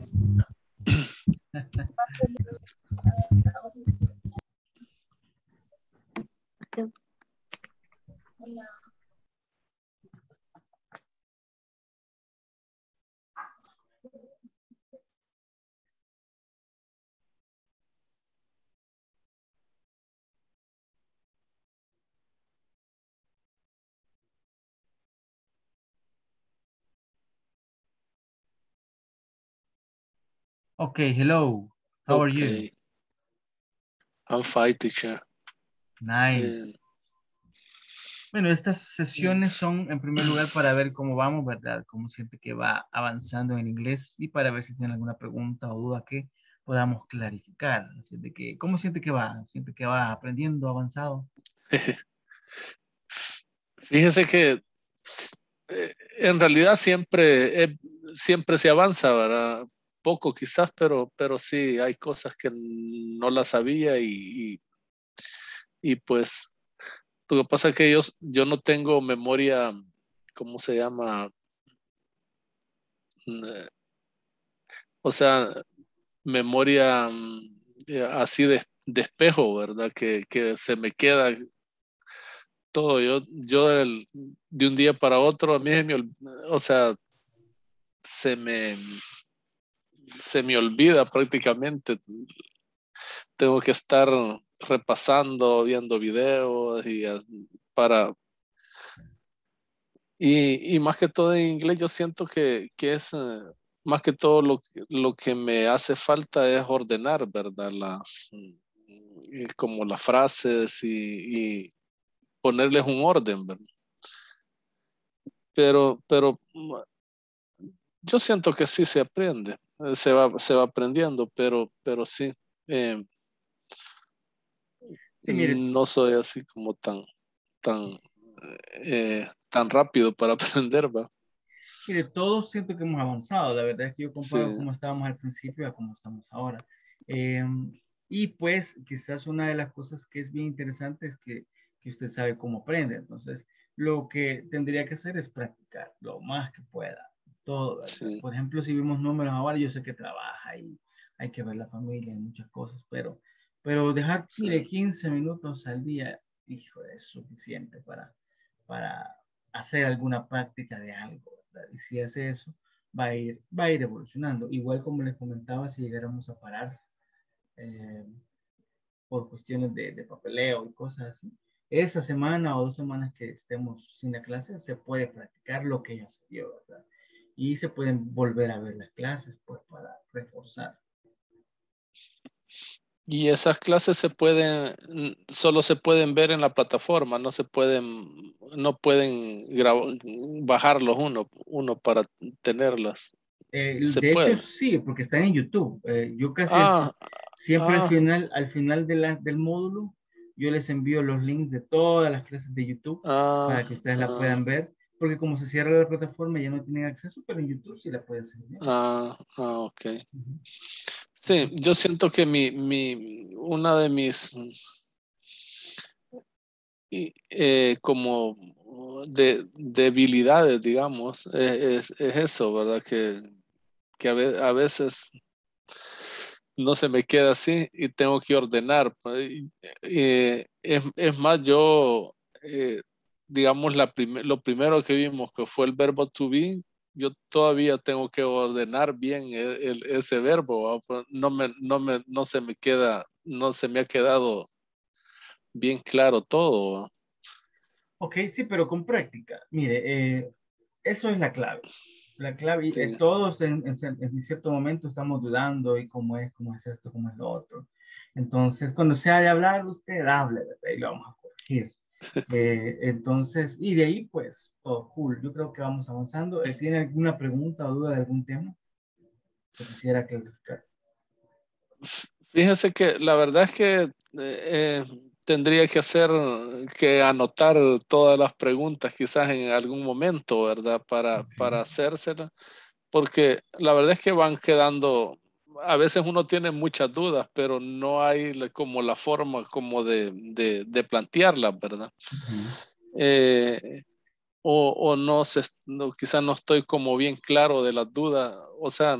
Okay, hello. How are you? Okay. I'm fine, teacher. Nice. Eh, Bueno, estas sesiones son en primer lugar para ver cómo vamos, ¿verdad? Cómo siente que va avanzando en inglés y para ver si tiene alguna pregunta o duda que podamos clarificar. Así de que, ¿cómo siente que va? ¿Siente que va aprendiendo, avanzado? Fíjese que eh, en realidad siempre, eh, siempre se avanza, ¿verdad? Poco quizás, pero, pero sí, hay cosas que no las sabía y, y, y pues lo que pasa es que yo, yo no tengo memoria, ¿cómo se llama? Eh, O sea, memoria mm, eh, así de, de espejo, ¿verdad? Que, que se me queda todo. Yo, yo del- de un día para otro, a mí se me, ol- o sea, se me, se me olvida prácticamente. Tengo que estar repasando, viendo videos y ah, para... Y, y más que todo en inglés yo siento que, que es... eh, más que todo lo, que- lo que me hace falta es ordenar, ¿verdad? Las, eh, como las frases y, y ponerles un orden, ¿verdad? Pero, pero mm, yo siento que sí se aprende, eh, se va, se va aprendiendo, pero, pero sí, eh, Sí, mire, no soy así como tan, tan, eh, tan rápido para aprender, ¿va? mire, todos siento que hemos avanzado. La verdad es que yo comparo Sí, cómo estábamos al principio a cómo estamos ahora. Eh, y pues quizás una de las cosas que es bien interesante es que, que usted sabe cómo aprende. Entonces, lo que tendría que hacer es practicar lo más que pueda. Todo, ¿verdad? sí, Por ejemplo, si vimos números ahora, yo sé que trabaja y hay que ver la familia y muchas cosas, pero, pero dejar, mire, sí. quince minutos al día, hijo, es suficiente para, para hacer alguna práctica de algo, ¿verdad? Y si hace eso, va a ir, va a ir evolucionando. Igual como les comentaba, si llegáramos a parar eh, por cuestiones de, de papeleo y cosas así, esa semana o dos semanas que estemos sin la clase, se puede practicar lo que ya se dio, ¿verdad? Y se pueden volver a ver las clases, pues, para reforzar. Y esas clases se pueden, mm, solo se pueden ver en la plataforma, no se pueden, no pueden grab- bajarlos uno, uno para tenerlas. Eh, Se de hecho, puede. sí, porque están en YouTube. Eh, yo casi al- Ah, siempre al ah, final, al final de la- del módulo, yo les envío los links de todas las clases de YouTube para ah, que ustedes la ah, puedan ver, porque como se cierra la plataforma ya no tienen acceso, pero en YouTube sí la pueden hacer bien. ah, ah, ok. Ujú. Sí, yo siento que mi, mi, una de mis, y, eh, como de debilidades, digamos, es, es, es eso, ¿verdad? Que, que a, ve, a veces no se me queda así y tengo que ordenar. Y, y, es, es más, yo, eh, digamos, la prim lo primero que vimos que fue el verbo to be, yo todavía tengo que ordenar bien el, el, ese verbo, ¿va? No, me, no, me, no se me queda, no se me ha quedado bien claro todo, ¿va? Ok, sí, pero con práctica. Mire, eh, eso es la clave. La clave, Sí. eh, todos en, en, en cierto momento estamos dudando y cómo es, cómo es esto, cómo es lo otro. Entonces, cuando sea de hablar, usted hable, ¿verdad? Y lo vamos a corregir. Eh, entonces, y de ahí, pues, todo cool. Yo creo que vamos avanzando. Eh, ¿Tiene alguna pregunta o duda de algún tema que quisiera clarificar? Fíjense que la verdad es que eh, tendría que hacer, que anotar todas las preguntas quizás en algún momento, ¿verdad? Para, okay. para hacérselas, porque la verdad es que van quedando, a veces uno tiene muchas dudas, pero no hay como la forma como de, de, de plantearlas, ¿verdad? Uh-huh. eh, o, o no sé, no, quizás no estoy como bien claro de las dudas, o sea,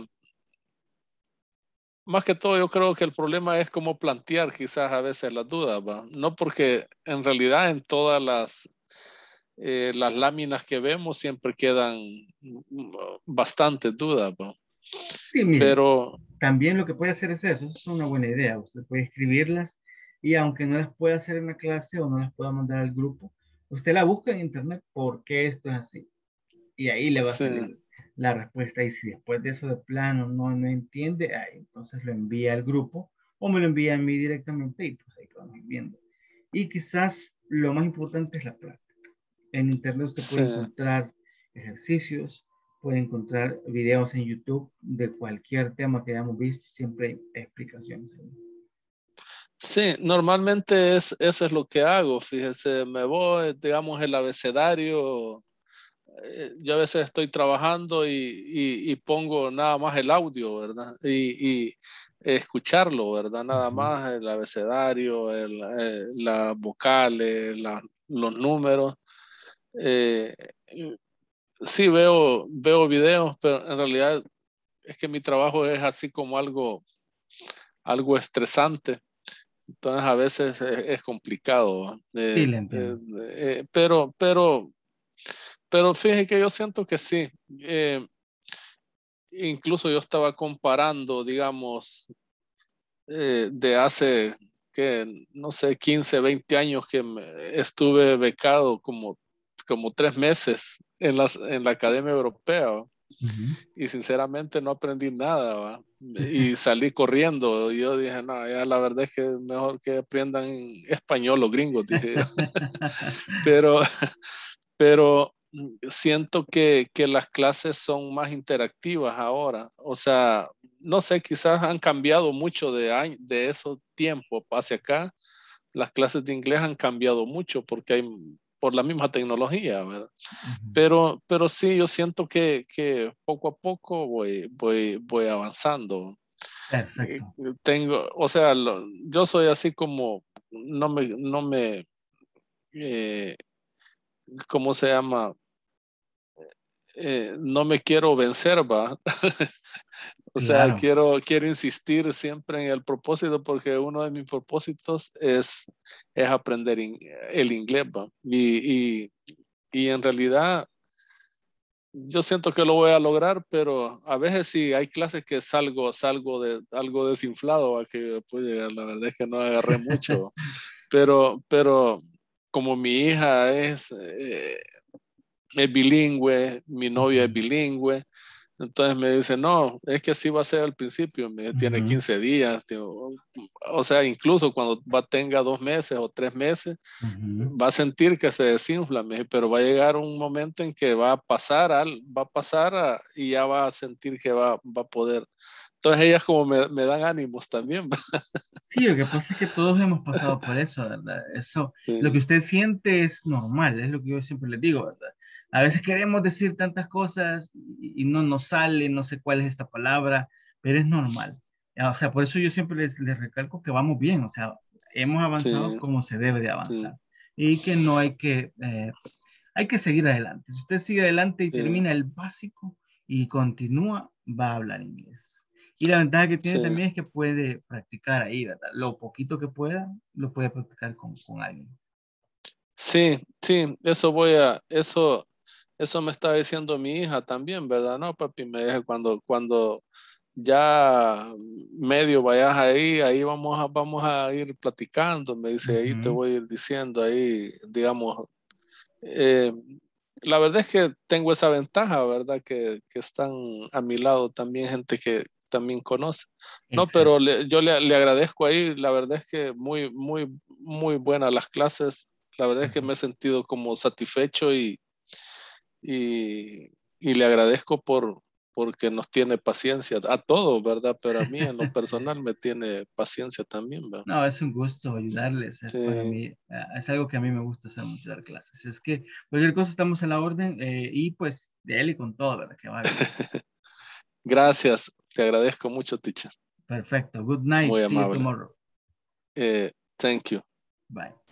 más que todo yo creo que el problema es cómo plantear quizás a veces las dudas, ¿va? No porque en realidad en todas las, eh, las láminas que vemos siempre quedan bastantes dudas, ¿va? Sí, mire, pero también lo que puede hacer es eso, eso es una buena idea, usted puede escribirlas y aunque no las pueda hacer en la clase o no las pueda mandar al grupo, usted la busca en internet, ¿por qué esto es así? Y ahí le va a salir sí. la respuesta. Y si después de eso de plano no, no entiende, ahí, entonces lo envía al grupo o me lo envía a mí directamente y pues ahí vamos viendo. Y quizás lo más importante es la práctica. En internet usted puede sí. encontrar ejercicios, puede encontrar videos en YouTube de cualquier tema que hayamos visto, siempre hay explicaciones. Sí, normalmente es, eso es lo que hago, fíjese, me voy, digamos, el abecedario. Yo a veces estoy trabajando y, y, y pongo nada más el audio, ¿verdad? Y, y escucharlo, ¿verdad? Nada uh-huh. más el abecedario, el, el, las vocales, la, los números. Eh, sí veo, veo videos, pero en realidad es que mi trabajo es así como algo, algo estresante. Entonces a veces es, es complicado. Eh, sí, le entiendo. Eh, eh, pero, pero Pero fíjese que yo siento que sí. Eh, incluso yo estaba comparando, digamos, eh, de hace, que no sé, quince, veinte años que me estuve becado como, como tres meses en, las, en la Academia Europea. ¿va? Uh-huh. Y sinceramente no aprendí nada. ¿va? Y salí corriendo. Y yo dije, no, ya la verdad es que es mejor que aprendan español los gringos, dije yo. pero, pero siento que, que las clases son más interactivas ahora. O sea, no sé, quizás han cambiado mucho de, año, de esos tiempos hacia acá. Las clases de inglés han cambiado mucho porque hay, por la misma tecnología, ¿verdad? Uh-huh. Pero, pero sí, yo siento que, que poco a poco voy, voy, voy avanzando. Perfecto. Tengo, o sea, lo, yo soy así como, no me, no me, eh, ¿cómo se llama? Eh, no me quiero vencer, va. o claro. sea, quiero, quiero insistir siempre en el propósito porque uno de mis propósitos es, es aprender in, el inglés, va. Y, y, y en realidad yo siento que lo voy a lograr, pero a veces sí hay clases que salgo, salgo de algo desinflado, va, que pues, la verdad es que no agarré mucho, pero, pero como mi hija es... Eh, es bilingüe, mi novia es bilingüe, entonces me dice, no, es que así va a ser al principio, me uh-huh. tiene quince días, tío. O sea, incluso cuando va, tenga dos meses o tres meses, uh-huh. va a sentir que se desinfla, pero va a llegar un momento en que va a pasar, al, va a pasar a, y ya va a sentir que va, va a poder. Entonces ellas como me, me dan ánimos también. Sí, lo que pasa es que todos hemos pasado por eso, ¿verdad? Eso, sí. Lo que usted siente es normal, es lo que yo siempre les digo, ¿verdad? A veces queremos decir tantas cosas y, y no nos sale, no sé cuál es esta palabra, pero es normal. O sea, por eso yo siempre les, les recalco que vamos bien, o sea, hemos avanzado sí. como se debe de avanzar. Sí. Y que no hay que, eh, hay que seguir adelante. Si usted sigue adelante y Sí. termina el básico y continúa, va a hablar inglés. Y la ventaja que tiene Sí. también es que puede practicar ahí, ¿verdad? Lo poquito que pueda, lo puede practicar con, con alguien. Sí, sí, eso voy a, eso, eso me está diciendo mi hija también, ¿verdad? No, papi, me dice cuando, cuando ya medio vayas ahí, ahí vamos a, vamos a ir platicando, me dice, ahí te Ujú. voy a ir diciendo, ahí, digamos, eh, la verdad es que tengo esa ventaja, ¿verdad? Que, que están a mi lado también gente que también conoce. No, pero le- yo le, le agradezco ahí, la verdad es que muy, muy, muy buenas las clases. La verdad es que me he sentido como satisfecho y, y, y le agradezco por porque nos tiene paciencia a todos, ¿verdad? Pero a mí en lo personal me tiene paciencia también, ¿verdad? No, es un gusto ayudarles. Es Sí. para mí, eh, es algo que a mí me gusta hacer mucho, dar clases. Es que cualquier cosa estamos en la orden eh, y pues de él y con todo, ¿verdad? Que va bien. Gracias, le agradezco mucho, teacher. Perfecto. Good night. Muy See you amable. tomorrow. Eh, thank you. Bye.